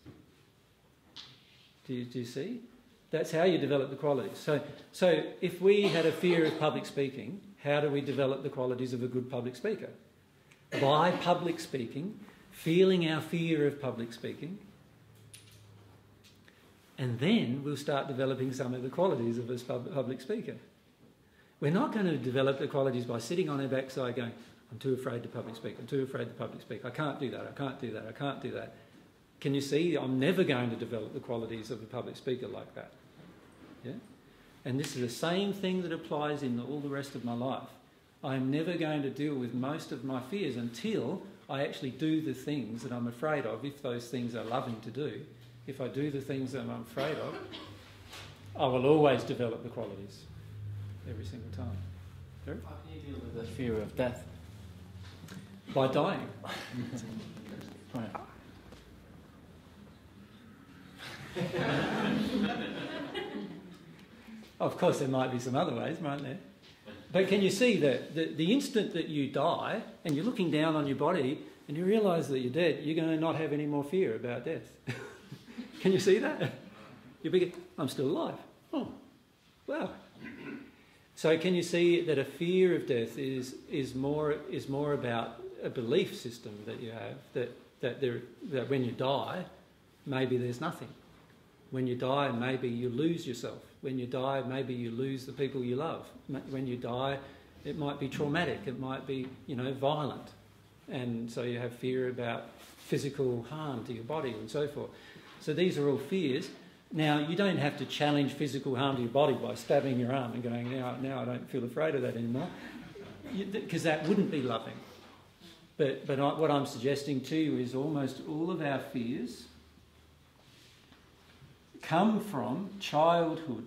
Do you, do you see? That's how you develop the qualities. So, so if we had a fear of public speaking, how do we develop the qualities of a good public speaker? By public speaking, feeling our fear of public speaking, and then we'll start developing some of the qualities of a public speaker. We're not going to develop the qualities by sitting on our backside going, I'm too afraid to public speak, I'm too afraid to public speak, I can't do that, I can't do that, I can't do that. Can you see? I'm never going to develop the qualities of a public speaker like that. Yeah? And this is the same thing that applies in all the rest of my life. I'm never going to deal with most of my fears until I actually do the things that I'm afraid of, if those things are loving to do. If I do the things that I'm afraid of, I will always develop the qualities every single time. Very? How can you deal with the fear of death? By dying. Right. Of course, there might be some other ways, mightn't there? But can you see that the, the instant that you die and you're looking down on your body and you realise that you're dead, you're going to not have any more fear about death. Can you see that? You'll be, I'm still alive. Oh, wow. So can you see that a fear of death is is more is more about a belief system that you have, that that there that when you die, maybe there's nothing. When you die, maybe you lose yourself. When you die, maybe you lose the people you love. When you die, it might be traumatic. It might be, you know, violent. And so you have fear about physical harm to your body and so forth. So these are all fears. Now, you don't have to challenge physical harm to your body by stabbing your arm and going, now, now I don't feel afraid of that anymore, because that wouldn't be loving. But, but I, what I'm suggesting to you is almost all of our fears come from childhood.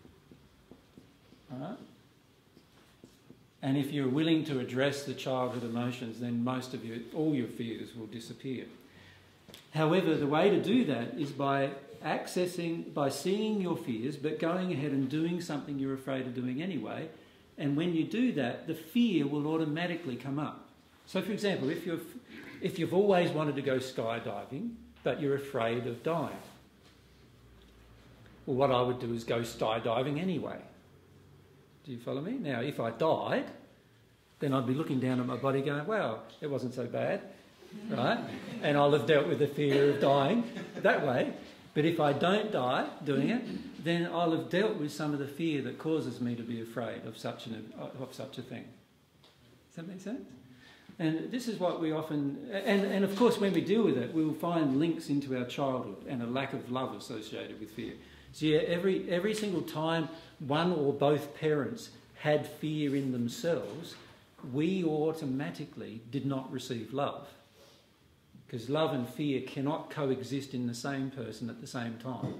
All right? And if you're willing to address the childhood emotions, then most of your, all your fears will disappear. However, the way to do that is by accessing, by seeing your fears, but going ahead and doing something you're afraid of doing anyway. And when you do that, the fear will automatically come up. So, for example, if you've, if you've always wanted to go skydiving, but you're afraid of dying, well, what I would do is go skydiving anyway. Do you follow me? Now, if I died, then I'd be looking down at my body going, wow, it wasn't so bad, right? And I'll have dealt with the fear of dying that way. But if I don't die doing it, then I'll have dealt with some of the fear that causes me to be afraid of such, an, of such a thing. Does that make sense? And this is what we often... And, and of course, when we deal with it, we'll find links into our childhood and a lack of love associated with fear. So yeah, every, every single time one or both parents had fear in themselves, we automatically did not receive love. Because love and fear cannot coexist in the same person at the same time.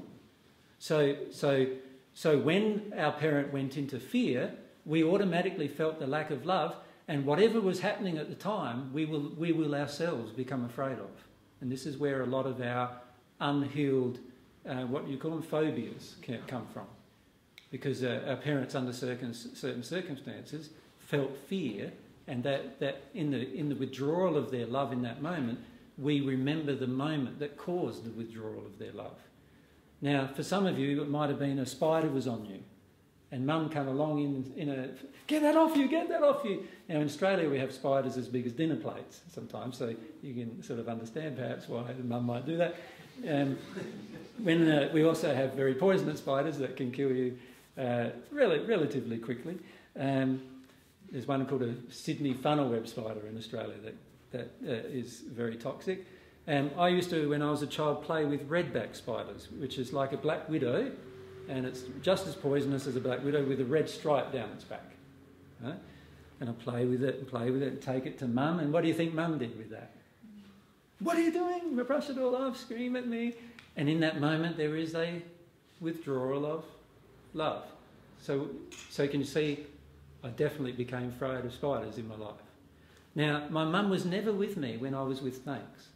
So, so, so when our parent went into fear, we automatically felt the lack of love, and whatever was happening at the time, we will, we will ourselves become afraid of. And this is where a lot of our unhealed, uh, what you call them, phobias, can come from. Because uh, our parents, under certain, certain circumstances, felt fear, and that, that in the, in the withdrawal of their love in that moment, we remember the moment that caused the withdrawal of their love. Now, for some of you, it might have been a spider was on you, and mum come along in, in a, get that off you, get that off you. Now, in Australia, we have spiders as big as dinner plates sometimes, so you can sort of understand perhaps why mum might do that. Um, when uh, we also have very poisonous spiders that can kill you uh, rel relatively quickly. Um, there's one called a Sydney funnel web spider in Australia that that uh, is very toxic. Um, I used to, when I was a child, play with redback spiders, which is like a black widow, and it's just as poisonous as a black widow with a red stripe down its back. Right? And I play with it and play with it and take it to mum, and what do you think mum did with that? What are you doing? Brush it all off, scream at me. And in that moment there is a withdrawal of love. So, so can you see, I definitely became afraid of spiders in my life. Now, my mum was never with me when I was with snakes.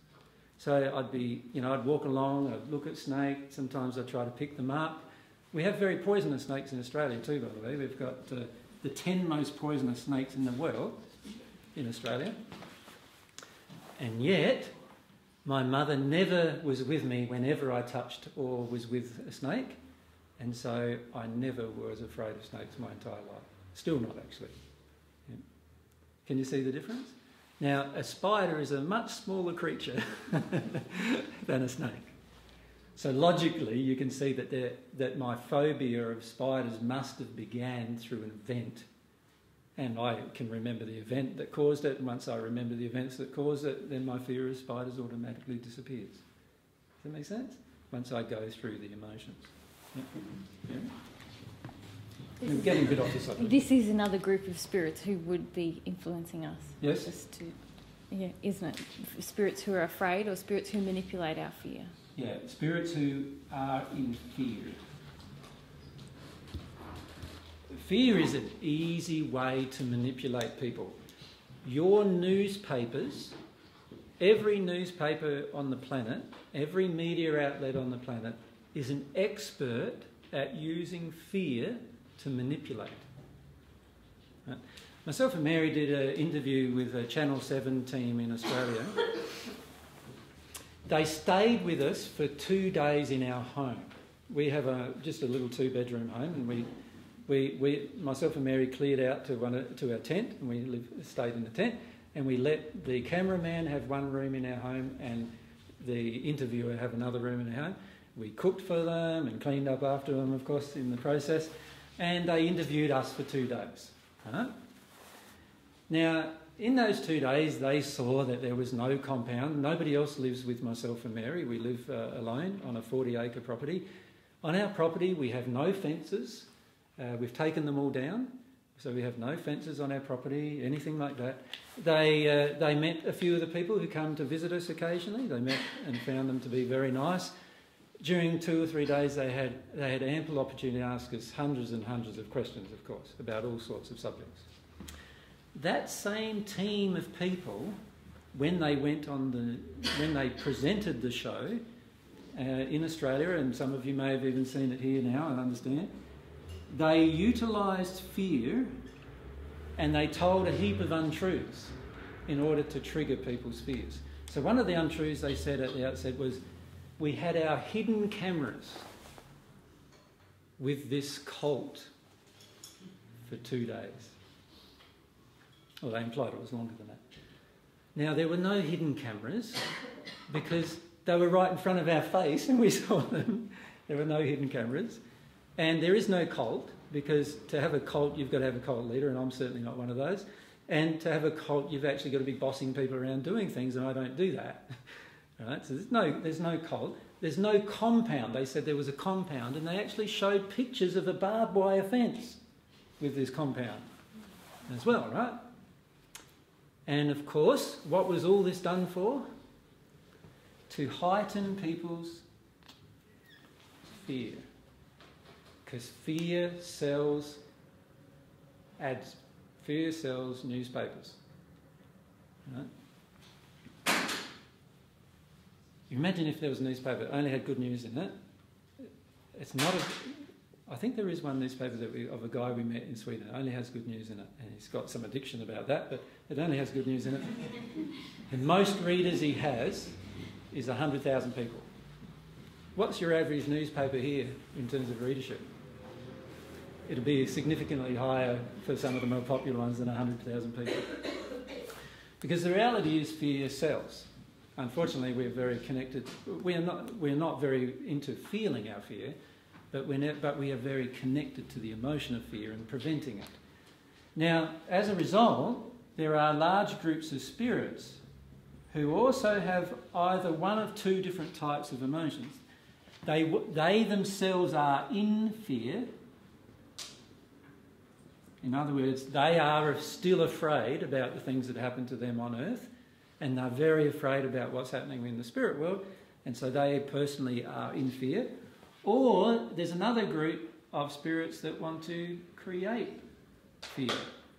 So I'd be, you know, I'd walk along, I'd look at snakes, sometimes I'd try to pick them up. We have very poisonous snakes in Australia too, by the way. We've got uh, the ten most poisonous snakes in the world in Australia. And yet, my mother never was with me whenever I touched or was with a snake. And so I never was afraid of snakes my entire life. Still not, actually. Can you see the difference? Now, a spider is a much smaller creature than a snake. So logically, you can see that, there, that my phobia of spiders must have began through an event. And I can remember the event that caused it, and once I remember the events that caused it, then my fear of spiders automatically disappears. Does that make sense? Once I go through the emotions. Yeah. Yeah. We're getting a bit off the subject. This is another group of spirits who would be influencing us. Yes. Just to, yeah, isn't it? Spirits who are afraid, or spirits who manipulate our fear. Yeah, spirits who are in fear. Fear is an easy way to manipulate people. Your newspapers, every newspaper on the planet, every media outlet on the planet is an expert at using fear to manipulate. Right? Myself and Mary did an interview with a Channel seven team in Australia. They stayed with us for two days in our home. We have a, just a little two-bedroom home, and we, we, we, myself and Mary cleared out to, one, to our tent, and we live, stayed in the tent, and we let the cameraman have one room in our home and the interviewer have another room in our home. We cooked for them and cleaned up after them, of course, in the process. And they interviewed us for two days. Right? Now, in those two days, they saw that there was no compound. Nobody else lives with myself and Mary. We live uh, alone on a forty acre property. On our property, we have no fences. Uh, we've taken them all down. So we have no fences on our property, anything like that. They, uh, they met a few of the people who come to visit us occasionally. They met and found them to be very nice. During two or three days, they had, they had ample opportunity to ask us hundreds and hundreds of questions, of course, about all sorts of subjects. That same team of people, when they went on the, when they presented the show uh, in Australia, and some of you may have even seen it here now, I understand, they utilised fear and they told a heap of untruths in order to trigger people's fears. So one of the untruths they said at the outset was, we had our hidden cameras with this cult for two days. Well, they implied it was longer than that. Now, there were no hidden cameras because they were right in front of our face and we saw them. There were no hidden cameras. And there is no cult, because to have a cult, you've got to have a cult leader, and I'm certainly not one of those. And to have a cult, you've actually got to be bossing people around doing things, and I don't do that. Right? So there's no, there's no cult. There's no compound. They said there was a compound, and they actually showed pictures of a barbed wire fence with this compound as well, right? And of course, what was all this done for? To heighten people's fear. Because fear sells ads. Fear sells newspapers. Right? You imagine if there was a newspaper that only had good news in it. It's not a... I think there is one newspaper that we, of a guy we met in Sweden. It only has good news in it. And he's got some addiction about that, but it only has good news in it. And most readers he has is one hundred thousand people. What's your average newspaper here in terms of readership? It'll be significantly higher for some of the more popular ones than one hundred thousand people. Because the reality is fear sells. Unfortunately, we're very connected. We are not, we're not very into feeling our fear, but, we're ne- but we are very connected to the emotion of fear and preventing it. Now, as a result, there are large groups of spirits who also have either one of two different types of emotions. They, they themselves are in fear. In other words, they are still afraid about the things that happen to them on earth, and they're very afraid about what's happening in the spirit world, and so they personally are in fear. Or there's another group of spirits that want to create fear.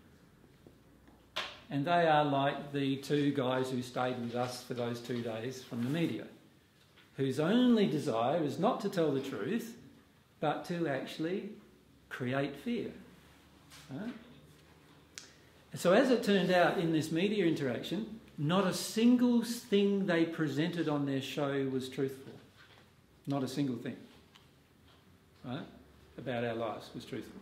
And they are like the two guys who stayed with us for those two days from the media, whose only desire is not to tell the truth, but to actually create fear. Right? And so as it turned out in this media interaction, not a single thing they presented on their show was truthful. Not a single thing, right, about our lives was truthful.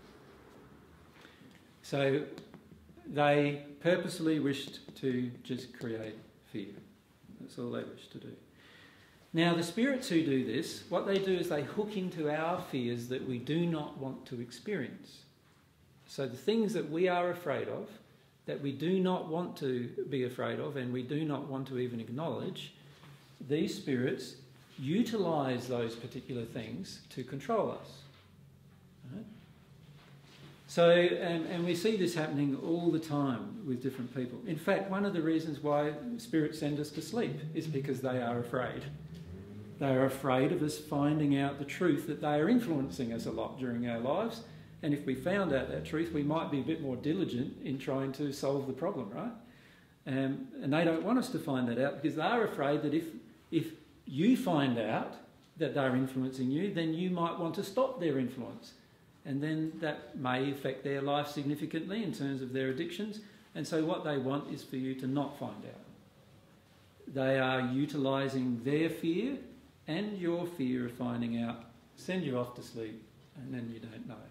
So they purposely wished to just create fear. That's all they wished to do. Now, the spirits who do this, what they do is they hook into our fears that we do not want to experience. So the things that we are afraid of, that we do not want to be afraid of and we do not want to even acknowledge, these spirits utilise those particular things to control us. Right? So, and, and we see this happening all the time with different people. In fact, one of the reasons why spirits send us to sleep is because they are afraid. They are afraid of us finding out the truth that they are influencing us a lot during our lives. And if we found out that truth, we might be a bit more diligent in trying to solve the problem, right? Um, and they don't want us to find that out because they're afraid that if, if you find out that they're influencing you, then you might want to stop their influence. And then that may affect their life significantly in terms of their addictions. And so what they want is for you to not find out. They are utilising their fear and your fear of finding out, send you off to sleep, and then you don't know.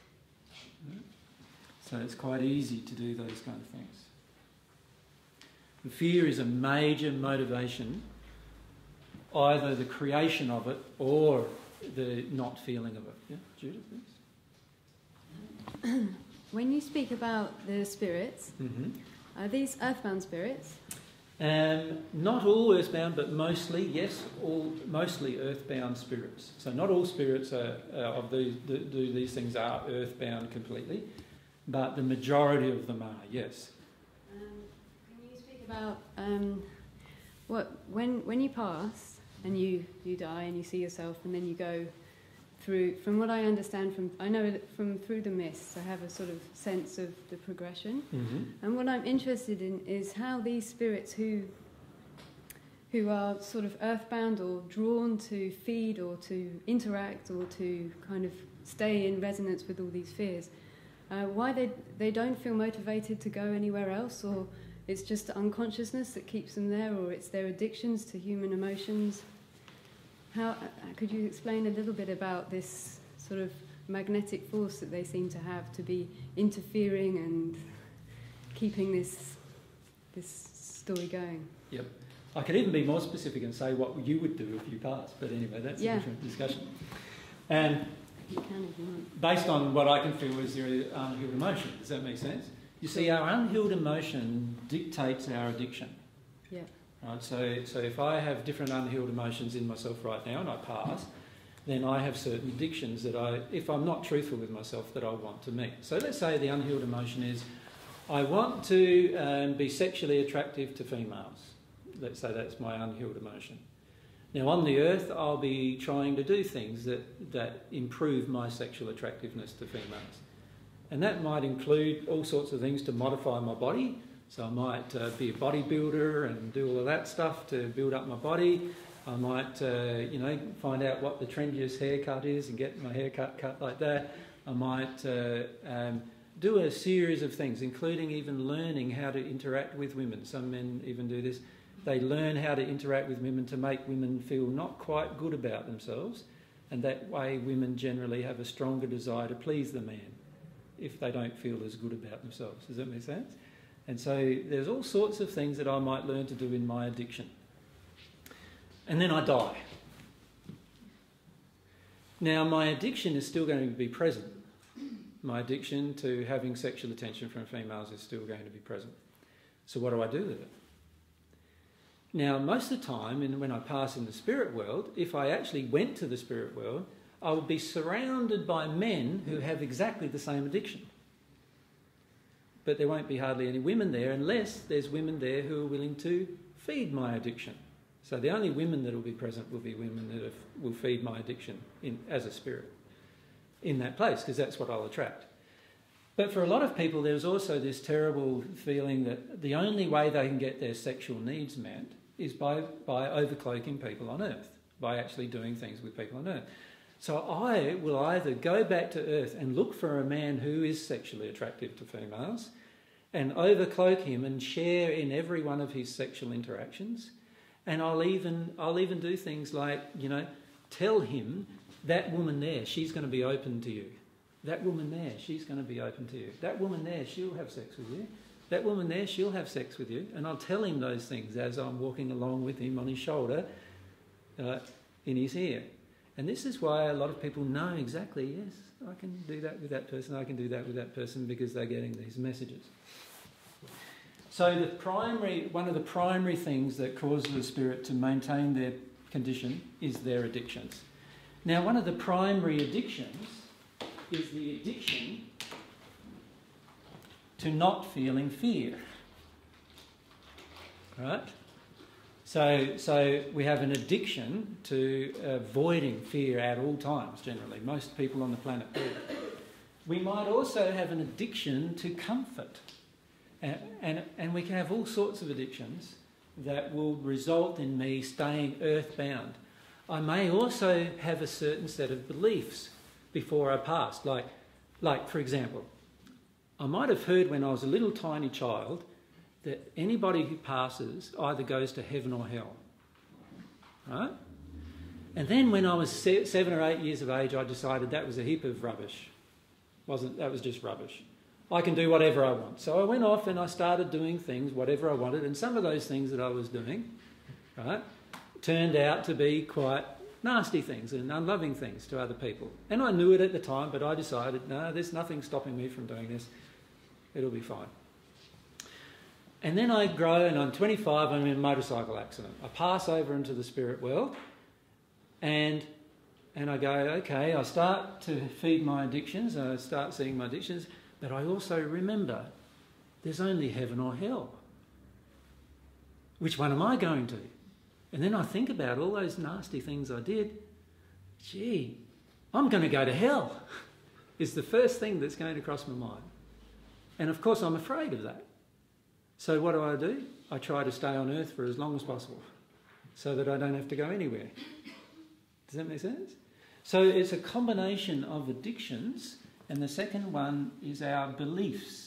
So it's quite easy to do those kind of things. The fear is a major motivation, either the creation of it or the not feeling of it. Yeah, Judith, please. When you speak about the spirits, mm-hmm. are these earthbound spirits? Um, not all earthbound, but mostly, yes, all mostly earthbound spirits. So not all spirits are, uh, of these do, do these things are earthbound completely, but the majority of them are, yes. Um, can you speak about um, what when when you pass and you, you die and you see yourself and then you go through, from what I understand from, I know that from through the mists, I have a sort of sense of the progression. Mm-hmm. And what I'm interested in is how these spirits who who are sort of earthbound or drawn to feed or to interact or to kind of stay in resonance with all these fears, uh, why they they don't feel motivated to go anywhere else, or it's just unconsciousness that keeps them there, or it's their addictions to human emotions. How uh, could you explain a little bit about this sort of magnetic force that they seem to have to be interfering and keeping this this story going? Yep. I could even be more specific and say what you would do if you passed, but anyway, that's Yeah. a different discussion. And You can if you want. based on what I can feel is your unhealed emotion, does that make sense? You see, our unhealed emotion dictates our addiction. Yeah. Right? So, so if I have different unhealed emotions in myself right now and I pass, then I have certain addictions that I, if I'm not truthful with myself, that I want to meet. So let's say the unhealed emotion is, I want to um, be sexually attractive to females. Let's say that's my unhealed emotion. Now on the earth, I'll be trying to do things that, that improve my sexual attractiveness to females. And that might include all sorts of things to modify my body. So I might uh, be a bodybuilder and do all of that stuff to build up my body. I might, uh, you know, find out what the trendiest haircut is and get my haircut cut like that. I might uh, um, do a series of things, including even learning how to interact with women. Some men even do this. They learn how to interact with women to make women feel not quite good about themselves, and that way women generally have a stronger desire to please the man if they don't feel as good about themselves. Does that make sense? And so there's all sorts of things that I might learn to do in my addiction. And then I die. Now my addiction is still going to be present. My addiction to having sexual attention from females is still going to be present. So what do I do with it? Now, most of the time, and when I pass in the spirit world, if I actually went to the spirit world, I would be surrounded by men who have exactly the same addiction. But there won't be hardly any women there unless there's women there who are willing to feed my addiction. So the only women that will be present will be women that have, will feed my addiction in, as a spirit in that place, because that's what I'll attract. But for a lot of people, there's also this terrible feeling that the only way they can get their sexual needs met is by, by overcloaking people on earth, by actually doing things with people on earth. So I will either go back to earth and look for a man who is sexually attractive to females and overcloak him and share in every one of his sexual interactions. And I'll even, I'll even do things like, you know, tell him, that woman there, she's going to be open to you. That woman there, she's going to be open to you. That woman there, she'll have sex with you. That woman there, she'll have sex with you. And I'll tell him those things as I'm walking along with him on his shoulder, uh, in his ear. And this is why a lot of people know exactly, yes, I can do that with that person, I can do that with that person, because they're getting these messages. So the primary, one of the primary things that causes the spirit to maintain their condition is their addictions. Now, one of the primary addictions is the addiction to not feeling fear. Right? So, so we have an addiction to avoiding fear at all times, generally. Most people on the planet do. We might also have an addiction to comfort. And, and, and we can have all sorts of addictions that will result in me staying earthbound. I may also have a certain set of beliefs before I passed. Like, like, for example, I might have heard when I was a little tiny child that anybody who passes either goes to heaven or hell. Right? And then when I was se- seven or eight years of age, I decided that was a heap of rubbish. Wasn't, that was just rubbish. I can do whatever I want. So I went off and I started doing things, whatever I wanted, and some of those things that I was doing, right, turned out to be quite nasty things and unloving things to other people. And I knew it at the time, but I decided, no, there's nothing stopping me from doing this. It'll be fine. And then I grow and I'm twenty-five, I'm in a motorcycle accident. I pass over into the spirit world and, and I go, okay, I start to feed my addictions, I start seeing my addictions, but I also remember there's only heaven or hell. Which one am I going to? And then I think about all those nasty things I did. Gee, I'm going to go to hell, is the first thing that's going to cross my mind. And of course I'm afraid of that. So what do I do? I try to stay on earth for as long as possible so that I don't have to go anywhere. Does that make sense? So it's a combination of addictions, and the second one is our beliefs.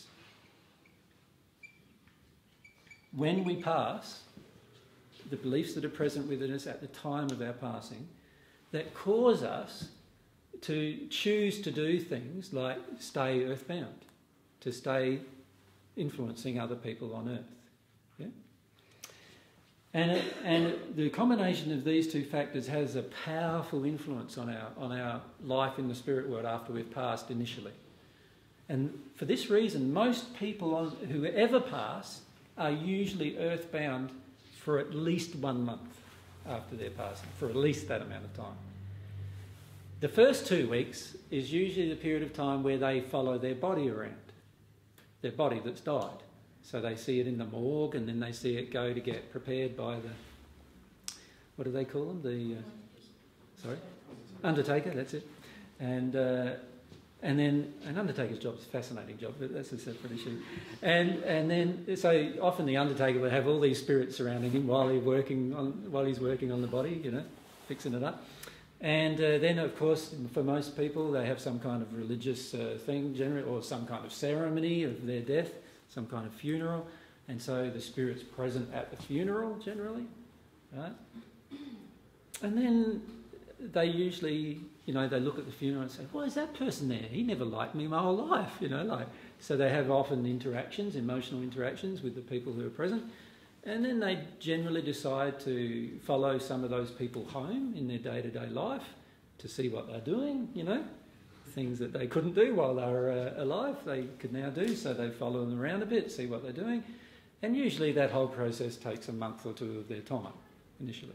When we pass, the beliefs that are present within us at the time of our passing that cause us to choose to do things like stay earthbound, to stay influencing other people on earth. Yeah? And, it, and the combination of these two factors has a powerful influence on our, on our life in the spirit world after we've passed initially. And for this reason, most people on, who ever pass are usually earthbound for at least one month after their passing, for at least that amount of time. The first two weeks is usually the period of time where they follow their body around, their body that's died. So they see it in the morgue, and then they see it go to get prepared by the, what do they call them? The, uh, sorry? Undertaker, that's it. And uh, and then, an undertaker's job is a fascinating job, but that's a separate issue. And and then, so often the undertaker will have all these spirits surrounding him while he's working on, while he's working on the body, you know, fixing it up. And uh, then, of course, for most people, they have some kind of religious uh, thing, generally, or some kind of ceremony of their death, some kind of funeral, and so the spirit's present at the funeral generally, right? And then they usually, you know, they look at the funeral and say, "Why is that person there? He never liked me my whole life," you know, like. So they have often interactions, emotional interactions with the people who are present, and then they generally decide to follow some of those people home in their day-to-day life to see what they're doing, you know. Things that they couldn't do while they were uh, alive, they could now do, so they follow them around a bit, see what they're doing. And usually that whole process takes a month or two of their time, initially.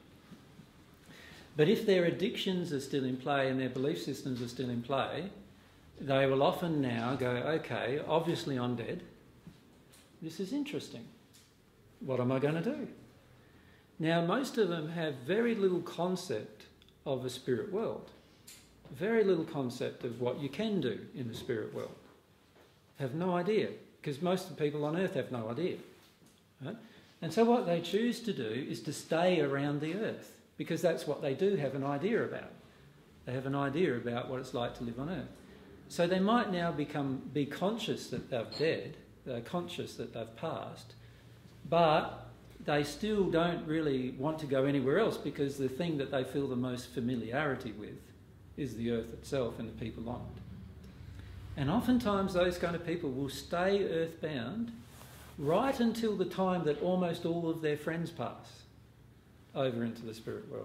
But if their addictions are still in play and their belief systems are still in play, they will often now go, okay, obviously I'm dead. This is interesting. What am I going to do? Now, most of them have very little concept of a spirit world. Very little concept of what you can do in the spirit world. Have no idea, because most of the people on earth have no idea. Right? And so what they choose to do is to stay around the earth, because that's what they do have an idea about. They have an idea about what it's like to live on earth. So they might now become be conscious that they're dead, they're conscious that they've passed, but they still don't really want to go anywhere else, because the thing that they feel the most familiarity with is the earth itself and the people on it. And oftentimes those kind of people will stay earthbound right until the time that almost all of their friends pass over into the spirit world.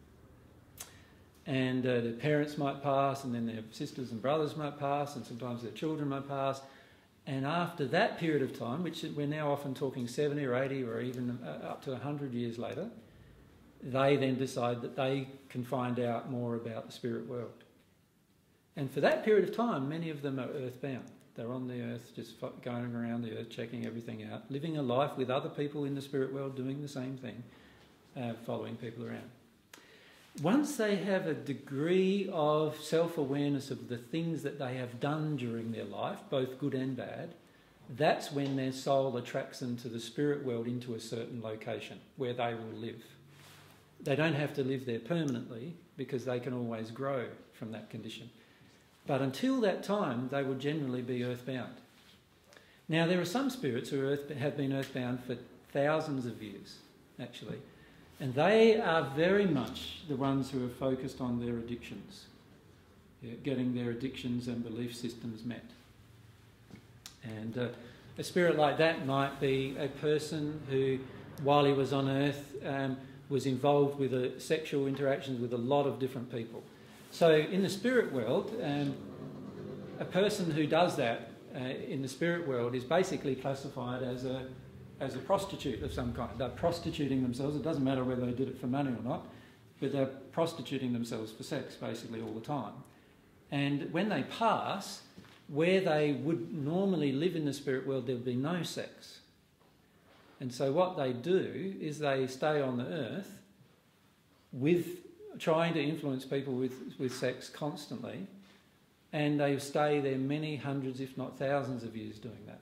And uh, their parents might pass, and then their sisters and brothers might pass, and sometimes their children might pass. And after that period of time, which we're now often talking seventy or eighty or even uh, up to one hundred years later, they then decide that they can find out more about the spirit world. And for that period of time, many of them are earthbound. They're on the earth, just going around the earth, checking everything out, living a life with other people in the spirit world, doing the same thing, uh, following people around. Once they have a degree of self-awareness of the things that they have done during their life, both good and bad, that's when their soul attracts them to the spirit world, into a certain location where they will live. They don't have to live there permanently, because they can always grow from that condition. But until that time, they will generally be earthbound. Now, there are some spirits who are earth, have been earthbound for thousands of years, actually. And they are very much the ones who are focused on their addictions, yeah, getting their addictions and belief systems met. And uh, a spirit like that might be a person who, while he was on earth, um, was involved with a sexual interactions with a lot of different people. So in the spirit world, um, a person who does that uh, in the spirit world is basically classified as a as a prostitute of some kind. They're prostituting themselves. It doesn't matter whether they did it for money or not, but they're prostituting themselves for sex basically all the time. And when they pass, where they would normally live in the spirit world, there would be no sex. And so what they do is they stay on the earth with trying to influence people with, with sex constantly, and they stay there many hundreds, if not thousands of years doing that.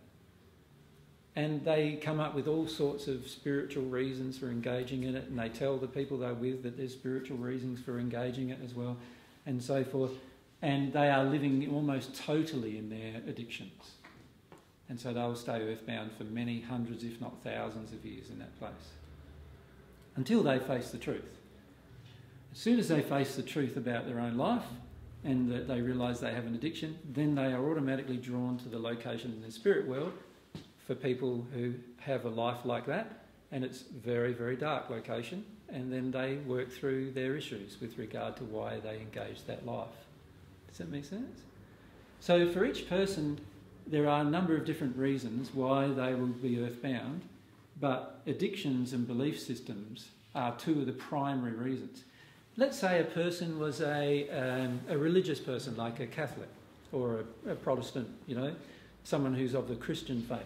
And they come up with all sorts of spiritual reasons for engaging in it, and they tell the people they're with that there's spiritual reasons for engaging it as well, and so forth. And they are living almost totally in their addictions. And so they'll stay earthbound for many hundreds, if not thousands of years in that place, until they face the truth. As soon as they face the truth about their own life and that they realise they have an addiction, then they are automatically drawn to the location in the spirit world for people who have a life like that, and it's very, very dark location, and then they work through their issues with regard to why they engage that life. Does that make sense? So for each person, there are a number of different reasons why they will be earthbound, but addictions and belief systems are two of the primary reasons. Let's say a person was a, um, a religious person, like a Catholic or a, a Protestant, you know, someone who's of the Christian faith.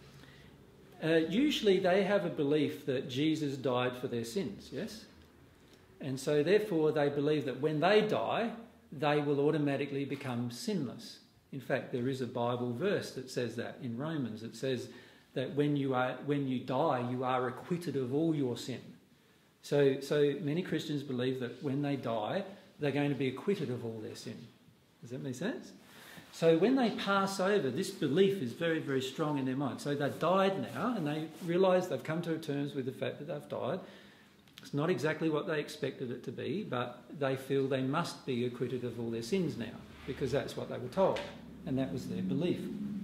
Uh, usually they have a belief that Jesus died for their sins, yes? And so therefore they believe that when they die, they will automatically become sinless. In fact, there is a Bible verse that says that in Romans. It says that when you are when you die, you are acquitted of all your sin. So, so many Christians believe that when they die, they're going to be acquitted of all their sin. Does that make sense? So when they pass over, this belief is very, very strong in their mind. So they've died now, and they realise they've come to terms with the fact that they've died. It's not exactly what they expected it to be, but they feel they must be acquitted of all their sins now, because that's what they were told, and that was their belief.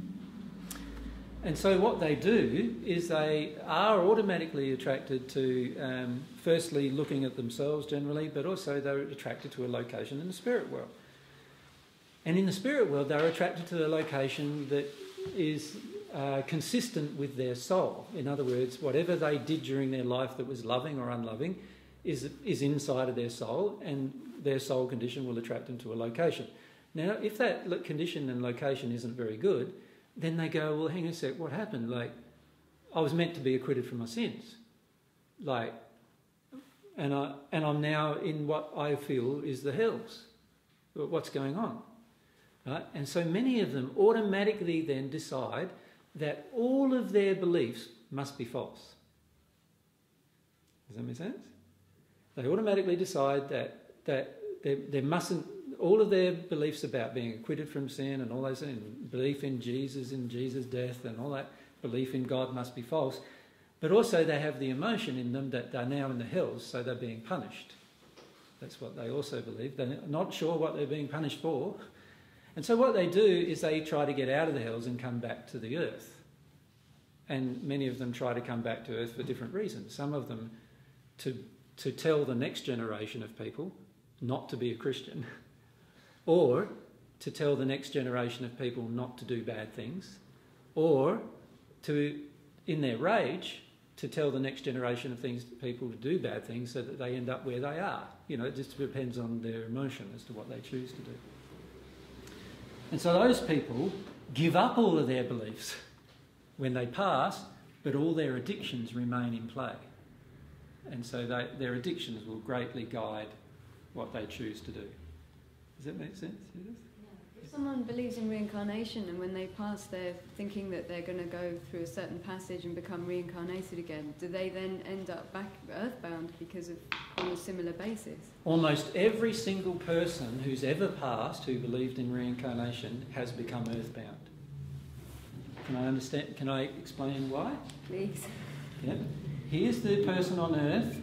And so what they do is they are automatically attracted to, um, firstly, looking at themselves generally, but also they're attracted to a location in the spirit world. And in the spirit world, they're attracted to a location that is uh, consistent with their soul. In other words, whatever they did during their life that was loving or unloving is, is inside of their soul, and their soul condition will attract them to a location. Now, if that condition and location isn't very good, then they go, well, hang on a sec, what happened? Like, I was meant to be acquitted from my sins. Like, and, I, and I'm now in what I feel is the hells. What's going on? Right? And so many of them automatically then decide that all of their beliefs must be false. Does that make sense? They automatically decide that, that there, there mustn't, all of their beliefs about being acquitted from sin and all those things, belief in Jesus and Jesus' death and all that, belief in God must be false. But also they have the emotion in them that they're now in the hells, so they're being punished. That's what they also believe. They're not sure what they're being punished for. And so what they do is they try to get out of the hells and come back to the earth. And many of them try to come back to earth for different reasons. Some of them to, to tell the next generation of people not to be a Christian, or to tell the next generation of people not to do bad things, or to, in their rage, to tell the next generation of things, people to do bad things so that they end up where they are. You know, it just depends on their emotion as to what they choose to do. And so those people give up all of their beliefs when they pass, but all their addictions remain in play. And so they, their addictions will greatly guide what they choose to do. Does that make sense? If someone believes in reincarnation and when they pass they're thinking that they're going to go through a certain passage and become reincarnated again, do they then end up back earthbound because of on a similar basis? Almost every single person who's ever passed who believed in reincarnation has become earthbound. Can I understand? Can I explain why? Please. Yeah. Here's the person on earth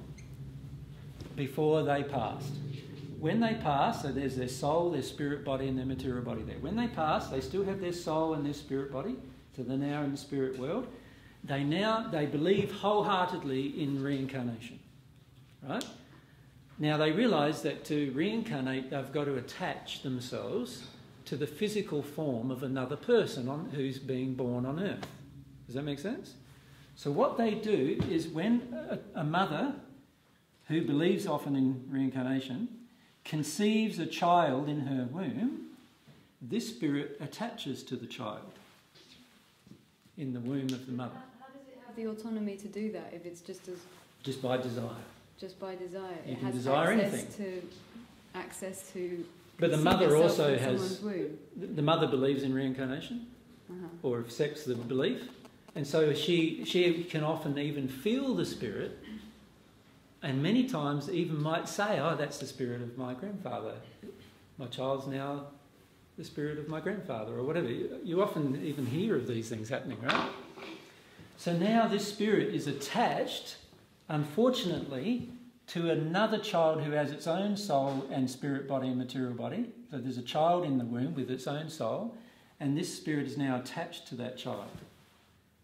before they passed. When they pass, so there's their soul, their spirit body and their material body there. When they pass, they still have their soul and their spirit body, so they're now in the spirit world. They now, they believe wholeheartedly in reincarnation, right? Now they realise that to reincarnate, they've got to attach themselves to the physical form of another person on, who's being born on earth. Does that make sense? So what they do is when a, a mother who believes often in reincarnation conceives a child in her womb, this spirit attaches to the child in the womb of the mother. How, how does it have the autonomy to do that if it's just as... Just by desire. Just by desire? You it can has desire access anything. To, access to... But the mother also from has... womb. The mother believes in reincarnation, uh-huh. or accepts the belief, and so she, she can often even feel the spirit, and many times even might say, oh, that's the spirit of my grandfather. My child's now the spirit of my grandfather, or whatever. You often even hear of these things happening, right? So now this spirit is attached, unfortunately, to another child who has its own soul and spirit body and material body. So there's a child in the womb with its own soul, and this spirit is now attached to that child.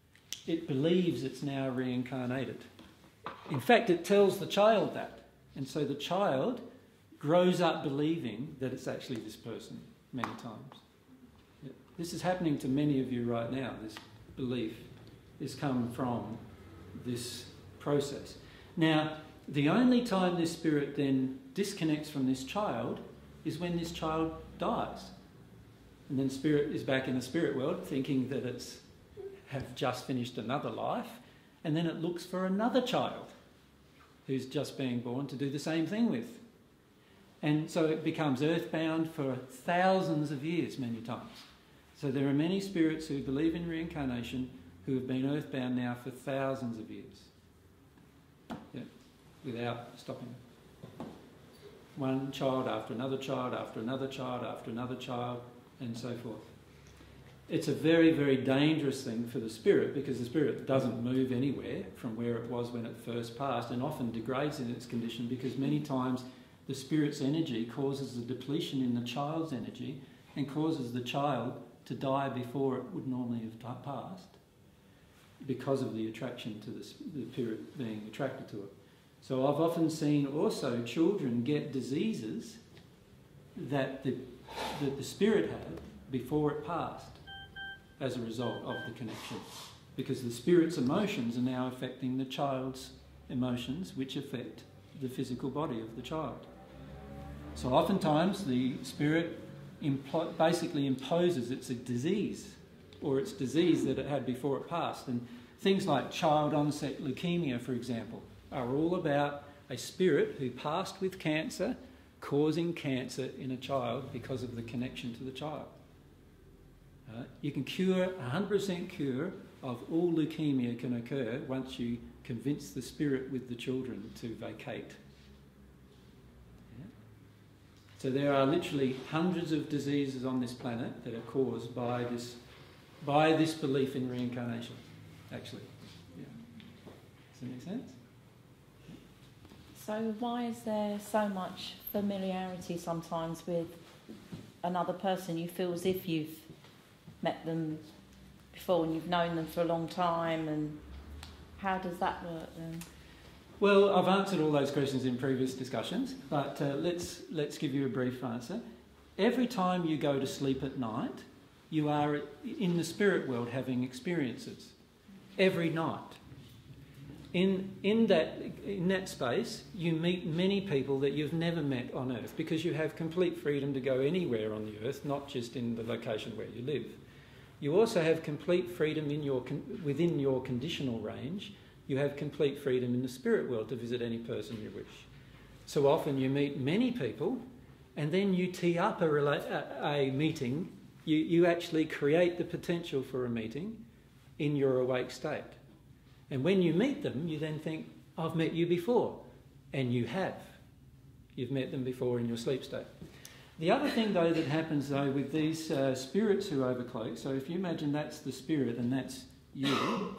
it believes it's now reincarnated. In fact, it tells the child that. And so the child grows up believing that it's actually this person many times. Yeah. This is happening to many of you right now. This belief is come from this process. Now, the only time this spirit then disconnects from this child is when this child dies. And then spirit is back in the spirit world thinking that it's have just finished another life, and then it looks for another child who's just being born to do the same thing with. And so it becomes earthbound for thousands of years many times. So there are many spirits who believe in reincarnation who have been earthbound now for thousands of years. Yeah, without stopping. One child after another child, after another child, after another child, and so forth. It's a very, very dangerous thing for the spirit, because the spirit doesn't move anywhere from where it was when it first passed, and often degrades in its condition, because many times the spirit's energy causes a depletion in the child's energy and causes the child to die before it would normally have passed, because of the attraction to the, the spirit being attracted to it. So I've often seen also children get diseases that the, that the spirit had before it passed, as a result of the connection, because the spirit's emotions are now affecting the child's emotions, which affect the physical body of the child. So oftentimes the spirit impl- basically imposes its a disease, or its disease that it had before it passed. And things like child onset leukemia, for example, are all about a spirit who passed with cancer, causing cancer in a child because of the connection to the child. Uh, you can cure, one hundred percent cure of all leukemia can occur once you convince the spirit with the children to vacate. Yeah. So there are literally hundreds of diseases on this planet that are caused by this, by this belief in reincarnation, actually. Yeah. Does that make sense? So why is there so much familiarity sometimes with another person? You feel as if you've met them before and you've known them for a long time, and how does that work then? Well, I've answered all those questions in previous discussions, but uh, let's let's give you a brief answer. Every time you go to sleep at night, you are in the spirit world having experiences. Every night. In in that in that space, you meet many people that you've never met on Earth, because you have complete freedom to go anywhere on the Earth, not just in the location where you live. You also have complete freedom in your con- within your conditional range. You have complete freedom in the spirit world to visit any person you wish. So often you meet many people, and then you tee up a, rela- a, a meeting. You, you actually create the potential for a meeting in your awake state. And when you meet them, you then think, I've met you before. And you have. You've met them before in your sleep state. The other thing, though, that happens, though, with these uh, spirits who overcloak, so if you imagine that's the spirit and that's you,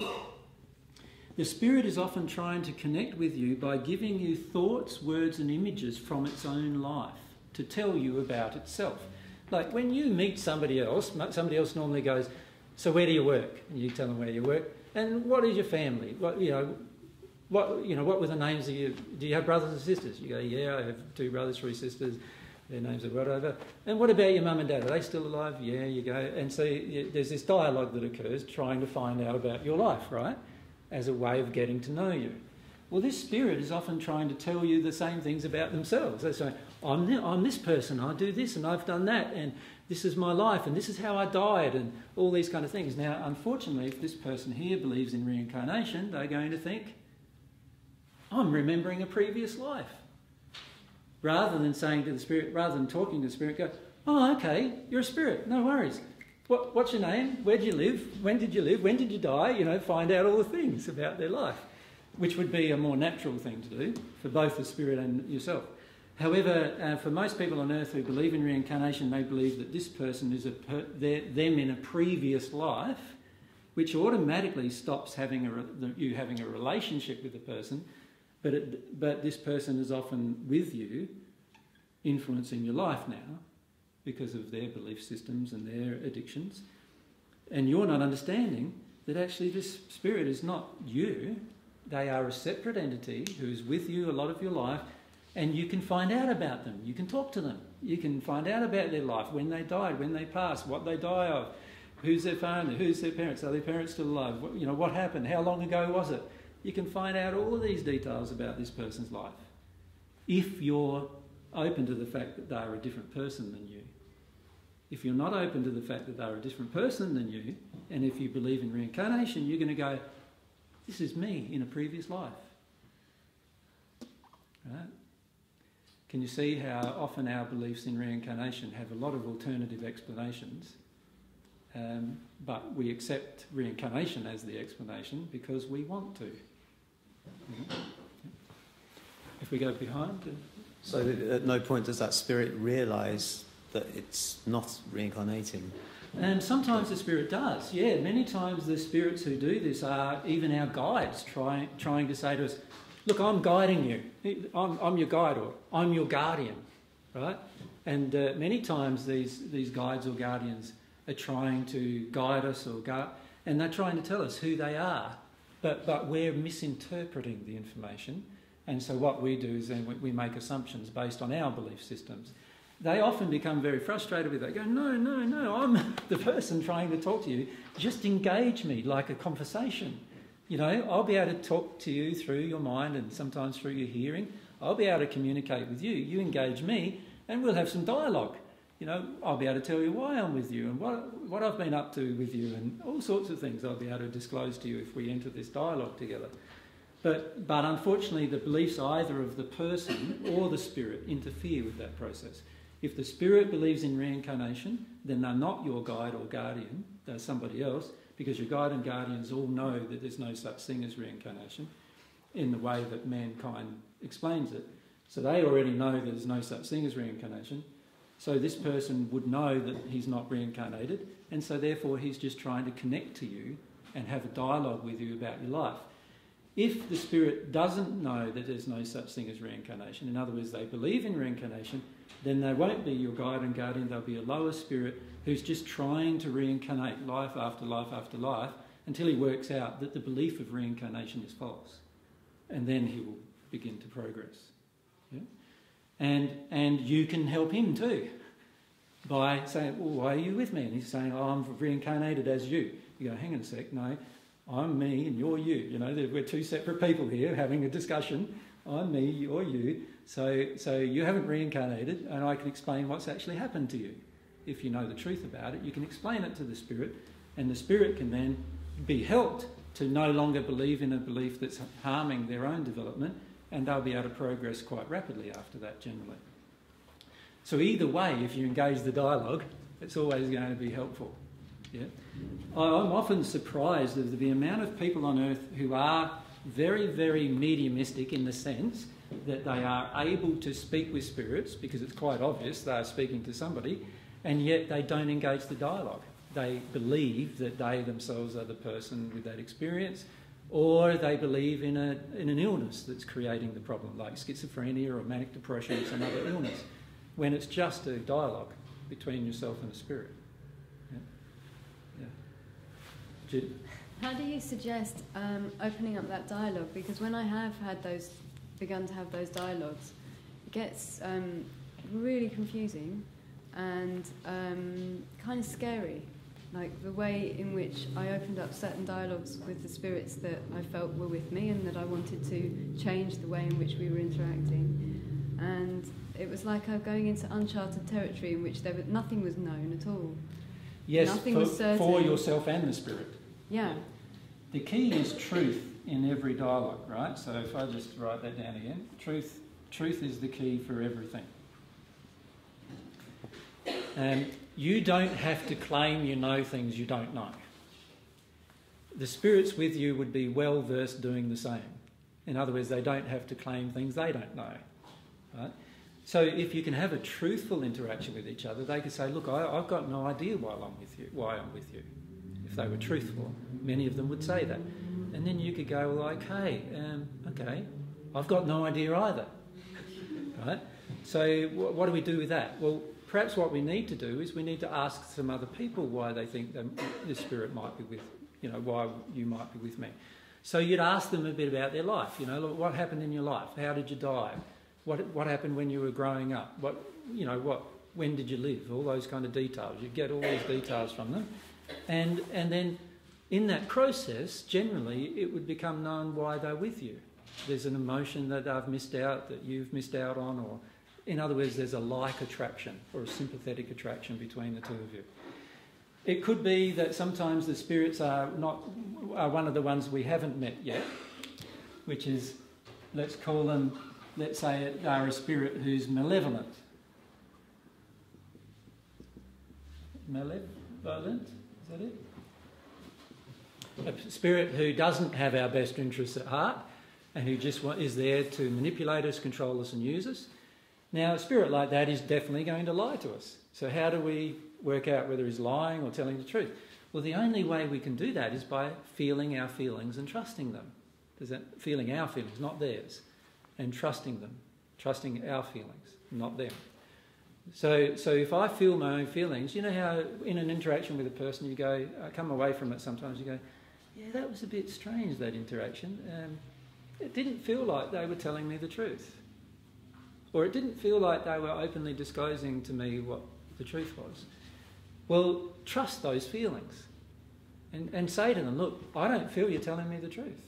the spirit is often trying to connect with you by giving you thoughts, words and images from its own life to tell you about itself. Like when you meet somebody else, somebody else normally goes, so where do you work? And you tell them where you work. And what is your family? What, you know, what, you know, what were the names of you? Do you have brothers and sisters? You go, yeah, I have two brothers, three sisters. Their names are whatever. And what about your mum and dad? Are they still alive? Yeah, you go. And so you, there's this dialogue that occurs trying to find out about your life, right? As a way of getting to know you. Well, this spirit is often trying to tell you the same things about themselves. They say, I'm, th- I'm this person, I do this and I've done that, and this is my life, and this is how I died, and all these kind of things. Now, unfortunately, if this person here believes in reincarnation, they're going to think, I'm remembering a previous life. Rather than saying to the spirit, rather than talking to the spirit, go, oh, okay, you're a spirit, no worries. What, what's your name? Where do you live? When did you live? When did you die? You know, find out all the things about their life, which would be a more natural thing to do for both the spirit and yourself. However, uh, for most people on Earth who believe in reincarnation, they believe that this person is a per- them in a previous life, which automatically stops having a re- you having a relationship with the person, but it, but this person is often with you, influencing your life now, because of their belief systems and their addictions, and you're not understanding that actually this spirit is not you. They are a separate entity who's with you a lot of your life, and you can find out about them. You can talk to them. You can find out about their life, when they died, when they passed, what they die of, who's their family, who's their parents, are their parents still alive, what, you know, what happened, how long ago was it? You can find out all of these details about this person's life if you're open to the fact that they are a different person than you. If you're not open to the fact that they're a different person than you, and if you believe in reincarnation, you're going to go, this is me in a previous life. Right? Can you see how often our beliefs in reincarnation have a lot of alternative explanations, um, but we accept reincarnation as the explanation because we want to. Mm-hmm. If we go behind... Uh, so at no point does that spirit realise that it's not reincarnating? And sometimes the spirit does, yeah. Many times the spirits who do this are even our guides trying trying to say to us, look, I'm guiding you. I'm, I'm your guide, or I'm your guardian, right? And uh, many times these, these guides or guardians are trying to guide us or guard, and they're trying to tell us who they are, but, but we're misinterpreting the information. And so what we do is then we, we make assumptions based on our belief systems. They often become very frustrated with that. They go, no, no, no, I'm the person trying to talk to you. Just engage me like a conversation. You know, I'll be able to talk to you through your mind and sometimes through your hearing. I'll be able to communicate with you. You engage me and we'll have some dialogue. You know, I'll be able to tell you why I'm with you and what, what I've been up to with you and all sorts of things I'll be able to disclose to you if we enter this dialogue together. But, but unfortunately, the beliefs either of the person or the spirit interfere with that process. If the spirit believes in reincarnation, then they're not your guide or guardian, they're somebody else, because your guide and guardians all know that there's no such thing as reincarnation in the way that mankind explains it. So they already know that there's no such thing as reincarnation. So this person would know that he's not reincarnated, and so therefore he's just trying to connect to you and have a dialogue with you about your life. If the spirit doesn't know that there's no such thing as reincarnation, in other words, they believe in reincarnation, then they won't be your guide and guardian, they'll be a lower spirit who's just trying to reincarnate life after life after life until he works out that the belief of reincarnation is false. And then he will begin to progress. Yeah? And, and you can help him too by saying, well, why are you with me? And he's saying, oh, I'm reincarnated as you. You go, hang on a sec, no, I'm me and you're you. You know, we're two separate people here having a discussion. I'm me, you're you. So, so you haven't reincarnated, and I can explain what's actually happened to you. If you know the truth about it, you can explain it to the spirit, and the spirit can then be helped to no longer believe in a belief that's harming their own development, and they'll be able to progress quite rapidly after that generally. So either way, if you engage the dialogue, it's always going to be helpful. Yeah? I'm often surprised of the amount of people on earth who are very, very mediumistic in the sense that they are able to speak with spirits because it's quite obvious they are speaking to somebody, and yet they don't engage the dialogue. They believe that they themselves are the person with that experience, or they believe in, a, in an illness that's creating the problem, like schizophrenia or manic depression or some other illness, when it's just a dialogue between yourself and a spirit. Yeah. Yeah. Judy? How do you suggest um, opening up that dialogue? Because when I have had those, begun to have those dialogues, it gets um, really confusing and um, kind of scary. Like the way in which I opened up certain dialogues with the spirits that I felt were with me and that I wanted to change the way in which we were interacting. And it was like I was going into uncharted territory in which there was, nothing was known at all. Yes, nothing for, was certain. for yourself and the spirit. Yeah. The key is truth in every dialogue, right? So if I just write that down again, truth, truth is the key for everything. And you don't have to claim you know things you don't know. The spirits with you would be well versed doing the same. In other words, they don't have to claim things they don't know, right? So if you can have a truthful interaction with each other, they could say, look, I, I've got no idea why I'm with you, why I'm with you. If they were truthful, many of them would say that. And then you could go, well, okay, um, okay, I've got no idea either, right? So w- what do we do with that? Well, perhaps what we need to do is we need to ask some other people why they think that the spirit might be with you know, why you might be with me. So you'd ask them a bit about their life. You know, what happened in your life? How did you die? What what happened when you were growing up? What you know what when did you live? All those kind of details. You get all these details from them, and and then in that process, generally, it would become known why they're with you. There's an emotion that they've missed out, that you've missed out on, or in other words, there's a like attraction or a sympathetic attraction between the two of you. It could be that sometimes the spirits are not are one of the ones we haven't met yet, which is, let's call them, let's say they are a spirit who's malevolent. Malevolent, is that it? A spirit who doesn't have our best interests at heart and who just is there to manipulate us, control us and use us. Now, a spirit like that is definitely going to lie to us. So how do we work out whether he's lying or telling the truth? Well, the only way we can do that is by feeling our feelings and trusting them. Does that feeling our feelings, not theirs, and trusting them, trusting our feelings, not them. So, so if I feel my own feelings, you know how in an interaction with a person you go, I come away from it sometimes, you go, yeah, that was a bit strange, that interaction. Um, it didn't feel like they were telling me the truth. Or it didn't feel like they were openly disclosing to me what the truth was. Well, trust those feelings and, and say to them, look, I don't feel you're telling me the truth.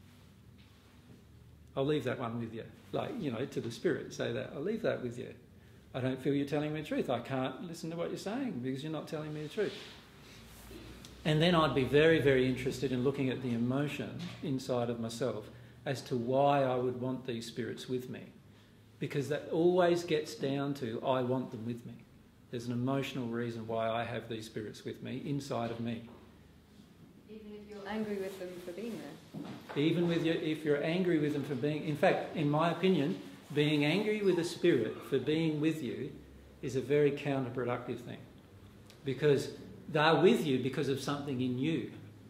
I'll leave that one with you. Like, you know, to the spirit, say that. I'll leave that with you. I don't feel you're telling me the truth. I can't listen to what you're saying because you're not telling me the truth. And then I'd be very, very interested in looking at the emotion inside of myself as to why I would want these spirits with me. Because that always gets down to, I want them with me. There's an emotional reason why I have these spirits with me, inside of me. Even if you're angry with them for being there? Even with you, if you're angry with them for being... In fact, in my opinion, being angry with a spirit for being with you is a very counterproductive thing. Because they're with you because of something in you.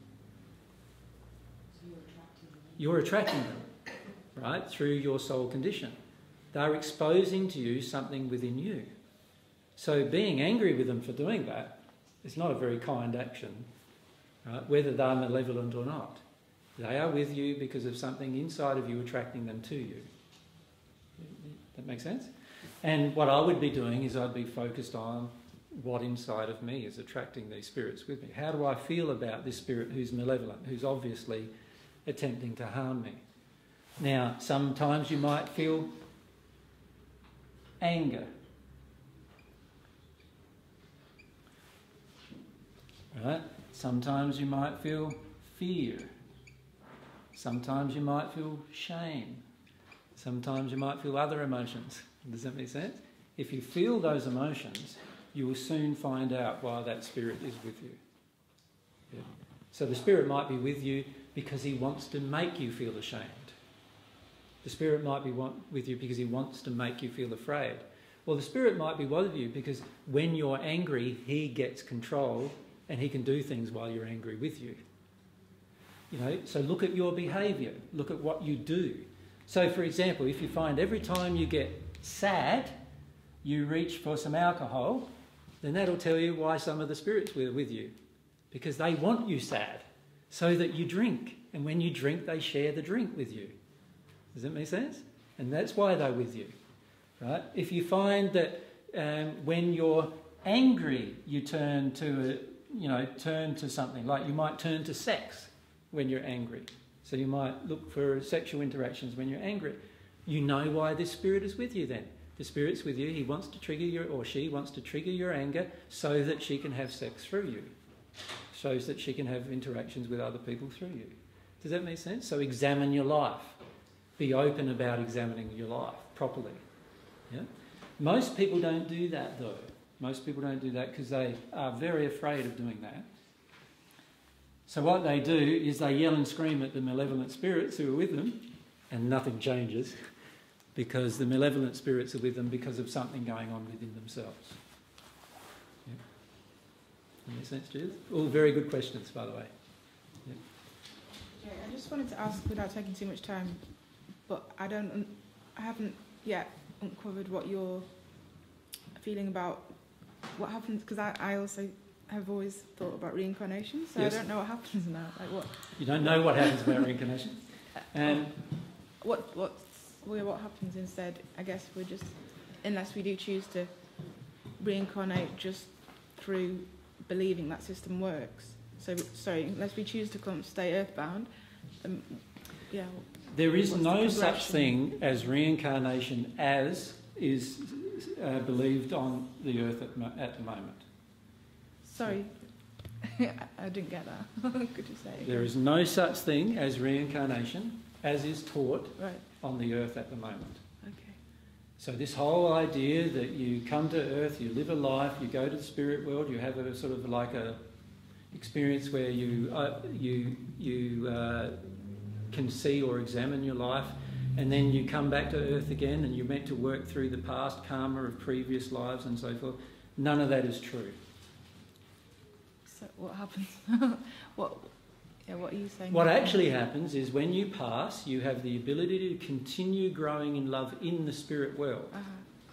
So you're attracting them. You're attracting them, right, through your soul condition. They're exposing to you something within you. So being angry with them for doing that is not a very kind action, right? Whether they're malevolent or not. They are with you because of something inside of you attracting them to you. That makes sense? And what I would be doing is I'd be focused on what inside of me is attracting these spirits with me. How do I feel about this spirit who's malevolent, who's obviously attempting to harm me? Now, sometimes you might feel anger. Right? Sometimes you might feel fear. Sometimes you might feel shame. Sometimes you might feel other emotions. Does that make sense? If you feel those emotions, you will soon find out why that spirit is with you. Yeah. So the spirit might be with you because he wants to make you feel ashamed. The spirit might be want, with you because he wants to make you feel afraid. Well, the spirit might be with you because when you're angry, he gets control and he can do things while you're angry with you. You know, so look at your behaviour. Look at what you do. So, for example, if you find every time you get sad, you reach for some alcohol, then that'll tell you why some of the spirits were with you. Because they want you sad so that you drink. And when you drink, they share the drink with you. Does that make sense? And that's why they're with you. Right? If you find that um, when you're angry, you turn to, a, you know, turn to something, like you might turn to sex when you're angry. So you might look for sexual interactions when you're angry. You know why this spirit is with you then. The spirit's with you. He wants to trigger your, or she wants to trigger your anger so that she can have sex through you. Shows that she can have interactions with other people through you. Does that make sense? So examine your life. Be open about examining your life properly. Yeah? Most people don't do that though. Most people don't do that because they are very afraid of doing that. So what they do is they yell and scream at the malevolent spirits who are with them, and nothing changes because the malevolent spirits are with them because of something going on within themselves. Yeah. That makes sense, Judith? All very good questions, by the way. Yeah. Yeah, I just wanted to ask, without taking too much time, but I don't, I haven't yet uncovered what you're feeling about what happens, because I, I also have always thought about reincarnation, so Yes. I don't know what happens now. Like what? You don't know what happens about reincarnation? And What what well, what happens instead? I guess we're just, unless we do choose to reincarnate just through believing that system works. So sorry, unless we choose to come stay earthbound, um, yeah. there is what's no the such progression? thing as reincarnation as is uh, believed on the earth at, mo- at the moment. Sorry, I didn't get that. Could you say? There is no such thing as reincarnation as is taught Right. on the earth at the moment. Okay. So this whole idea that you come to earth, you live a life, you go to the spirit world, you have a sort of like a experience where you uh, you you uh, can see or examine your life, and then you come back to earth again, and you're meant to work through the past karma of previous lives and so forth. None of that is true. So what happens? what? Yeah, what are you saying? What actually happens is when you pass, you have the ability to continue growing in love in the spirit world. Uh-huh.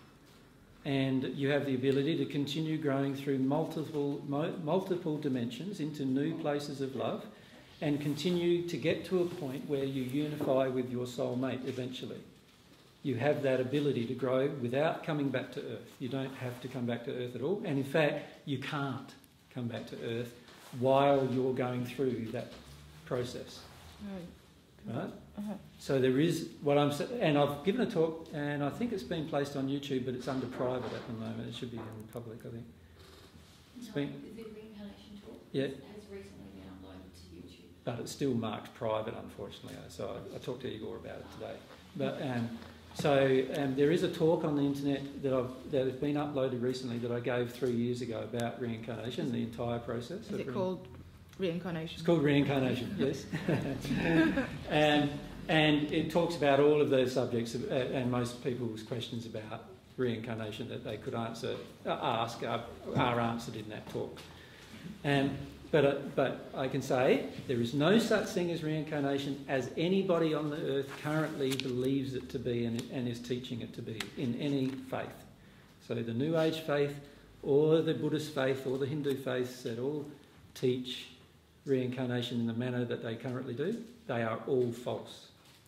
And you have the ability to continue growing through multiple mo- multiple dimensions into new places of love, and continue to get to a point where you unify with your soulmate eventually. You have that ability to grow without coming back to earth. You don't have to come back to earth at all. And in fact, you can't come back to earth while you're going through that process. Right. Right? Uh-huh. So there is what I'm sa- and I've given a talk, and I think it's been placed on YouTube, but it's under private at the moment. It should be in public, I think. It's No, been, the reincarnation talk yeah, has recently been uploaded to YouTube. but it's still marked private, unfortunately. So I, I talked to Igor about it today. But um, so um, there is a talk on the internet that I've that has been uploaded recently that I gave three years ago about reincarnation, the entire process. Is it rein- called reincarnation? It's called reincarnation, yes. and and it talks about all of those subjects, uh, and most people's questions about reincarnation that they could answer, uh, ask are, are answered in that talk. And but uh, but I can say there is no such thing as reincarnation as anybody on the earth currently believes it to be and, and is teaching it to be in any faith. So the New Age faith, or the Buddhist faith, or the Hindu faiths that all teach reincarnation in the manner that they currently do, they are all false.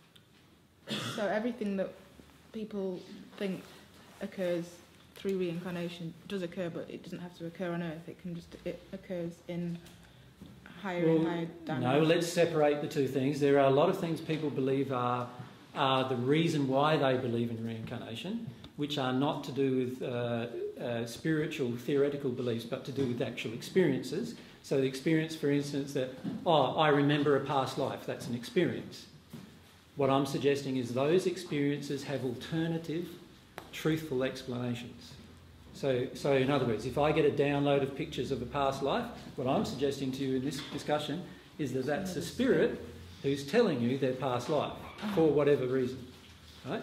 So everything that people think occurs through reincarnation does occur, but it doesn't have to occur on Earth. It can just it occurs in higher Well, and higher no, dimensions. let's separate the two things. There are a lot of things people believe are are the reason why they believe in reincarnation, which are not to do with uh, uh, spiritual theoretical beliefs, but to do with actual experiences. So the experience, for instance, that, oh, I remember a past life, that's an experience. What I'm suggesting is those experiences have alternative, truthful explanations. So, so in other words, if I get a download of pictures of a past life, what I'm suggesting to you in this discussion is that that's a spirit who's telling you their past life for whatever reason, right?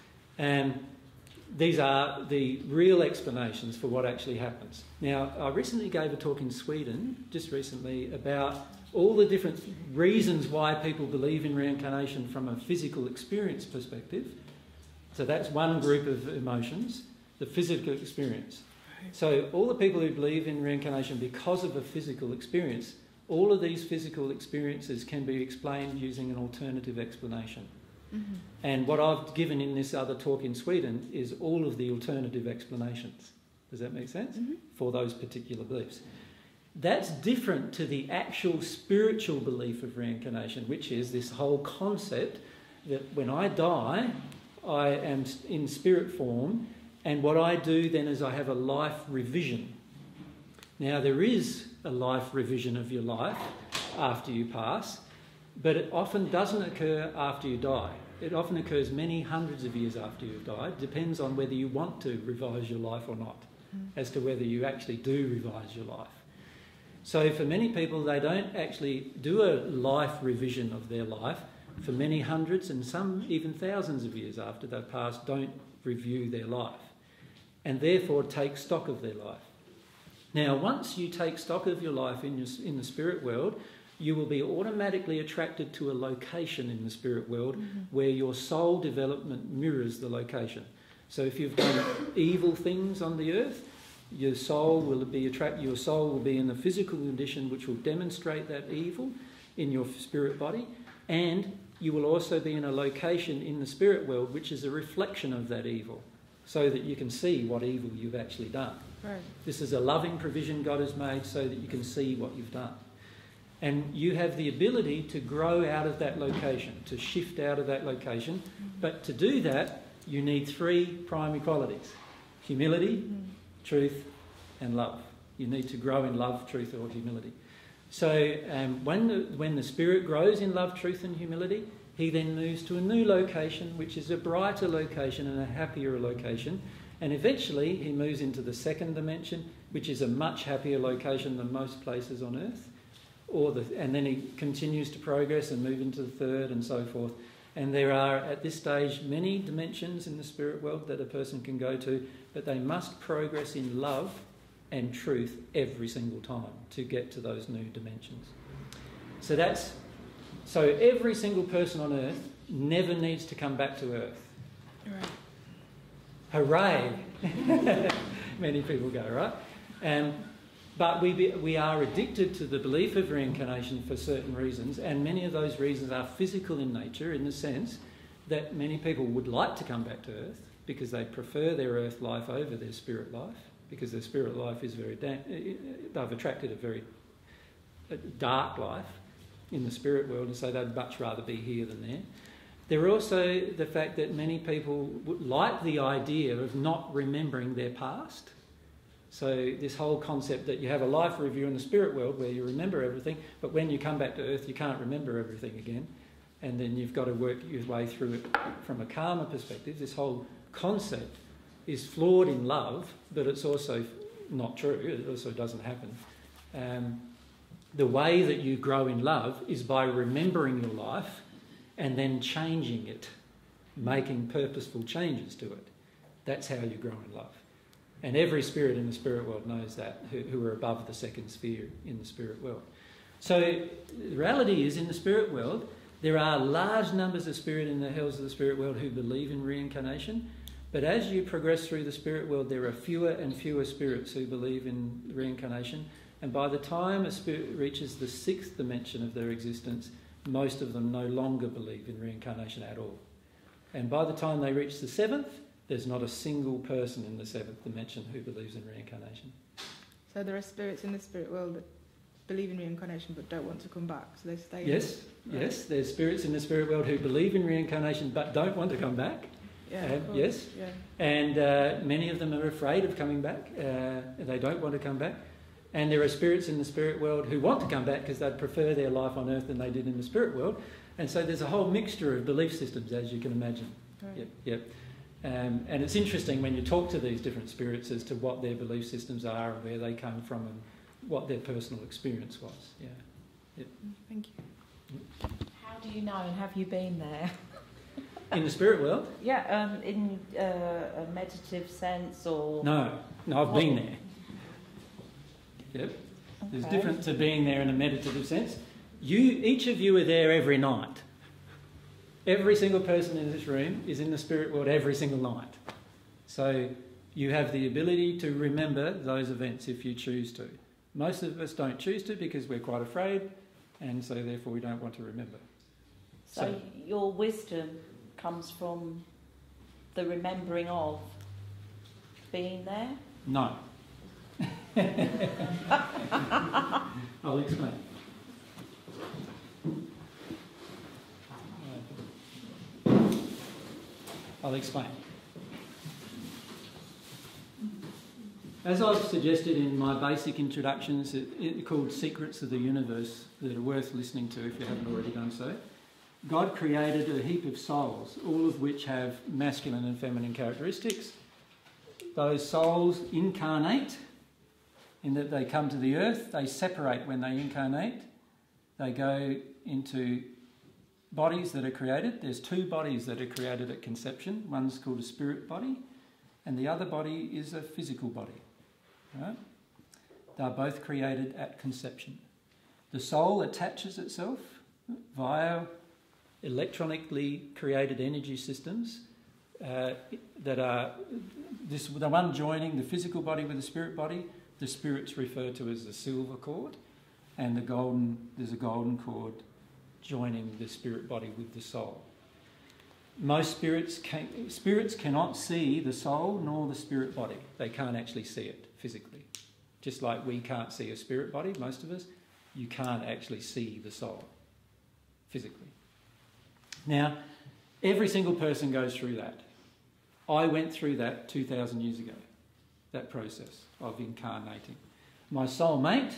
And these are the real explanations for what actually happens. Now, I recently gave a talk in Sweden, just recently, about all the different reasons why people believe in reincarnation from a physical experience perspective. So that's one group of emotions, the physical experience. So all the people who believe in reincarnation because of a physical experience, all of these physical experiences can be explained using an alternative explanation. Mm-hmm. And what I've given in this other talk in Sweden is all of the alternative explanations. Does that make sense? Mm-hmm. For those particular beliefs. That's different to the actual spiritual belief of reincarnation, which is this whole concept that when I die, I am in spirit form, and what I do then is I have a life revision. Now, there is a life revision of your life after you pass, but it often doesn't occur after you die. It often occurs many hundreds of years after you've died. Depends on whether you want to revise your life or not, mm. as to whether you actually do revise your life. So for many people, they don't actually do a life revision of their life for many hundreds and some even thousands of years after they've passed, don't review their life and therefore take stock of their life. Now, once you take stock of your life in, your, in the spirit world, you will be automatically attracted to a location in the spirit world mm-hmm. where your soul development mirrors the location. So if you've done evil things on the earth, Your soul will be attract. Your soul will be in the physical condition which will demonstrate that evil in your spirit body, and you will also be in a location in the spirit world which is a reflection of that evil, so that you can see what evil you've actually done. Right. This is a loving provision God has made so that you can see what you've done. And you have the ability to grow out of that location, to shift out of that location. Mm-hmm. But to do that, you need three primary qualities: humility, mm-hmm. truth, and love. You need to grow in love, truth, or humility. So um, when, the, when the spirit grows in love, truth, and humility, he then moves to a new location, which is a brighter location and a happier location. And eventually he moves into the second dimension, which is a much happier location than most places on earth. Or the, and then he continues to progress and move into the third and so forth. And there are, at this stage, many dimensions in the spirit world that a person can go to, but they must progress in love and truth every single time to get to those new dimensions. So that's so every single person on earth never needs to come back to earth. Right. Hooray! Many people go, right? Um, but we, be, we are addicted to the belief of reincarnation for certain reasons, and many of those reasons are physical in nature, in the sense that many people would like to come back to earth because they prefer their earth life over their spirit life, because their spirit life is very da- they've attracted a very a dark life in the spirit world, and so they'd much rather be here than there. There are also the fact that many people like the idea of not remembering their past. So this whole concept that you have a life review in the spirit world where you remember everything, but when you come back to earth you can't remember everything again, and then you've got to work your way through it from a karma perspective. This whole concept is flawed in love, but it's also not true. It also doesn't happen. Um, the way that you grow in love is by remembering your life and then changing it, making purposeful changes to it. That's how you grow in love. And every spirit in the spirit world knows that, who, who are above the second sphere in the spirit world. So the reality is, in the spirit world, there are large numbers of spirit in the hells of the spirit world who believe in reincarnation. But as you progress through the spirit world, there are fewer and fewer spirits who believe in reincarnation. And by the time a spirit reaches the sixth dimension of their existence, most of them no longer believe in reincarnation at all. And by the time they reach the seventh, there's not a single person in the seventh dimension who believes in reincarnation. So there are spirits in the spirit world that believe in reincarnation but don't want to come back, so they stay. Yes, in it. yes. There's spirits in the spirit world who believe in reincarnation but don't want to come back. Yeah, Um, of course. yes, Yeah. and uh, many of them are afraid of coming back. Uh, they don't want to come back. And there are spirits in the spirit world who want to come back because they'd prefer their life on earth than they did in the spirit world. And so there's a whole mixture of belief systems, as you can imagine. Right. Yep, yep. Um, and it's interesting when you talk to these different spirits as to what their belief systems are and where they come from and what their personal experience was. Yeah. Yep. Thank you. How do you know, and have you been there? In the spirit world? Yeah, um, in uh, a meditative sense, or... No, no, I've what? been there. Yep. Okay. There's difference to being there in a meditative sense. You, each of you are there every night. Every single person in this room is in the spirit world every single night. So you have the ability to remember those events if you choose to. Most of us don't choose to because we're quite afraid, and so therefore we don't want to remember. So, so your wisdom comes from the remembering of being there? No. I'll explain. I'll explain. As I've suggested in my basic introductions, it, it called Secrets of the Universe, that are worth listening to if you haven't already done so. God created a heap of souls, all of which have masculine and feminine characteristics. Those souls incarnate in that they come to the earth, they separate when they incarnate, they go into bodies that are created. There's two bodies that are created at conception. One's called a spirit body and the other body is a physical body. Right? They're both created at conception. The soul attaches itself via electronically created energy systems uh, that are this the one joining the physical body with the spirit body. The spirits referred to as the silver cord, and the golden there's a golden cord joining the spirit body with the soul. Most spirits can, spirits cannot see the soul nor the spirit body. They can't actually see it physically. Just like we can't see a spirit body, most of us, you can't actually see the soul physically. Now, every single person goes through that. I went through that two thousand years ago, that process of incarnating. My soulmate,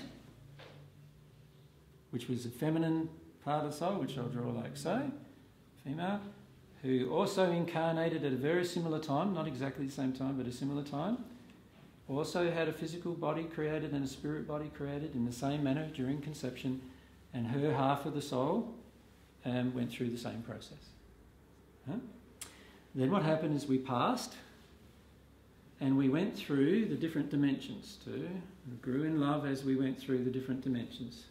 which was a feminine part of the soul, which I'll draw like so, female, who also incarnated at a very similar time, not exactly the same time, but a similar time, also had a physical body created and a spirit body created in the same manner during conception, and her half of the soul um, went through the same process. Huh? Then what happened is we passed, and we went through the different dimensions too. We grew in love as we went through the different dimensions.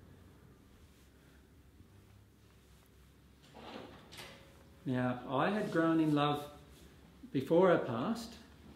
Now, I had grown in love before I passed.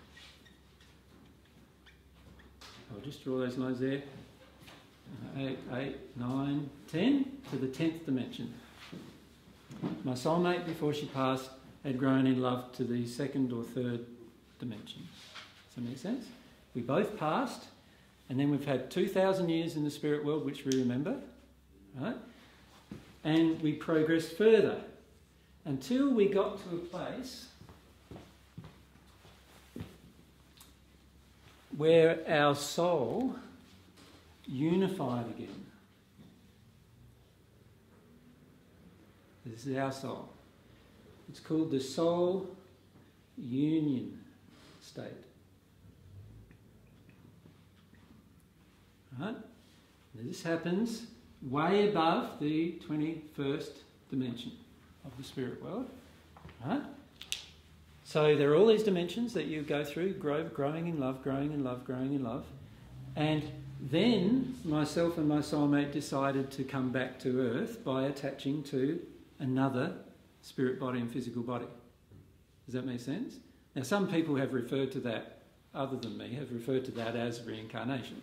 I'll just draw those lines there. Eight, eight, nine, ten to the tenth dimension. My soulmate, before she passed, had grown in love to the second or third dimension. Does that make sense? We both passed, and then we've had two thousand years in the spirit world, which we remember, right? And we progressed further until we got to a place where our soul unified again. This is our soul. It's called the soul union state. Right? Now this happens way above the twenty-first dimension of the spirit world. Right? So there are all these dimensions that you go through, grow, growing in love, growing in love, growing in love. And then myself and my soulmate decided to come back to Earth by attaching to another spirit body and physical body. Does that make sense? Now some people have referred to that, other than me, have referred to that as reincarnation.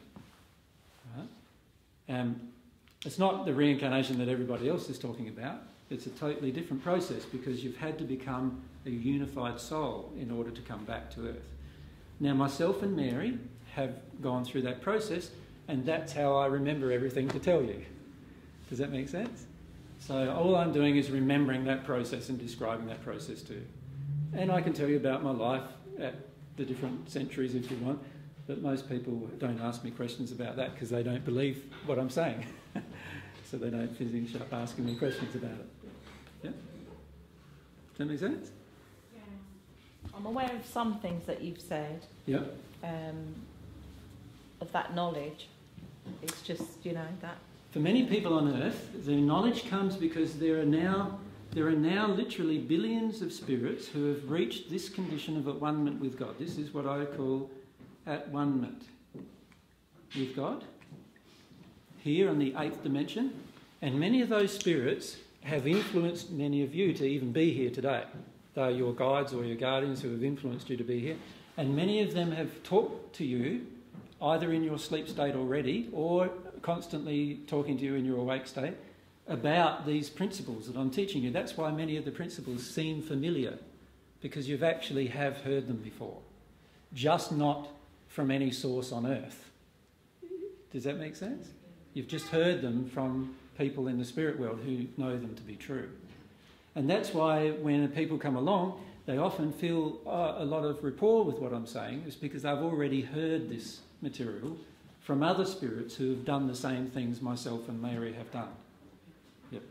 Right? Um, it's not the reincarnation that everybody else is talking about. It's a totally different process because you've had to become a unified soul in order to come back to Earth. Now myself and Mary have gone through that process, and that's how I remember everything to tell you. Does that make sense? So all I'm doing is remembering that process and describing that process to you. And I can tell you about my life at the different centuries if you want, but most people don't ask me questions about that because they don't believe what I'm saying. So they don't finish up asking me questions about it. Yeah? Does that make sense? Yeah. I'm aware of some things that you've said. Yeah. Um, of that knowledge. It's just, you know, that... For many people on Earth, the knowledge comes because there are now there are now literally billions of spirits who have reached this condition of at-one-ment with God. This is what I call at-one-ment with God, here on the eighth dimension. And many of those spirits have influenced many of you to even be here today. They are your guides or your guardians who have influenced you to be here. And many of them have talked to you either in your sleep state already or constantly talking to you in your awake state about these principles that I'm teaching you. That's why many of the principles seem familiar, because you've actually have heard them before, just not from any source on Earth. Does that make sense? You've just heard them from people in the spirit world who know them to be true. And that's why when people come along, they often feel uh, a lot of rapport with what I'm saying, is because they've already heard this material from other spirits who have done the same things myself and Mary have done. Yep.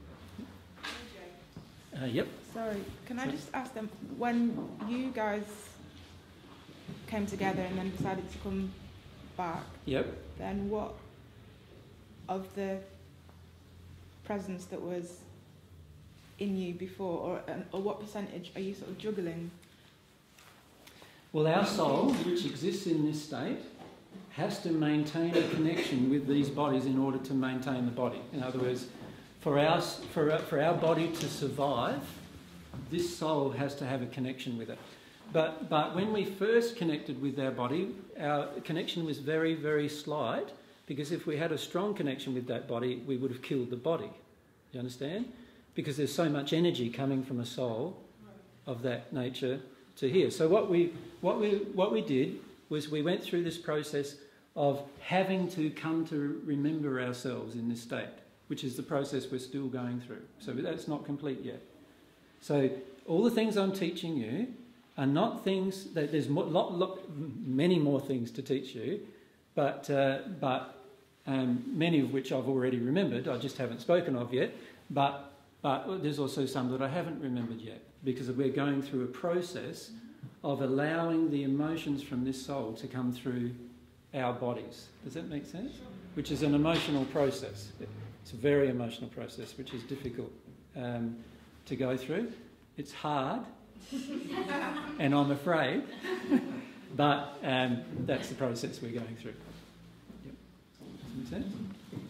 Uh, yep. Sorry, can I just ask them, when you guys came together and then decided to come back, yep. then what of the presence that was in you before, or, or what percentage are you sort of juggling? Well, our soul, which exists in this state, has to maintain a connection with these bodies in order to maintain the body. In other words, for our, for, our, for our body to survive, this soul has to have a connection with it. But, but when we first connected with our body, our connection was very, very slight, because if we had a strong connection with that body, we would have killed the body. You understand? Because there's so much energy coming from a soul of that nature to here. So what we, what we, what we did was we went through this process of having to come to remember ourselves in this state, which is the process we're still going through. So that's not complete yet. So all the things I'm teaching you are not things that there's mo- lot, lot, many more things to teach you, but uh, but um, many of which I've already remembered. I just haven't spoken of yet. But but there's also some that I haven't remembered yet, because we're going through a process of allowing the emotions from this soul to come through our bodies. Does that make sense? Which is an emotional process. It's a very emotional process, which is difficult um, to go through. It's hard. And I'm afraid, but um, that's the process we're going through. Yep. Does that make sense?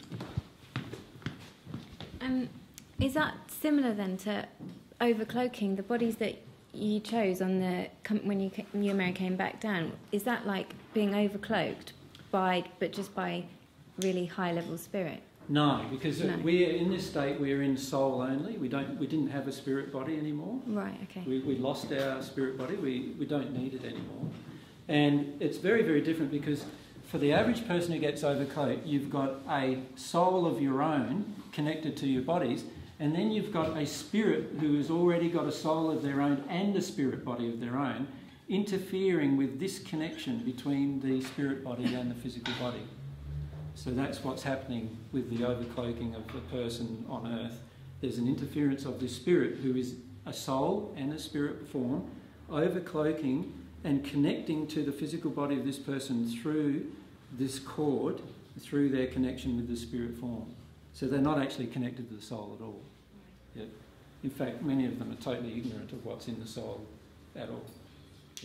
Um, is that similar then to overcloaking the bodies that you chose on the when you you and Mary came back down? Is that like being overcloaked by, but just by really high level spirit? No, because No. we're in this state. We're in soul only. We don't. We didn't have a spirit body anymore. Right. Okay. We, we lost our spirit body. We we don't need it anymore, and it's very very different, because for the average person who gets overcloaked, you've got a soul of your own connected to your bodies, and then you've got a spirit who has already got a soul of their own and a spirit body of their own, interfering with this connection between the spirit body and the physical body. So that's what's happening with the overcloaking of the person on earth. There's an interference of this spirit, who is a soul and a spirit form, overcloaking and connecting to the physical body of this person through this cord, through their connection with the spirit form. So they're not actually connected to the soul at all. Yeah. In fact, many of them are totally ignorant of what's in the soul at all. Yeah.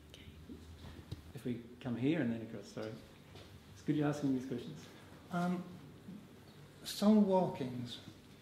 If we come here and then across, sorry. It's good you're asking these questions. Um, soul walkings.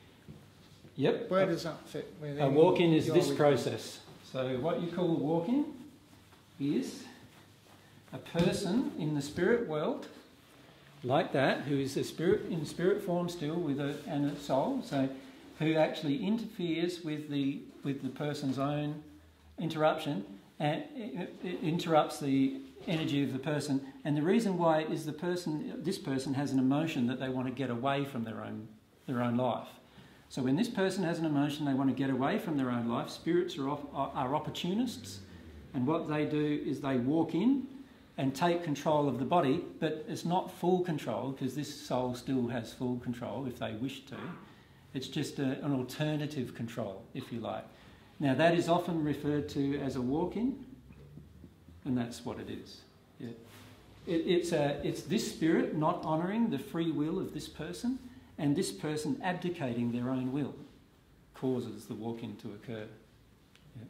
Yep. Where does that fit within? A walk-in is your this week? process. So what you call a walk-in is a person in the spirit world, like that, who is a spirit in spirit form still with a and a soul, so who actually interferes with the with the person's own interruption, and it, it interrupts the energy of the person. And the reason why is the person this person has an emotion that they want to get away from their own their own life. So when this person has an emotion they want to get away from their own life, spirits are, off, are opportunists, and what they do is they walk in and take control of the body, but it's not full control, because this soul still has full control if they wish to. It's just a, an alternative control, if you like. Now that is often referred to as a walk-in, and that's what it is. Yeah. It, it's, a, it's this spirit not honouring the free will of this person, and this person abdicating their own will causes the walk-in to occur. Yeah.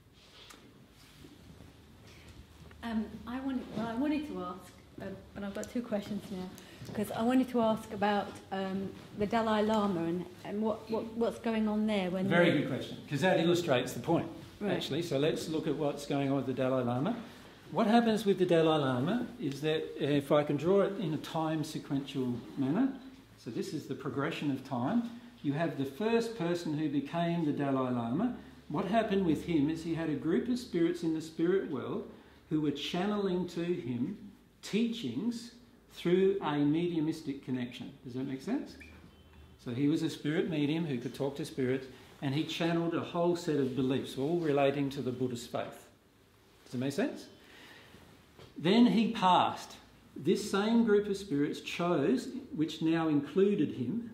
Um, I wanted, well, I wanted to ask, uh, but I've got two questions now, because I wanted to ask about um, the Dalai Lama and, and what, what, what's going on there. When Very good question, because that illustrates the point, Right. actually. So let's look at what's going on with the Dalai Lama. What happens with the Dalai Lama is that, if I can draw it in a time sequential manner, so this is the progression of time. You have the first person who became the Dalai Lama. What happened with him is he had a group of spirits in the spirit world who were channeling to him teachings through a mediumistic connection. Does that make sense? So he was a spirit medium who could talk to spirits, and he channeled a whole set of beliefs, all relating to the Buddhist faith. Does that make sense? Then he passed. This same group of spirits chose, which now included him,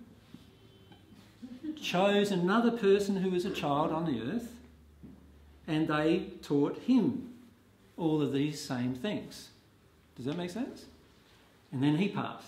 chose another person who was a child on the earth, and they taught him all of these same things. Does that make sense? And then he passed.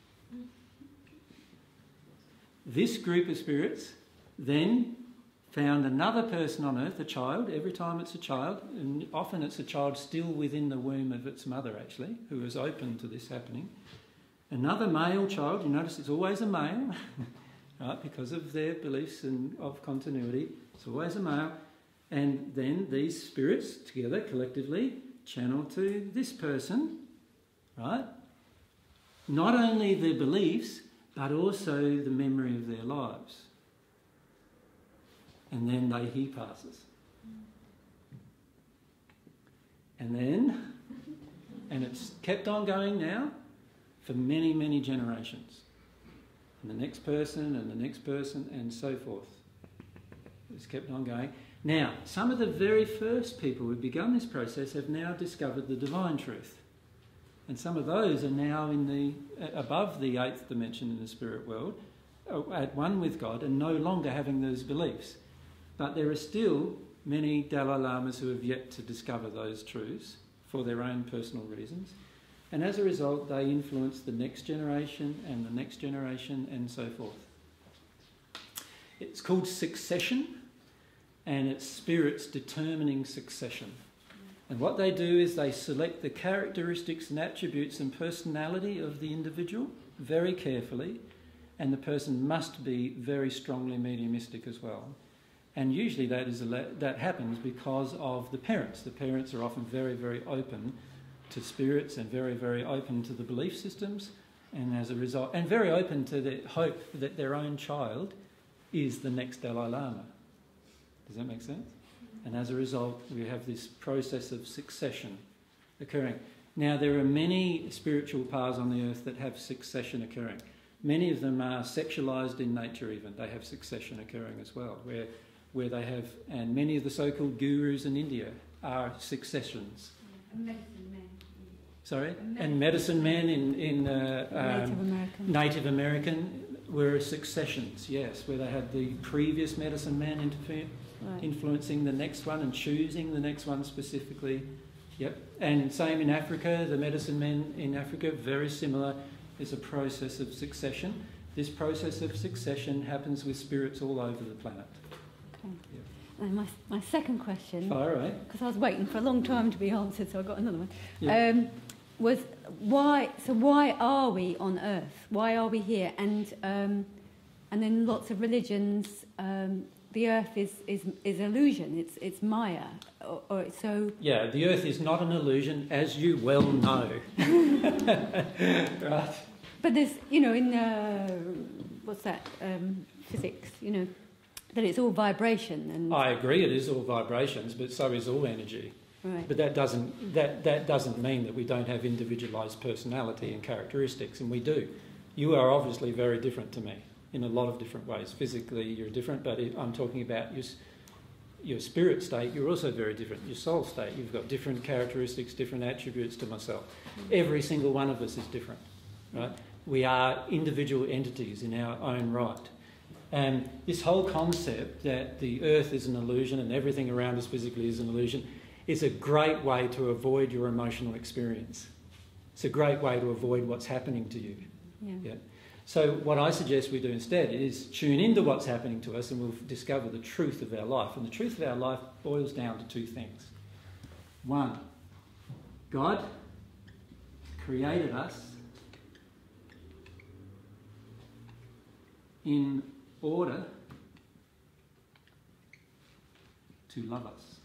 This group of spirits then found another person on earth, a child. Every time it's a child, and often it's a child still within the womb of its mother, actually, who is open to this happening. Another male child, you notice it's always a male, right, because of their beliefs and of continuity, it's always a male. And then these spirits together, collectively, channel to this person, right? Not only their beliefs, but also the memory of their lives. And then they, he passes. And then, and it's kept on going now for many, many generations. And the next person and the next person and so forth. It's kept on going. Now, some of the very first people who begun this process have now discovered the divine truth. And some of those are now in the above the eighth dimension in the spirit world, at one with God and no longer having those beliefs. But there are still many Dalai Lamas who have yet to discover those truths for their own personal reasons. And as a result, they influence the next generation and the next generation and so forth. It's called succession, and it's spirits determining succession. And what they do is they select the characteristics and attributes and personality of the individual very carefully, and the person must be very strongly mediumistic as well. And usually that is a, that happens because of the parents. The parents are often very, very open to spirits and very, very open to the belief systems, and as a result, and very open to the hope that their own child is the next Dalai Lama. Does that make sense? And as a result, we have this process of succession occurring. Now, there are many spiritual paths on the earth that have succession occurring. Many of them are sexualised in nature even. They have succession occurring as well, where, where they have, and many of the so-called gurus in India are successions. Medicine men. Sorry? And medicine men in, in uh, um, Native American. Native American were successions, yes, where they had the previous medicine man interfere. Right. Influencing the next one and choosing the next one specifically. Yep. And same in Africa, the medicine men in Africa, very similar. There's a process of succession. This process of succession happens with spirits all over the planet. Okay. Yep. And my, my second question, all right, because I was waiting for a long time to be answered, so I got another one, yep. um, was why, so why are we on Earth? Why are we here? And, um, and then lots of religions... Um, the earth is, is, is illusion, it's, it's Maya. Or, or so yeah, the earth is not an illusion, as you well know. Right. But there's, you know, in, uh, what's that, um, physics, you know, that it's all vibration. And I agree it is all vibrations, but so is all energy. Right. But that doesn't, that, that doesn't mean that we don't have individualised personality and characteristics, and we do. You are obviously very different to me. In a lot of different ways. Physically, you're different, but if I'm talking about your, your spirit state, you're also very different. Your soul state, you've got different characteristics, different attributes to myself. Every single one of us is different, right? We are individual entities in our own right. And this whole concept that the earth is an illusion and everything around us physically is an illusion is a great way to avoid your emotional experience. It's a great way to avoid what's happening to you. Yeah. Yeah. So what I suggest we do instead is tune into what's happening to us and we'll discover the truth of our life. And the truth of our life boils down to two things. One, God created us in order to love us.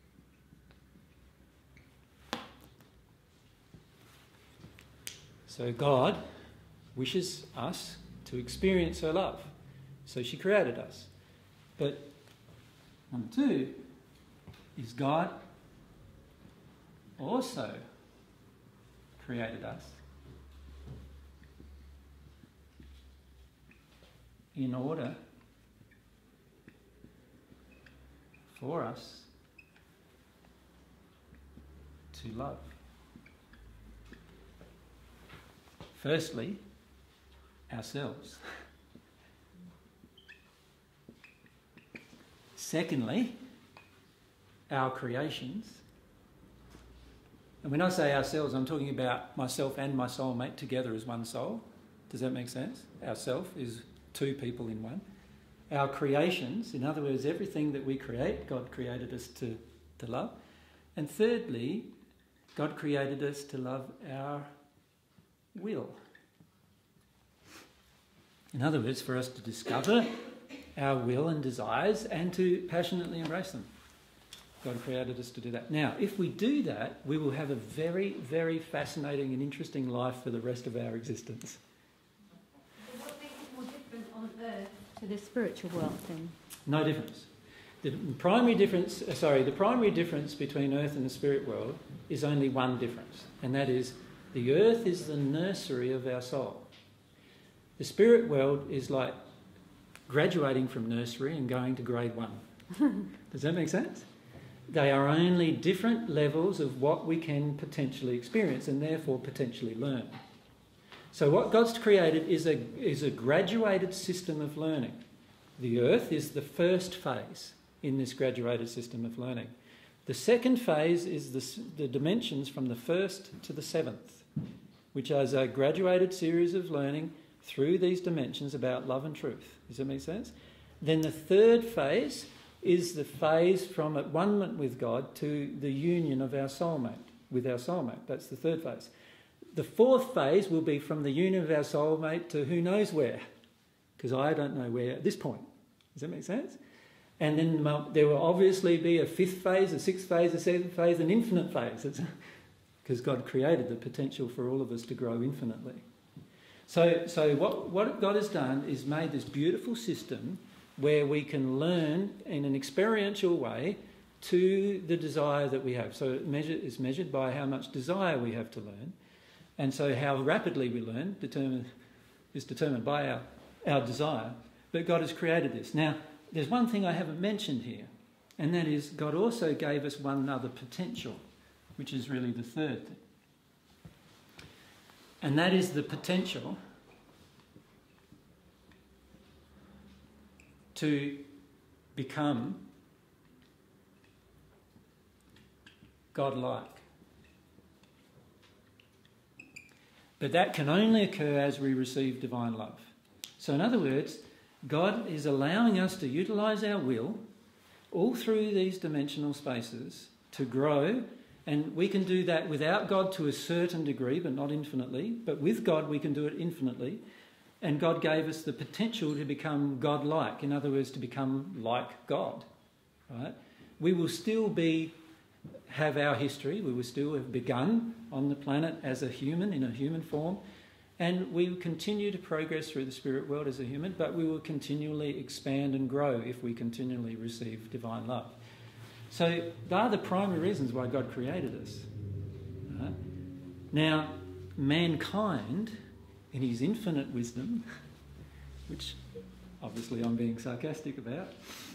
So God wishes us to experience her love. So she created us. But number two is God also created us in order for us to love. Firstly, ourselves. Secondly, our creations. And when I say ourselves, I'm talking about myself and my soulmate together as one soul. Does that make sense? Ourself is two people in one. Our creations, in other words, everything that we create, God created us to, to love. And thirdly, God created us to love our will. In other words, for us to discover our will and desires and to passionately embrace them. God created us to do that. Now, if we do that, we will have a very, very fascinating and interesting life for the rest of our existence. What makes it more different on earth to the spiritual world then? No difference. The primary difference, uh, sorry, the primary difference between earth and the spirit world is only one difference, and that is the earth is the nursery of our soul. The spirit world is like graduating from nursery and going to grade one. Does that make sense? They are only different levels of what we can potentially experience and therefore potentially learn. So what God's created is a, is a graduated system of learning. The earth is the first phase in this graduated system of learning. The second phase is the, the dimensions from the first to the seventh, which is a graduated series of learning through these dimensions about love and truth. Does that make sense? Then the third phase is the phase from at one-ment with God to the union of our soulmate, with our soulmate. That's the third phase. The fourth phase will be from the union of our soulmate to who knows where, because I don't know where at this point. Does that make sense? And then there will obviously be a fifth phase, a sixth phase, a seventh phase, an infinite phase, because God created the potential for all of us to grow infinitely. So, so what, what God has done is made this beautiful system where we can learn in an experiential way to the desire that we have. So it measure, is measured by how much desire we have to learn. And so how rapidly we learn determine, is determined by our, our desire. But God has created this. Now, there's one thing I haven't mentioned here, and that is God also gave us one other potential, which is really the third thing. And that is the potential to become God-like. But that can only occur as we receive divine love. So in other words, God is allowing us to utilise our will all through these dimensional spaces to grow, and we can do that without God to a certain degree, but not infinitely. But with God, we can do it infinitely. And God gave us the potential to become God-like, in other words, to become like God. Right? We will still be have our history. We will still have begun on the planet as a human, in a human form. And we will continue to progress through the spirit world as a human, but we will continually expand and grow if we continually receive divine love. So they are the primary reasons why God created us. Right? Now, mankind, in his infinite wisdom, which obviously I'm being sarcastic about,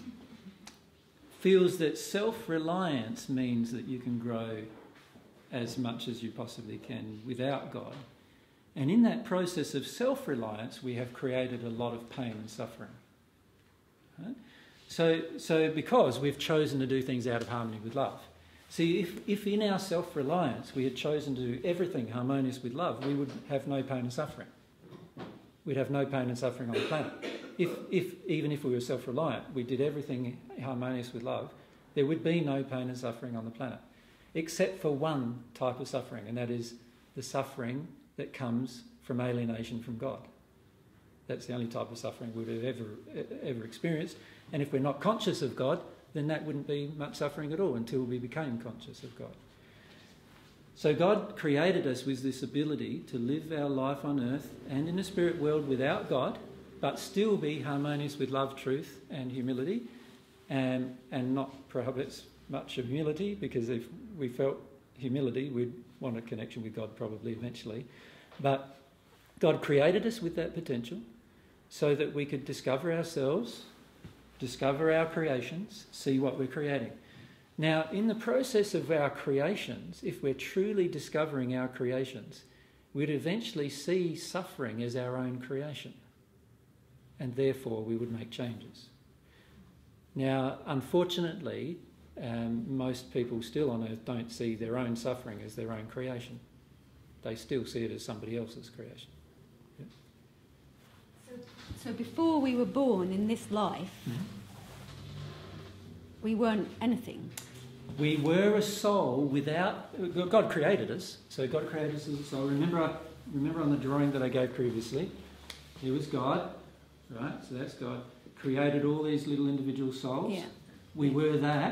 feels that self-reliance means that you can grow as much as you possibly can without God. And in that process of self-reliance, we have created a lot of pain and suffering. Right? So, so because we've chosen to do things out of harmony with love. See, if, if in our self-reliance we had chosen to do everything harmonious with love, we would have no pain and suffering. We'd have no pain and suffering on the planet. If, if even if we were self-reliant, we did everything harmonious with love, there would be no pain and suffering on the planet, except for one type of suffering, and that is the suffering that comes from alienation from God. That's the only type of suffering we'd have ever, ever experienced. And if we're not conscious of God, then that wouldn't be much suffering at all until we became conscious of God. So God created us with this ability to live our life on earth and in a spirit world without God, but still be harmonious with love, truth and humility, and, and not perhaps much humility, because if we felt humility, we'd want a connection with God probably eventually. But God created us with that potential so that we could discover ourselves, discover our creations, see what we're creating. Now, in the process of our creations, if we're truly discovering our creations, we'd eventually see suffering as our own creation, and therefore we would make changes. Now, unfortunately, um, most people still on earth don't see their own suffering as their own creation. They still see it as somebody else's creation. Yeah. So, so before we were born in this life, mm-hmm. we weren't anything. We were a soul without... God created us, so God created us as a soul. Remember, remember on the drawing that I gave previously, here was God, right? So that's God. Created all these little individual souls. Yeah. We were that,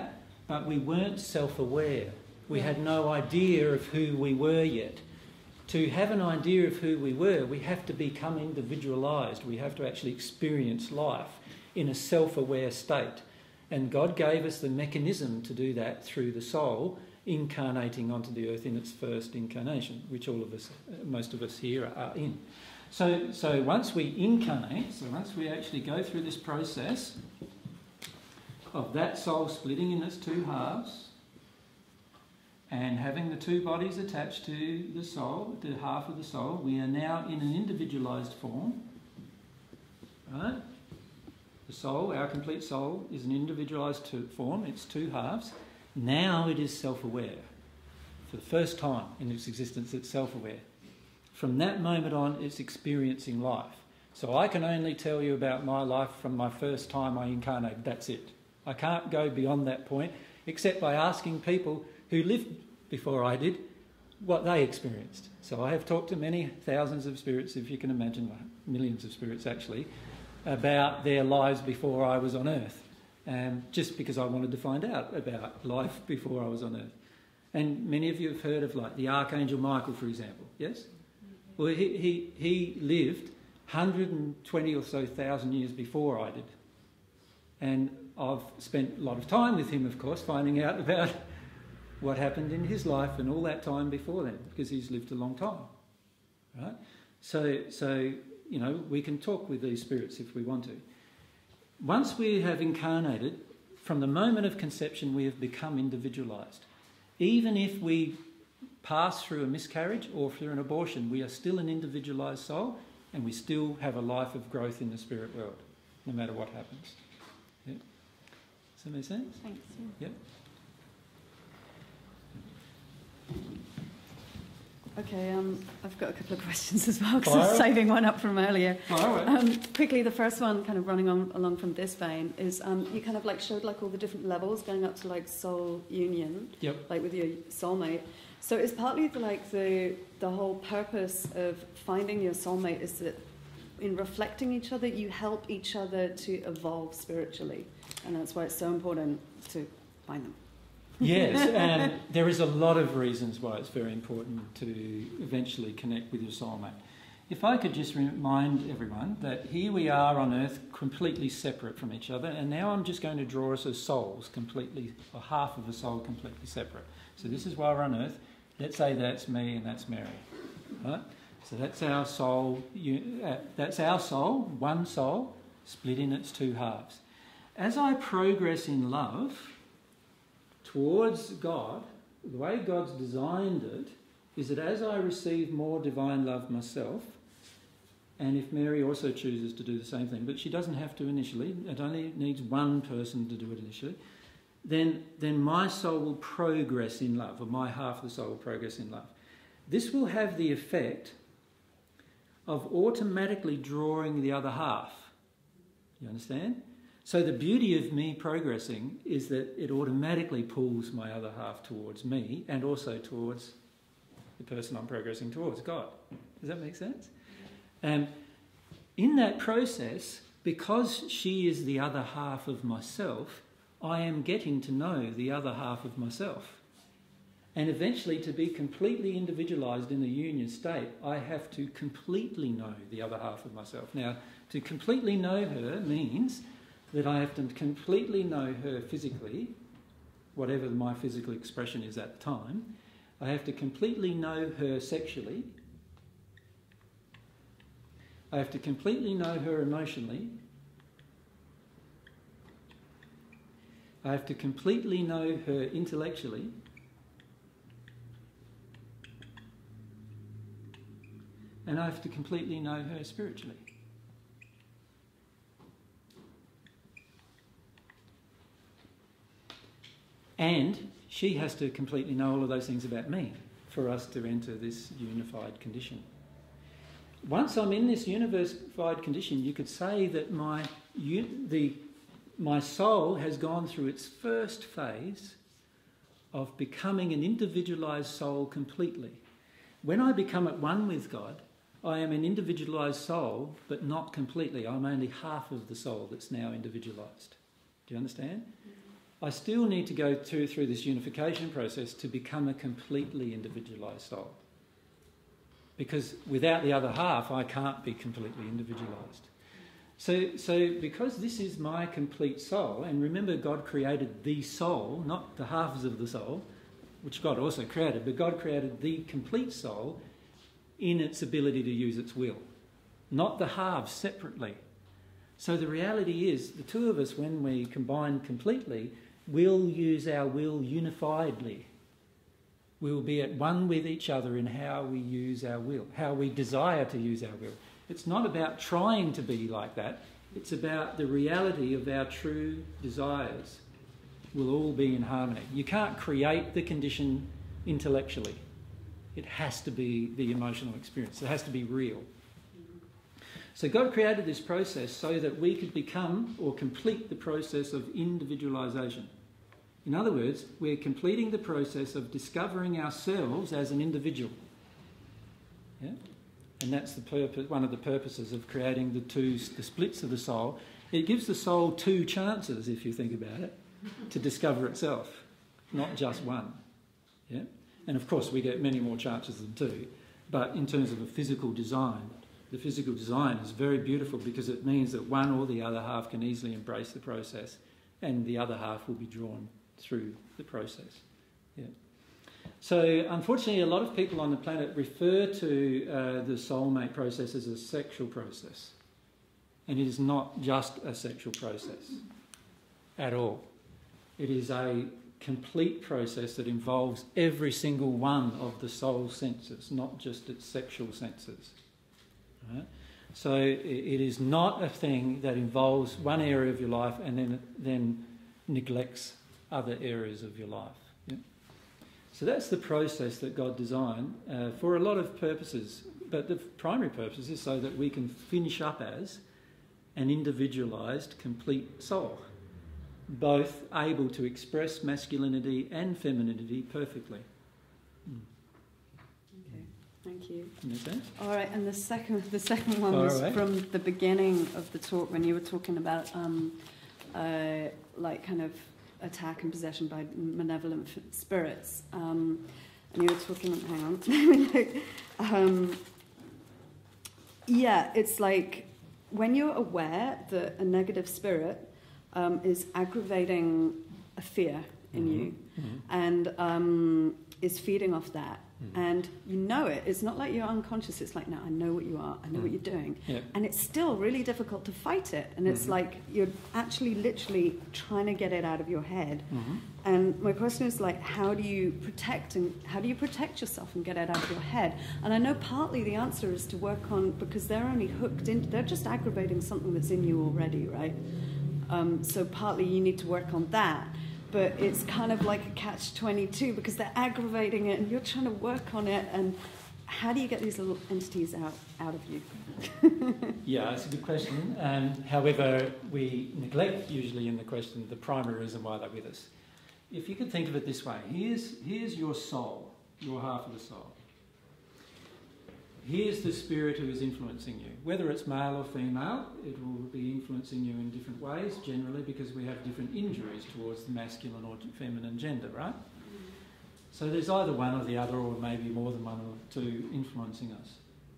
but we weren't self-aware. We had no idea of who we were yet. To have an idea of who we were, we have to become individualised. We have to actually experience life in a self-aware state. And God gave us the mechanism to do that through the soul incarnating onto the earth in its first incarnation, which all of us, most of us here are in. So, so once we incarnate, so once we actually go through this process of that soul splitting in its two halves and having the two bodies attached to the soul, to half of the soul, we are now in an individualised form, right? The soul, our complete soul, is an individualised form, it's two halves. Now it is self-aware. For the first time in its existence, it's self-aware. From that moment on, it's experiencing life. So I can only tell you about my life from my first time I incarnated, that's it. I can't go beyond that point, except by asking people who lived before I did what they experienced. So I have talked to many thousands of spirits, if you can imagine, millions of spirits actually, about their lives before I was on earth, um, just because I wanted to find out about life before I was on earth. And many of you have heard of, like, the Archangel Michael, for example, yes? Well, he, he, he lived one hundred twenty or so thousand years before I did. And I've spent a lot of time with him, of course, finding out about what happened in his life and all that time before then, because he's lived a long time, right? So, so you know, we can talk with these spirits if we want to. Once we have incarnated, from the moment of conception, we have become individualised. Even if we pass through a miscarriage or through an abortion, we are still an individualised soul, and we still have a life of growth in the spirit world, no matter what happens. Yeah. Does that make sense? Thanks. Yep. Okay, um, I've got a couple of questions as well, because I was saving one up from earlier. Um, quickly, the first one, kind of running on along from this vein, is um, you kind of like showed like all the different levels going up to like soul union, yep. like with your soulmate. So is partly the, like the the whole purpose of finding your soulmate is that in reflecting each other, you help each other to evolve spiritually, and that's why it's so important to find them. Yes, and there is a lot of reasons why it's very important to eventually connect with your soulmate. If I could just remind everyone that here we are on earth completely separate from each other, and now I'm just going to draw us as souls completely, or half of a soul completely separate. So this is why we're on earth. Let's say that's me and that's Mary, right? So that's our soul, you, uh, that's our soul, one soul, split in its two halves. As I progress in love towards God, the way God's designed it is that as I receive more divine love myself, and if Mary also chooses to do the same thing, but she doesn't have to initially, it only needs one person to do it initially, then, then my soul will progress in love, or my half of the soul will progress in love. This will have the effect of automatically drawing the other half. You understand? So the beauty of me progressing is that it automatically pulls my other half towards me and also towards the person I'm progressing towards, God. Does that make sense? And in that process, because she is the other half of myself, I am getting to know the other half of myself. And eventually, to be completely individualised in the union state, I have to completely know the other half of myself. Now, to completely know her means that I have to completely know her physically, whatever my physical expression is at the time. I have to completely know her sexually. I have to completely know her emotionally. I have to completely know her intellectually. And I have to completely know her spiritually. And she has to completely know all of those things about me for us to enter this unified condition. Once I'm in this unified condition, you could say that my, the, my soul has gone through its first phase of becoming an individualised soul completely. When I become at one with God, I am an individualised soul, but not completely. I'm only half of the soul that's now individualised. Do you understand? I still need to go through, through this unification process to become a completely individualised soul. Because without the other half, I can't be completely individualised. So, so because this is my complete soul, and remember God created the soul, not the halves of the soul, which God also created, but God created the complete soul in its ability to use its will, not the halves separately. So the reality is, the two of us, when we combine completely, will use our will unifiedly. We will be at one with each other in how we use our will, how we desire to use our will. It's not about trying to be like that. It's about the reality of our true desires will all be in harmony. You can't create the condition intellectually. It has to be the emotional experience. It has to be real. So God created this process so that we could become or complete the process of individualisation. In other words, we're completing the process of discovering ourselves as an individual. Yeah? And that's the purpose, one of the purposes of creating the two, the splits of the soul. It gives the soul two chances, if you think about it, to discover itself, not just one. Yeah? And of course, we get many more chances than two. But in terms of a physical design, the physical design is very beautiful because it means that one or the other half can easily embrace the process and the other half will be drawn through the process. Yeah. So unfortunately, a lot of people on the planet refer to uh, the soulmate process as a sexual process. And it is not just a sexual process at all. It is a complete process that involves every single one of the soul senses, not just its sexual senses. Right? So it is not a thing that involves one area of your life and then, then neglects other areas of your life. Yeah? So that's the process that God designed uh, for a lot of purposes. But the primary purpose is so that we can finish up as an individualised, complete soul, both able to express masculinity and femininity perfectly. Mm. Okay, thank you. Makes sense? All right, and the second, the second one All was right. from the beginning of the talk when you were talking about, um, uh, like, kind of attack and possession by malevolent f- spirits. Um, and you were talking. Hang on. um, yeah, it's like when you're aware that a negative spirit um, is aggravating a fear in Mm-hmm. you Mm-hmm. and um, is feeding off that. Mm. And you know it. It's not like you're unconscious. It's like, no, I know what you are. I know Mm. what you're doing. Yeah. And it's still really difficult to fight it. And it's Mhm. like you're actually literally trying to get it out of your head. Mm-hmm. And my question is like, how do you protect and how do you protect yourself and get it out of your head? And I know partly the answer is to work on, because they're only hooked in, they're just aggravating something that's in you already, right? Um, so partly you need to work on that. But it's kind of like a catch twenty-two because they're aggravating it and you're trying to work on it. And how do you get these little entities out, out of you? Yeah, that's a good question. Um, however, we neglect usually in the question the primary reason why they're with us. If you could think of it this way, here's, here's your soul, your half of the soul. Here's the spirit who is influencing you. Whether it's male or female, it will be influencing you in different ways, generally because we have different injuries towards the masculine or feminine gender, right? So there's either one or the other, or maybe more than one or two influencing us.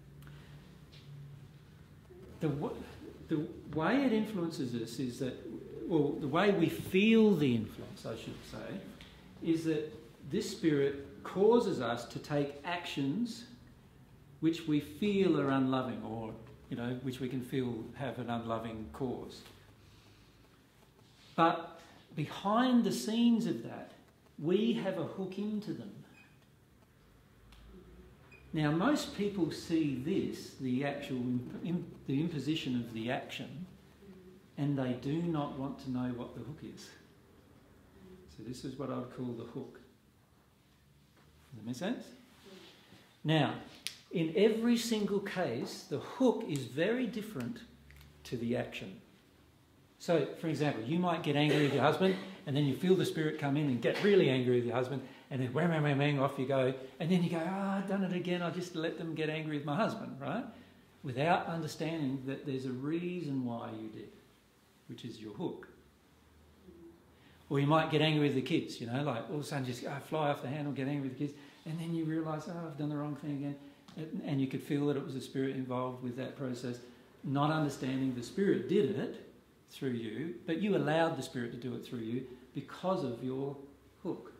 The, w- the way it influences us is that, well, the way we feel the influence, I should say, is that this spirit causes us to take actions which we feel are unloving, or, you know, which we can feel have an unloving cause. But behind the scenes of that, we have a hook into them. Now, most people see this, the actual imp- imp- the imposition of the action, and they do not want to know what the hook is. So this is what I would call the hook. Does that make sense? Now, in every single case, the hook is very different to the action. So, for example, you might get angry with your husband, and then you feel the spirit come in and get really angry with your husband, and then wham, wham, wham, wham, off you go, and then you go, oh, I've done it again, I just let them get angry with my husband, right? Without understanding that there's a reason why you did, which is your hook. Or you might get angry with the kids, you know, like all of a sudden just oh, fly off the handle, get angry with the kids, and then you realise, oh, I've done the wrong thing again. And you could feel that it was the Spirit involved with that process, not understanding the Spirit did it through you, but you allowed the Spirit to do it through you because of your hook.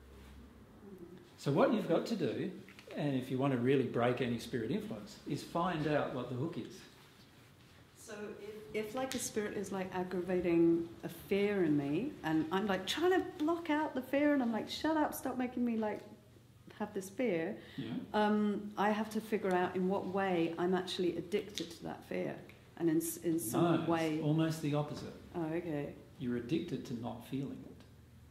So what you've got to do, and if you want to really break any spirit influence, is find out what the hook is. So if, if like the spirit is like aggravating a fear in me, and I'm like trying to block out the fear, and I'm like, shut up, stop making me like have this fear, yeah. um, I have to figure out in what way I'm actually addicted to that fear. And in, in some no, way... It's almost the opposite. Oh, okay. You're addicted to not feeling it.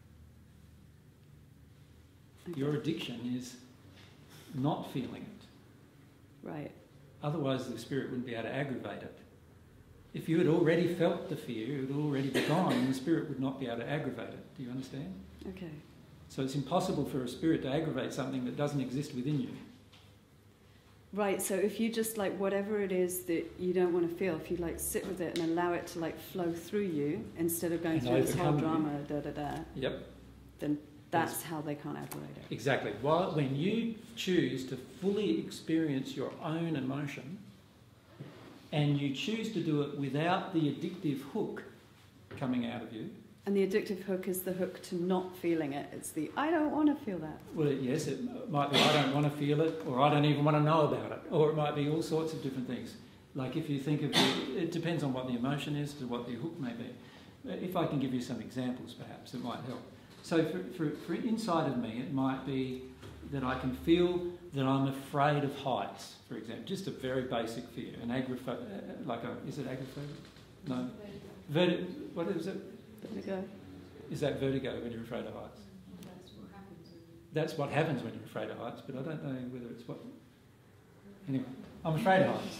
Okay. Your addiction is not feeling it. Right. Otherwise the Spirit wouldn't be able to aggravate it. If you had already felt the fear, it would already be gone, and the Spirit would not be able to aggravate it. Do you understand? Okay. So it's impossible for a Spirit to aggravate something that doesn't exist within you. Right, so if you just like whatever it is that you don't want to feel, if you like sit with it and allow it to like flow through you instead of going and through this whole overcome drama, da da da. Yep. Then that's, that's how they can't aggravate it. Exactly. While, when you choose to fully experience your own emotion, and you choose to do it without the addictive hook coming out of you. And the addictive hook is the hook to not feeling it. It's the, I don't want to feel that. Well, yes, it might be I don't want to feel it, or I don't even want to know about it, or it might be all sorts of different things. Like if you think of the, it depends on what the emotion is to what the hook may be. If I can give you some examples, perhaps, it might help. So for, for, for inside of me, it might be that I can feel that I'm afraid of heights, for example. Just a very basic fear. An agoraphobic, like a, is it agoraphobic? No. Verti- what is it? Vertigo. Is that vertigo when you're afraid of heights? That's what happens. That's what happens when you're afraid of heights, but I don't know whether it's what... Anyway, I'm afraid of heights.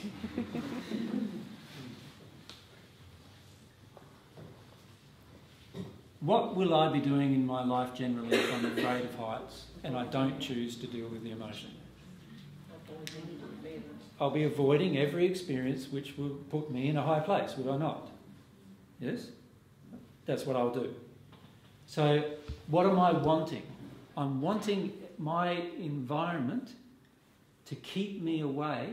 What will I be doing in my life generally if I'm afraid of heights and I don't choose to deal with the emotion? I'll be avoiding every experience which will put me in a high place, would I not? Yes? That's what I'll do. So what am I wanting? I'm wanting my environment to keep me away,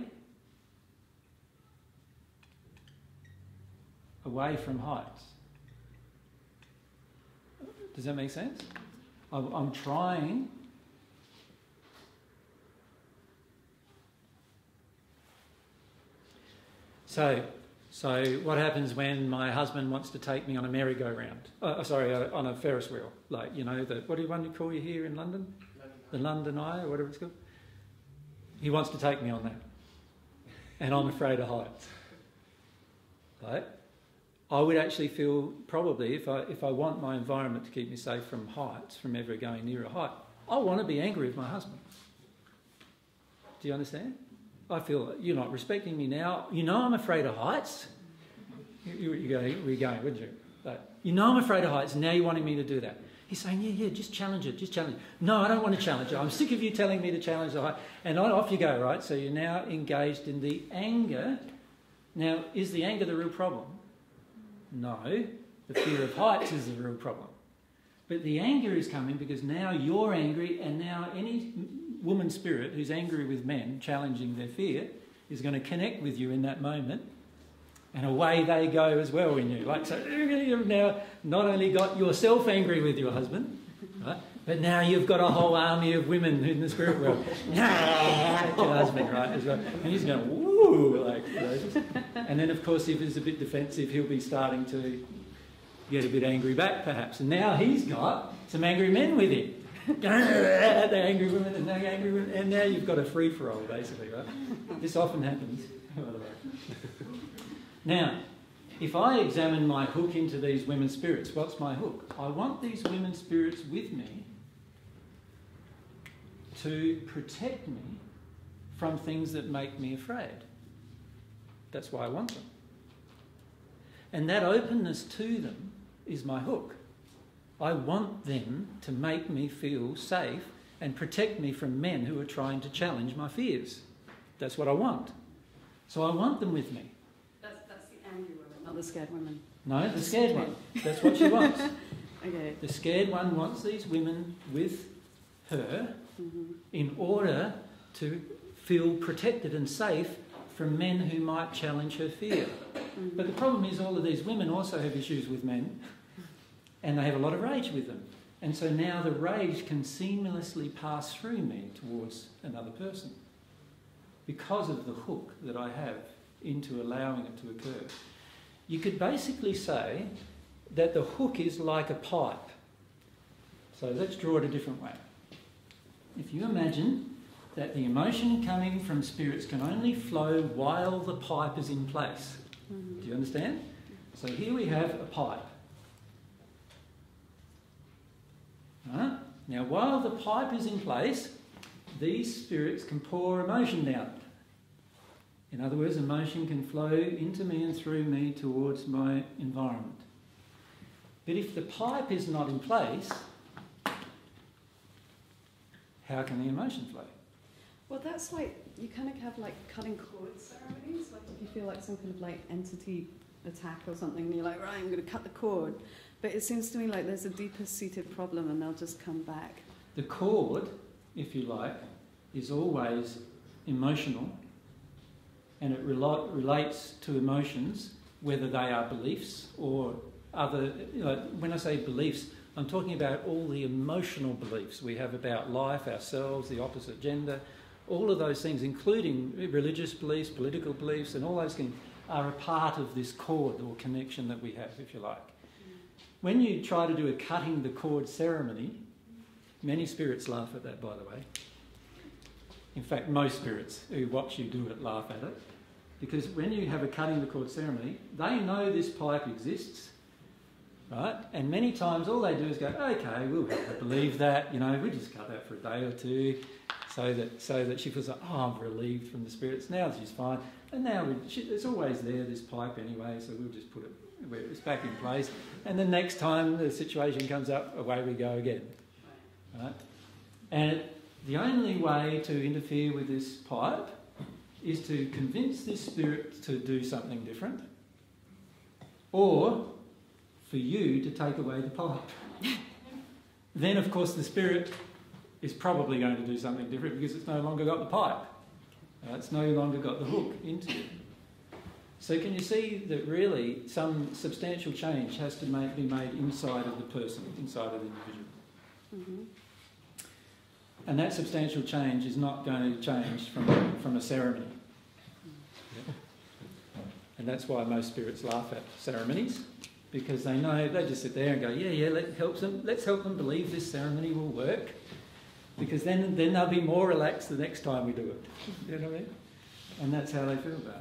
away from heights. Does that make sense? I'm trying so so what happens when my husband wants to take me on a merry-go-round? Uh, sorry, uh, on a Ferris wheel, like you know the what do you want to call you here in London? The London Eye or whatever it's called. He wants to take me on that, and I'm afraid of heights. Right? I would actually feel probably if I if I want my environment to keep me safe from heights, from ever going near a height, I want to be angry with my husband. Do you understand? I feel you're not respecting me now. You know I'm afraid of heights. You, you, you go, where are you going, wouldn't you? Like, you know I'm afraid of heights, and now you're wanting me to do that. He's saying, yeah, yeah, just challenge it, just challenge it. No, I don't want to challenge it. I'm sick of you telling me to challenge the height. And off you go, right? So you're now engaged in the anger. Now, is the anger the real problem? No, the fear of heights is the real problem. But the anger is coming because now you're angry, and now any woman spirit who's angry with men, challenging their fear, is going to connect with you in that moment, and away they go as well in you. Like, so you've now not only got yourself angry with your husband, right, but now you've got a whole army of women in the spirit world. Your husband, right, as well. And he's going, woo, like, you know, just, and then of course if he's a bit defensive, he'll be starting to get a bit angry back perhaps. And now he's got some angry men with him. The angry women and the angry women, and now you've got a free-for-all basically, right? This often happens, by the way. Now, if I examine my hook into these women spirits, what's my hook? I want these women spirits with me to protect me from things that make me afraid. That's why I want them. And that openness to them is my hook. I want them to make me feel safe and protect me from men who are trying to challenge my fears. That's what I want. So I want them with me. That's, that's the angry woman, not the scared woman. No, the scared one. That's what she wants. Okay. The scared one wants these women with her Mm-hmm. in order to feel protected and safe from men who might challenge her fear. Mm-hmm. But the problem is all of these women also have issues with men, and they have a lot of rage with them. And so now the rage can seamlessly pass through me towards another person because of the hook that I have into allowing it to occur. You could basically say that the hook is like a pipe. So let's draw it a different way. If you imagine that the emotion coming from spirits can only flow while the pipe is in place. Mm-hmm. Do you understand? So here we have a pipe. Right? Now while the pipe is in place, these spirits can pour emotion down it. In other words, emotion can flow into me and through me towards my environment. But if the pipe is not in place, how can the emotion flow? Well, that's like, you kind of have like cutting cord ceremonies, like if you feel like some kind of like entity attack or something, and you're like, right, I'm going to cut the cord. But it seems to me like there's a deeper seated problem and they'll just come back. The cord, if you like, is always emotional, and it rel- relates to emotions, whether they are beliefs or other, you know, when I say beliefs, I'm talking about all the emotional beliefs we have about life, ourselves, the opposite gender, all of those things, including religious beliefs, political beliefs, and all those things are a part of this cord or connection that we have, if you like. When you try to do a cutting the cord ceremony, many spirits laugh at that, by the way. In fact, most spirits who watch you do it laugh at it. Because when you have a cutting the cord ceremony, they know this pipe exists, right? And many times all they do is go, okay, we'll have to believe that, you know, we just cut that for a day or two, so that so that she feels like, oh, I'm relieved from the spirits. Now she's fine. And now we, she, it's always there, this pipe anyway, so we'll just put it where it's back in place. And the next time the situation comes up, away we go again. Right? And the only way to interfere with this pipe is to convince this spirit to do something different, or for you to take away the pipe. Then, of course, the spirit is probably going to do something different because it's no longer got the pipe. Uh, it's no longer got the hook into it. So can you see that really some substantial change has to make, be made inside of the person, inside of the individual? Mm-hmm. And that substantial change is not going to change from, from a ceremony. Yeah. And that's why most spirits laugh at ceremonies, because they know, they just sit there and go, yeah, yeah, let, help them, let's help them believe this ceremony will work, because then, then they'll be more relaxed the next time we do it. You know what I mean? And that's how they feel about it.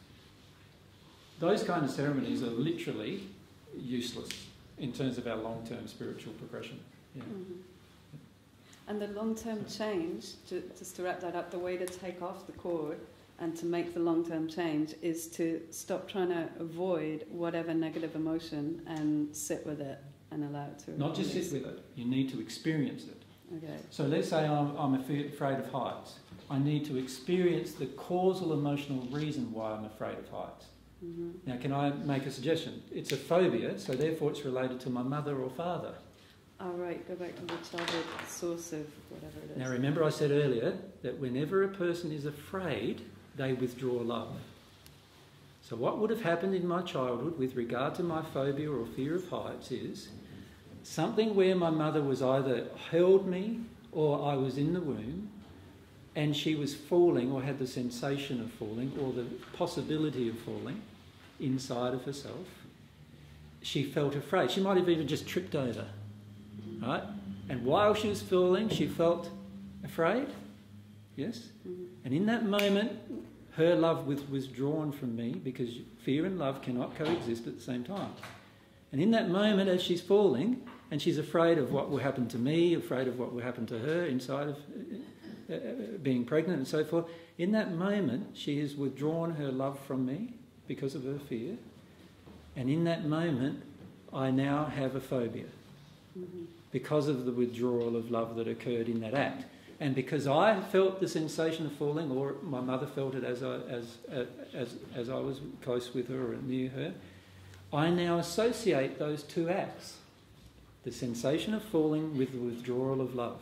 Those kind of ceremonies are literally useless in terms of our long-term spiritual progression. Yeah. Mm-hmm. And the long-term change, to, just to wrap that up, the way to take off the cord and to make the long-term change is to stop trying to avoid whatever negative emotion and sit with it and allow it to... Not just sit with it, you need to experience it. Okay. So let's say I'm, I'm afraid of heights. I need to experience the causal emotional reason why I'm afraid of heights. Mm-hmm. Now, can I make a suggestion? It's a phobia, so therefore it's related to my mother or father. All right, go back to the childhood source of whatever it is. Now, remember I said earlier that whenever a person is afraid, they withdraw love. So what would have happened in my childhood with regard to my phobia or fear of heights is something where my mother was either held me or I was in the womb and she was falling or had the sensation of falling or the possibility of falling inside of herself. She felt afraid. She might have even just tripped over. Right? And while she was falling, she felt afraid. Yes? Mm-hmm. And in that moment, her love was withdrawn from me because fear and love cannot coexist at the same time. And in that moment, as she's falling, and she's afraid of what will happen to me, afraid of what will happen to her inside of uh, uh, being pregnant and so forth, in that moment, she has withdrawn her love from me because of her fear. And in that moment, I now have a phobia. Mm-hmm. Because of the withdrawal of love that occurred in that act. And because I felt the sensation of falling, or my mother felt it as I, as, as, as I was close with her or near her, I now associate those two acts. the sensation of falling with the withdrawal of love.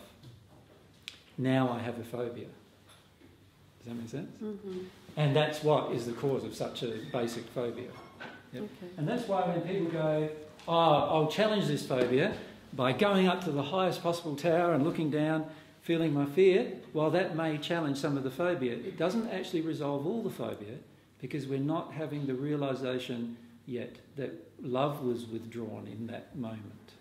Now I have a phobia. Does that make sense? Mm-hmm. And that's what is the cause of such a basic phobia. Yep. Okay. And that's why when people go, oh, I'll challenge this phobia by going up to the highest possible tower and looking down, feeling my fear, while that may challenge some of the phobia, it doesn't actually resolve all the phobia, because we're not having the realisation yet that love was withdrawn in that moment.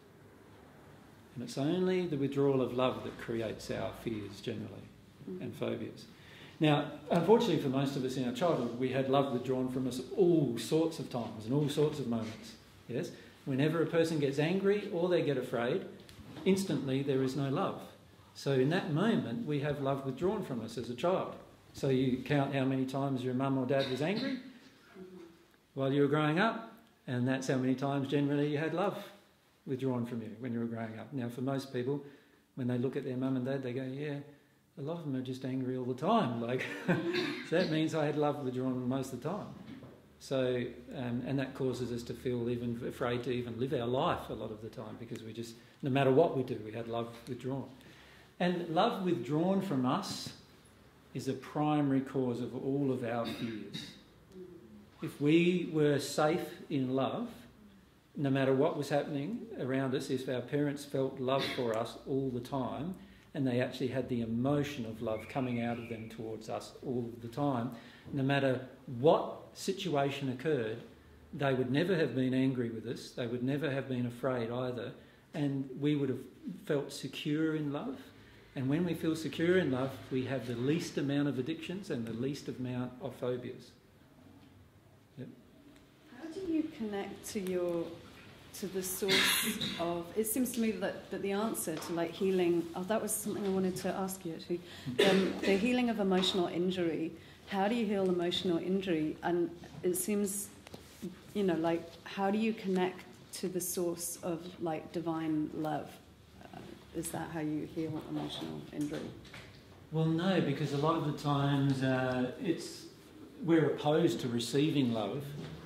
And it's only the withdrawal of love that creates our fears generally mm. and phobias. Now, unfortunately for most of us in our childhood, we had love withdrawn from us all sorts of times and all sorts of moments. Yes? Whenever a person gets angry or they get afraid, instantly there is no love. So in that moment, we have love withdrawn from us as a child. So you count how many times your mum or dad was angry while you were growing up, and that's how many times generally you had love withdrawn from you when you were growing up. Now, for most people, when they look at their mum and dad, they go, yeah, a lot of them are just angry all the time. Like, so that means I had love withdrawn most of the time. So, um, and that causes us to feel even afraid to even live our life a lot of the time, because we just, no matter what we do, we had love withdrawn. And love withdrawn from us is a primary cause of all of our fears. If we were safe in love, no matter what was happening around us, if our parents felt love for us all the time, and they actually had the emotion of love coming out of them towards us all the time, no matter what situation occurred, they would never have been angry with us, they would never have been afraid either, and we would have felt secure in love. And when we feel secure in love, we have the least amount of addictions and the least amount of phobias. Yep. How do you connect to your to the source of? It seems to me that, that the answer to like healing. Oh, that was something I wanted to ask you actually. Um, the healing of emotional injury. How do you heal emotional injury? And it seems, you know, like how do you connect to the source of like divine love? Is that how you heal emotional injury? Well, no, because a lot of the times uh, it's we're opposed to receiving love,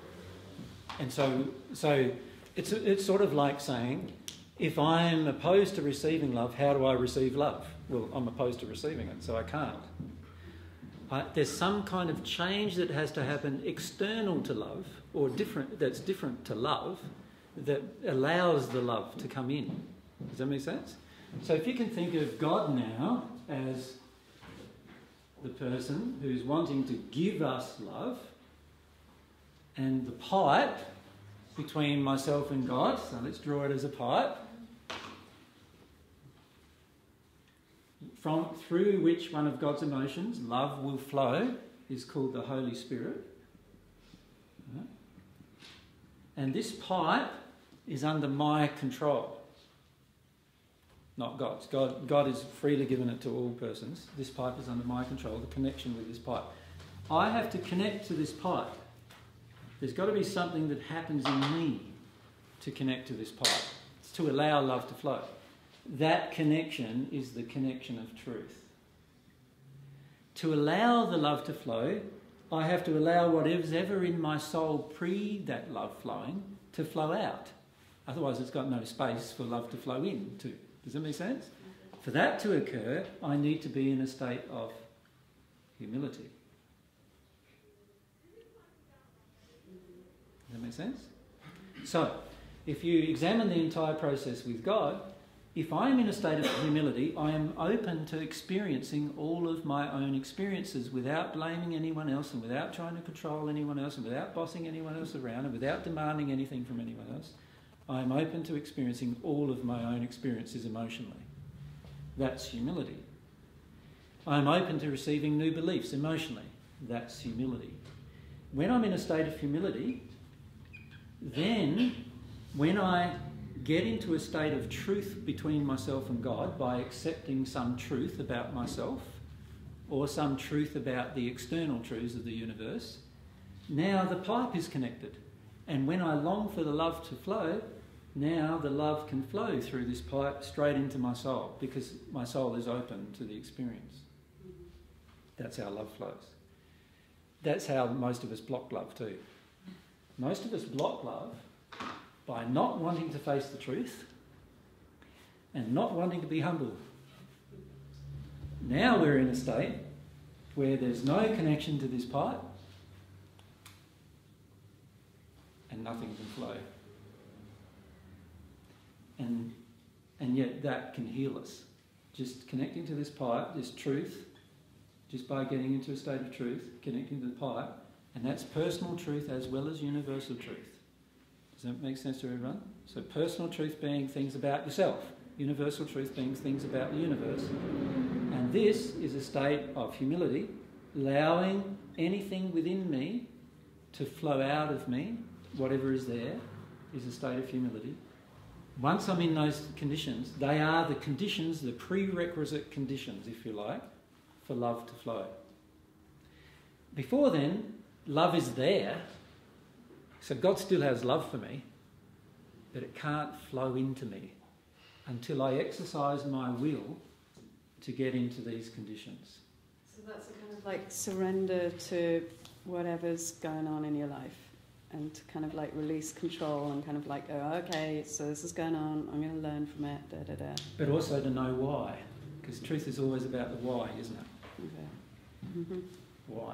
and so so it's it's sort of like saying, if I'm opposed to receiving love, how do I receive love? Well, I'm opposed to receiving it, so I can't. Uh, there's some kind of change that has to happen external to love, or different that's different to love, that allows the love to come in. Does that make sense? So if you can think of God now as the person who's wanting to give us love, and the pipe between myself and God, so let's draw it as a pipe, from through which one of God's emotions, love, will flow, is called the Holy Spirit. And this pipe is under my control. Not God's. God, God is freely given it to all persons. This pipe is under my control, the connection with this pipe. I have to connect to this pipe. There's got to be something that happens in me to connect to this pipe. It's to allow love to flow. That connection is the connection of truth. To allow the love to flow, I have to allow whatever's ever in my soul pre that love flowing to flow out. Otherwise it's got no space for love to flow in to. Does that make sense? For that to occur, I need to be in a state of humility. Does that make sense? So, if you examine the entire process with God, if I am in a state of humility, I am open to experiencing all of my own experiences without blaming anyone else, and without trying to control anyone else, and without bossing anyone else around, and without demanding anything from anyone else. I am open to experiencing all of my own experiences emotionally. That's humility. I am open to receiving new beliefs emotionally. That's humility. When I'm in a state of humility, then when I get into a state of truth between myself and God by accepting some truth about myself or some truth about the external truths of the universe, now the pipe is connected. And when I long for the love to flow, now the love can flow through this pipe straight into my soul, because my soul is open to the experience. That's how love flows. That's how most of us block love too. Most of us block love by not wanting to face the truth and not wanting to be humble. Now we're in a state where there's no connection to this part and nothing can flow. And, and yet that can heal us. Just connecting to this pipe, this truth, just by getting into a state of truth, connecting to the pipe, and that's personal truth as well as universal truth. Does that make sense to everyone? So personal truth being things about yourself, universal truth being things about the universe. And this is a state of humility, allowing anything within me to flow out of me, whatever is there, is a state of humility. Once I'm in those conditions, they are the conditions, the prerequisite conditions, if you like, for love to flow. Before then, love is there, so God still has love for me, but it can't flow into me until I exercise my will to get into these conditions. So that's a kind of like surrender to whatever's going on in your life, and to kind of like release control and kind of like go, okay, so this is going on, I'm going to learn from it, da da da. But also to know why, because truth is always about the why, isn't it? Okay. Mm-hmm. Why?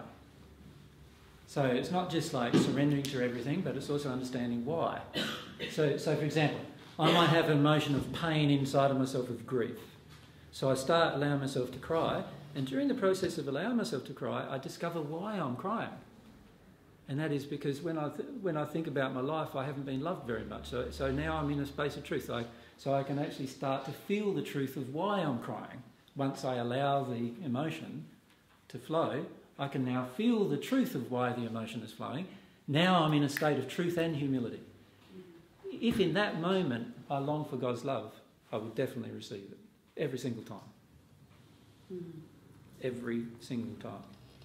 So it's not just like surrendering to everything, but it's also understanding why. So, so for example, I might have an emotion of pain inside of myself, of grief. So I start allowing myself to cry, and during the process of allowing myself to cry, I discover why I'm crying. And that is because when I, th- when I think about my life, I haven't been loved very much. So, so now I'm in a space of truth. I, so I can actually start to feel the truth of why I'm crying. Once I allow the emotion to flow, I can now feel the truth of why the emotion is flowing. Now I'm in a state of truth and humility. If in that moment I long for God's love, I will definitely receive it. Every single time. Mm-hmm. Every single time.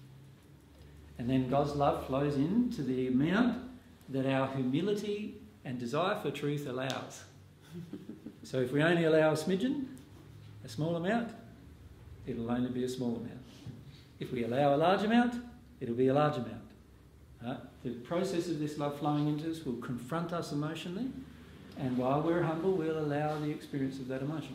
And then God's love flows into the amount that our humility and desire for truth allows. So if we only allow a smidgen, a small amount, it'll only be a small amount. If we allow a large amount, it'll be a large amount. Right? The process of this love flowing into us will confront us emotionally, and while we're humble, we'll allow the experience of that emotion.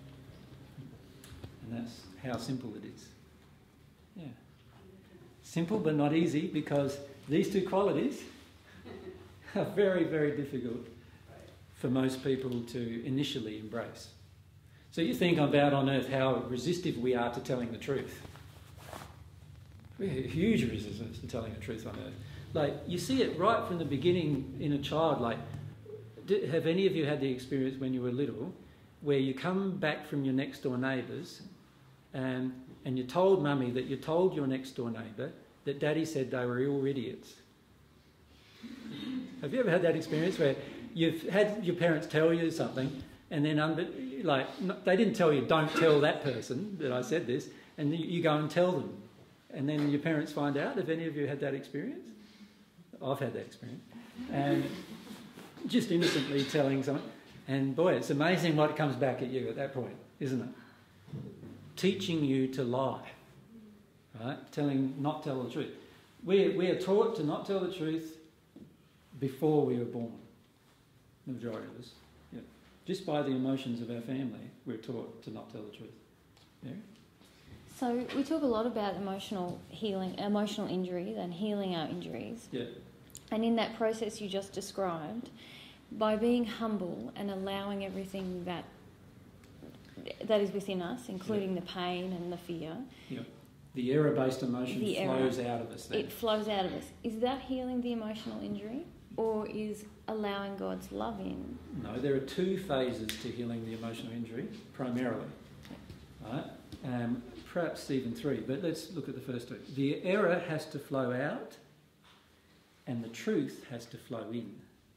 And that's how simple it is. Yeah. Simple but not easy, because these two qualities are very, very difficult for most people to initially embrace. So you think about on earth how resistive we are to telling the truth. We have huge resistance to telling the truth on earth. Like, you see it right from the beginning in a child. Like, did, have any of you had the experience when you were little where you come back from your next door neighbours and, and you told mummy that you told your next door neighbour that daddy said they were all idiots? Have you ever had that experience where you've had your parents tell you something and then under, like, they didn't tell you don't tell that person that I said this, and you go and tell them, and then your parents find out? Have any of you had that experience? I've had that experience. And just innocently telling someone, and boy, it's amazing what comes back at you at that point, isn't it? Teaching you to lie, right? Telling, not tell the truth. We we are taught to not tell the truth before we were born. The majority of us, yeah. Just by the emotions of our family, we're taught to not tell the truth. Yeah. So we talk a lot about emotional healing, emotional injuries, and healing our injuries. Yeah. And in that process you just described, by being humble and allowing everything that that is within us, including yeah. the pain and the fear. Yeah. The error-based emotion the flows error, out of us then. It flows out of us. Is that healing the emotional injury, or is allowing God's love in? No, there are two phases to healing the emotional injury, primarily. Right? Um, perhaps even three, but let's look at the first two. The error has to flow out, and the truth has to flow in.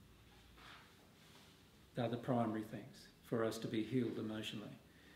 They're the primary things for us to be healed emotionally.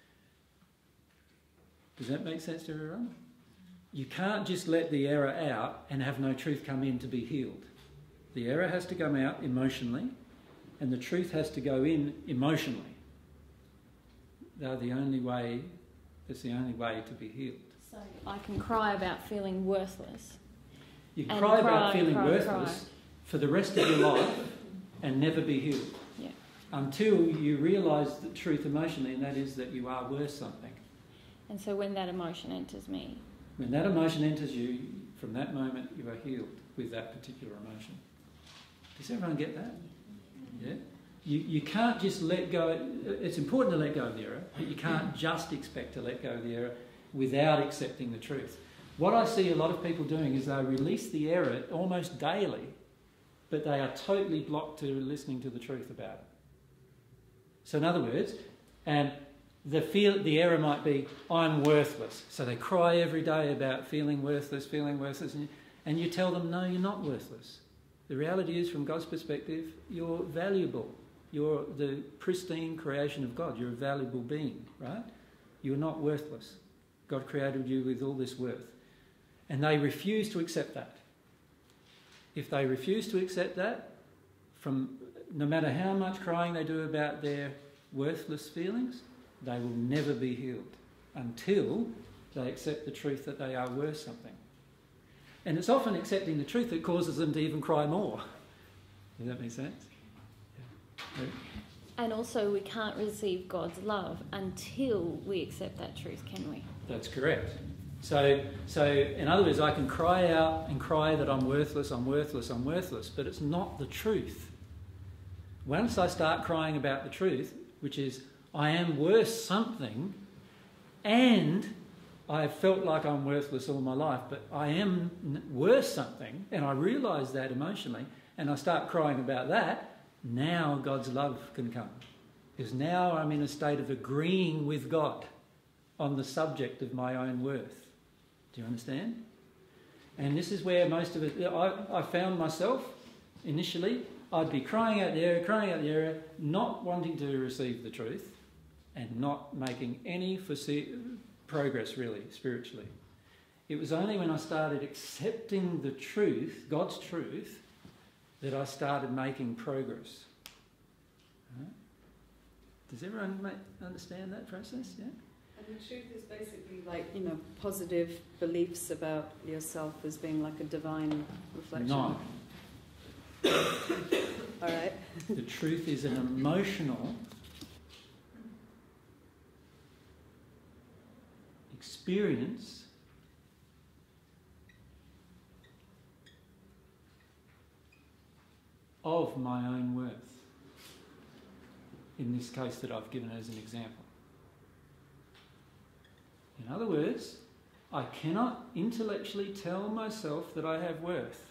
Does that make sense to everyone? You can't just let the error out and have no truth come in to be healed. The error has to come out emotionally, and the truth has to go in emotionally. They're the only way, it's the only way to be healed. So I can cry about feeling worthless. You can cry, cry about feeling cry, worthless cry. for the rest of your life and never be healed. Yeah. until you realise the truth emotionally, and that is that you are worth something. And so when that emotion enters me, when that emotion enters you, from that moment you are healed with that particular emotion. Does everyone get that? Yeah? You, you can't just let go. It's important to let go of the error, but you can't just expect to let go of the error without accepting the truth. What I see a lot of people doing is they release the error almost daily, but they are totally blocked to listening to the truth about it. So in other words, and the feel the error might be, I'm worthless. So they cry every day about feeling worthless, feeling worthless, and, and you tell them, no, you're not worthless. The reality is, from God's perspective, you're valuable. You're the pristine creation of God. You're a valuable being, right? You're not worthless. God created you with all this worth. And they refuse to accept that. If they refuse to accept that, from no matter how much crying they do about their worthless feelings, they will never be healed until they accept the truth that they are worth something. And it's often accepting the truth that causes them to even cry more. Does that make sense? Yeah. and also we can't receive God's love until we accept that truth, can we? That's correct. So, so in other words, I can cry out and cry that I'm worthless, I'm worthless, I'm worthless, but it's not the truth. Once I start crying about the truth, which is I am worth something, and I've felt like I'm worthless all my life, but I am worth something, and I realise that emotionally, and I start crying about that, now God's love can come. Because now I'm in a state of agreeing with God on the subject of my own worth. Do you understand? And this is where most of it, I, I found myself initially, I'd be crying out the error, crying out the error, not wanting to receive the truth, and not making any foresee- progress really, spiritually. It was only when I started accepting the truth, God's truth, that I started making progress. Right? Does everyone make, understand that process? Yeah? And the truth is basically like, you know, positive beliefs about yourself as being like a divine reflection. No. All right. The truth is an emotional experience of my own worth. In this case that I've given as an example. In other words, I cannot intellectually tell myself that I have worth.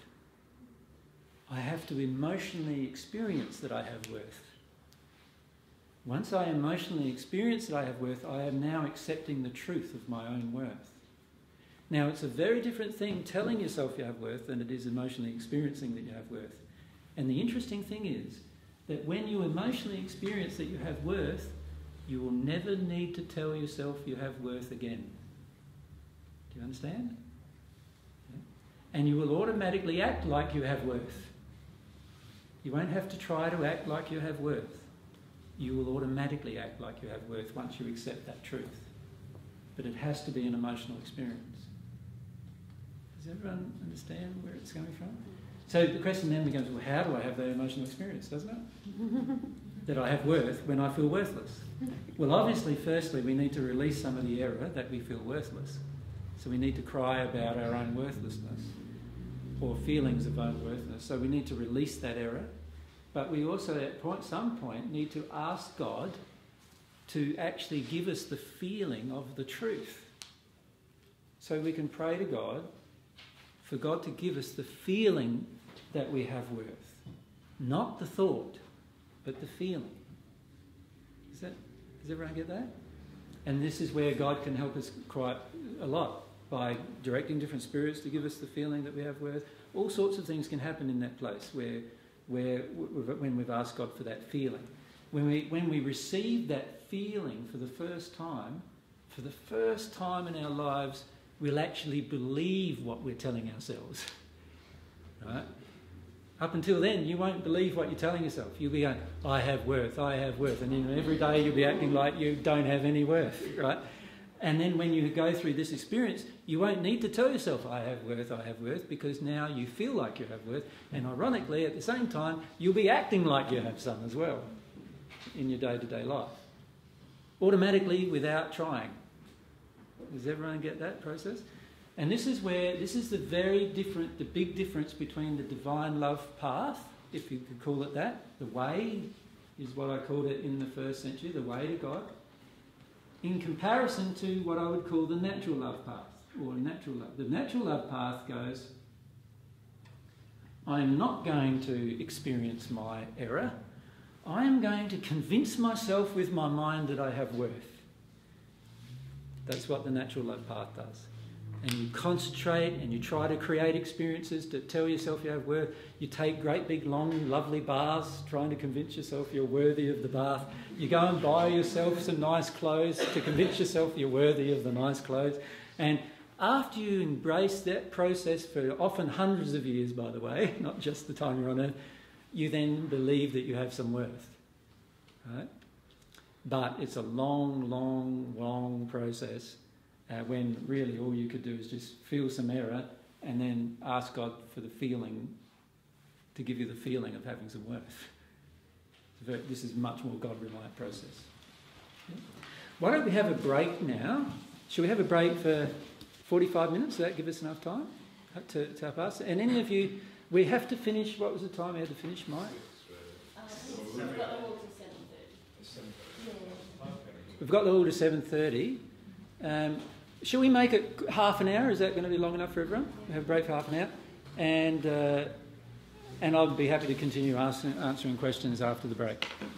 I have to emotionally experience that I have worth. Once I emotionally experience that I have worth, I am now accepting the truth of my own worth. Now, it's a very different thing telling yourself you have worth than it is emotionally experiencing that you have worth. And the interesting thing is that when you emotionally experience that you have worth, you will never need to tell yourself you have worth again. Do you understand? Yeah. And you will automatically act like you have worth. You won't have to try to act like you have worth. You will automatically act like you have worth once you accept that truth. But it has to be an emotional experience. Does everyone understand where it's coming from? So the question then becomes, well, how do I have that emotional experience, doesn't it? That I have worth when I feel worthless. Well, obviously, firstly, we need to release some of the error that we feel worthless. So we need to cry about our own worthlessness or feelings of unworthiness. So we need to release that error. But we also, at point, some point, need to ask God to actually give us the feeling of the truth. So we can pray to God for God to give us the feeling that we have worth. Not the thought, but the feeling. Is that, does everyone get that? And this is where God can help us quite a lot by directing different spirits to give us the feeling that we have worth. All sorts of things can happen in that place where, where when we've asked God for that feeling. When we, when we receive that feeling for the first time, for the first time in our lives, we'll actually believe what we're telling ourselves. Right? Up until then, you won't believe what you're telling yourself. You'll be going, I have worth, I have worth. And then every day you'll be acting like you don't have any worth, right? And then when you go through this experience, you won't need to tell yourself, I have worth, I have worth, because now you feel like you have worth. And ironically, at the same time, you'll be acting like you have some as well. in your day-to-day life. Automatically, without trying. Does everyone get that process? And this is where, this is the very different, the big difference between the divine love path, if you could call it that, the way is what I called it in the first century, the way to God, in comparison to what I would call the natural love path, or natural love. The natural love path goes, I am not going to experience my error. I am going to convince myself with my mind that I have worth. That's what the natural love path does. And you concentrate and you try to create experiences to tell yourself you have worth. You take great big long lovely baths trying to convince yourself you're worthy of the bath. You go and buy yourself some nice clothes to convince yourself you're worthy of the nice clothes. And after you embrace that process for often hundreds of years, by the way, not just the time you're on earth, you then believe that you have some worth. Right? But it's a long, long, long process. Uh, when really all you could do is just feel some error and then ask God for the feeling, to give you the feeling of having some worth. Very, this is a much more God-reliant process. Yeah. Why don't we have a break now? Shall we have a break for forty-five minutes? Does that give us enough time to, to help us? And any of you, we have to finish, what was the time we had to finish, Mike? Uh, we've got the hall to seven thirty. We've got the hall to seven thirty. Um, Shall we make it half an hour? Is that going to be long enough for everyone? We have a break for half an hour. And, uh, and I'll be happy to continue asking, answering questions after the break.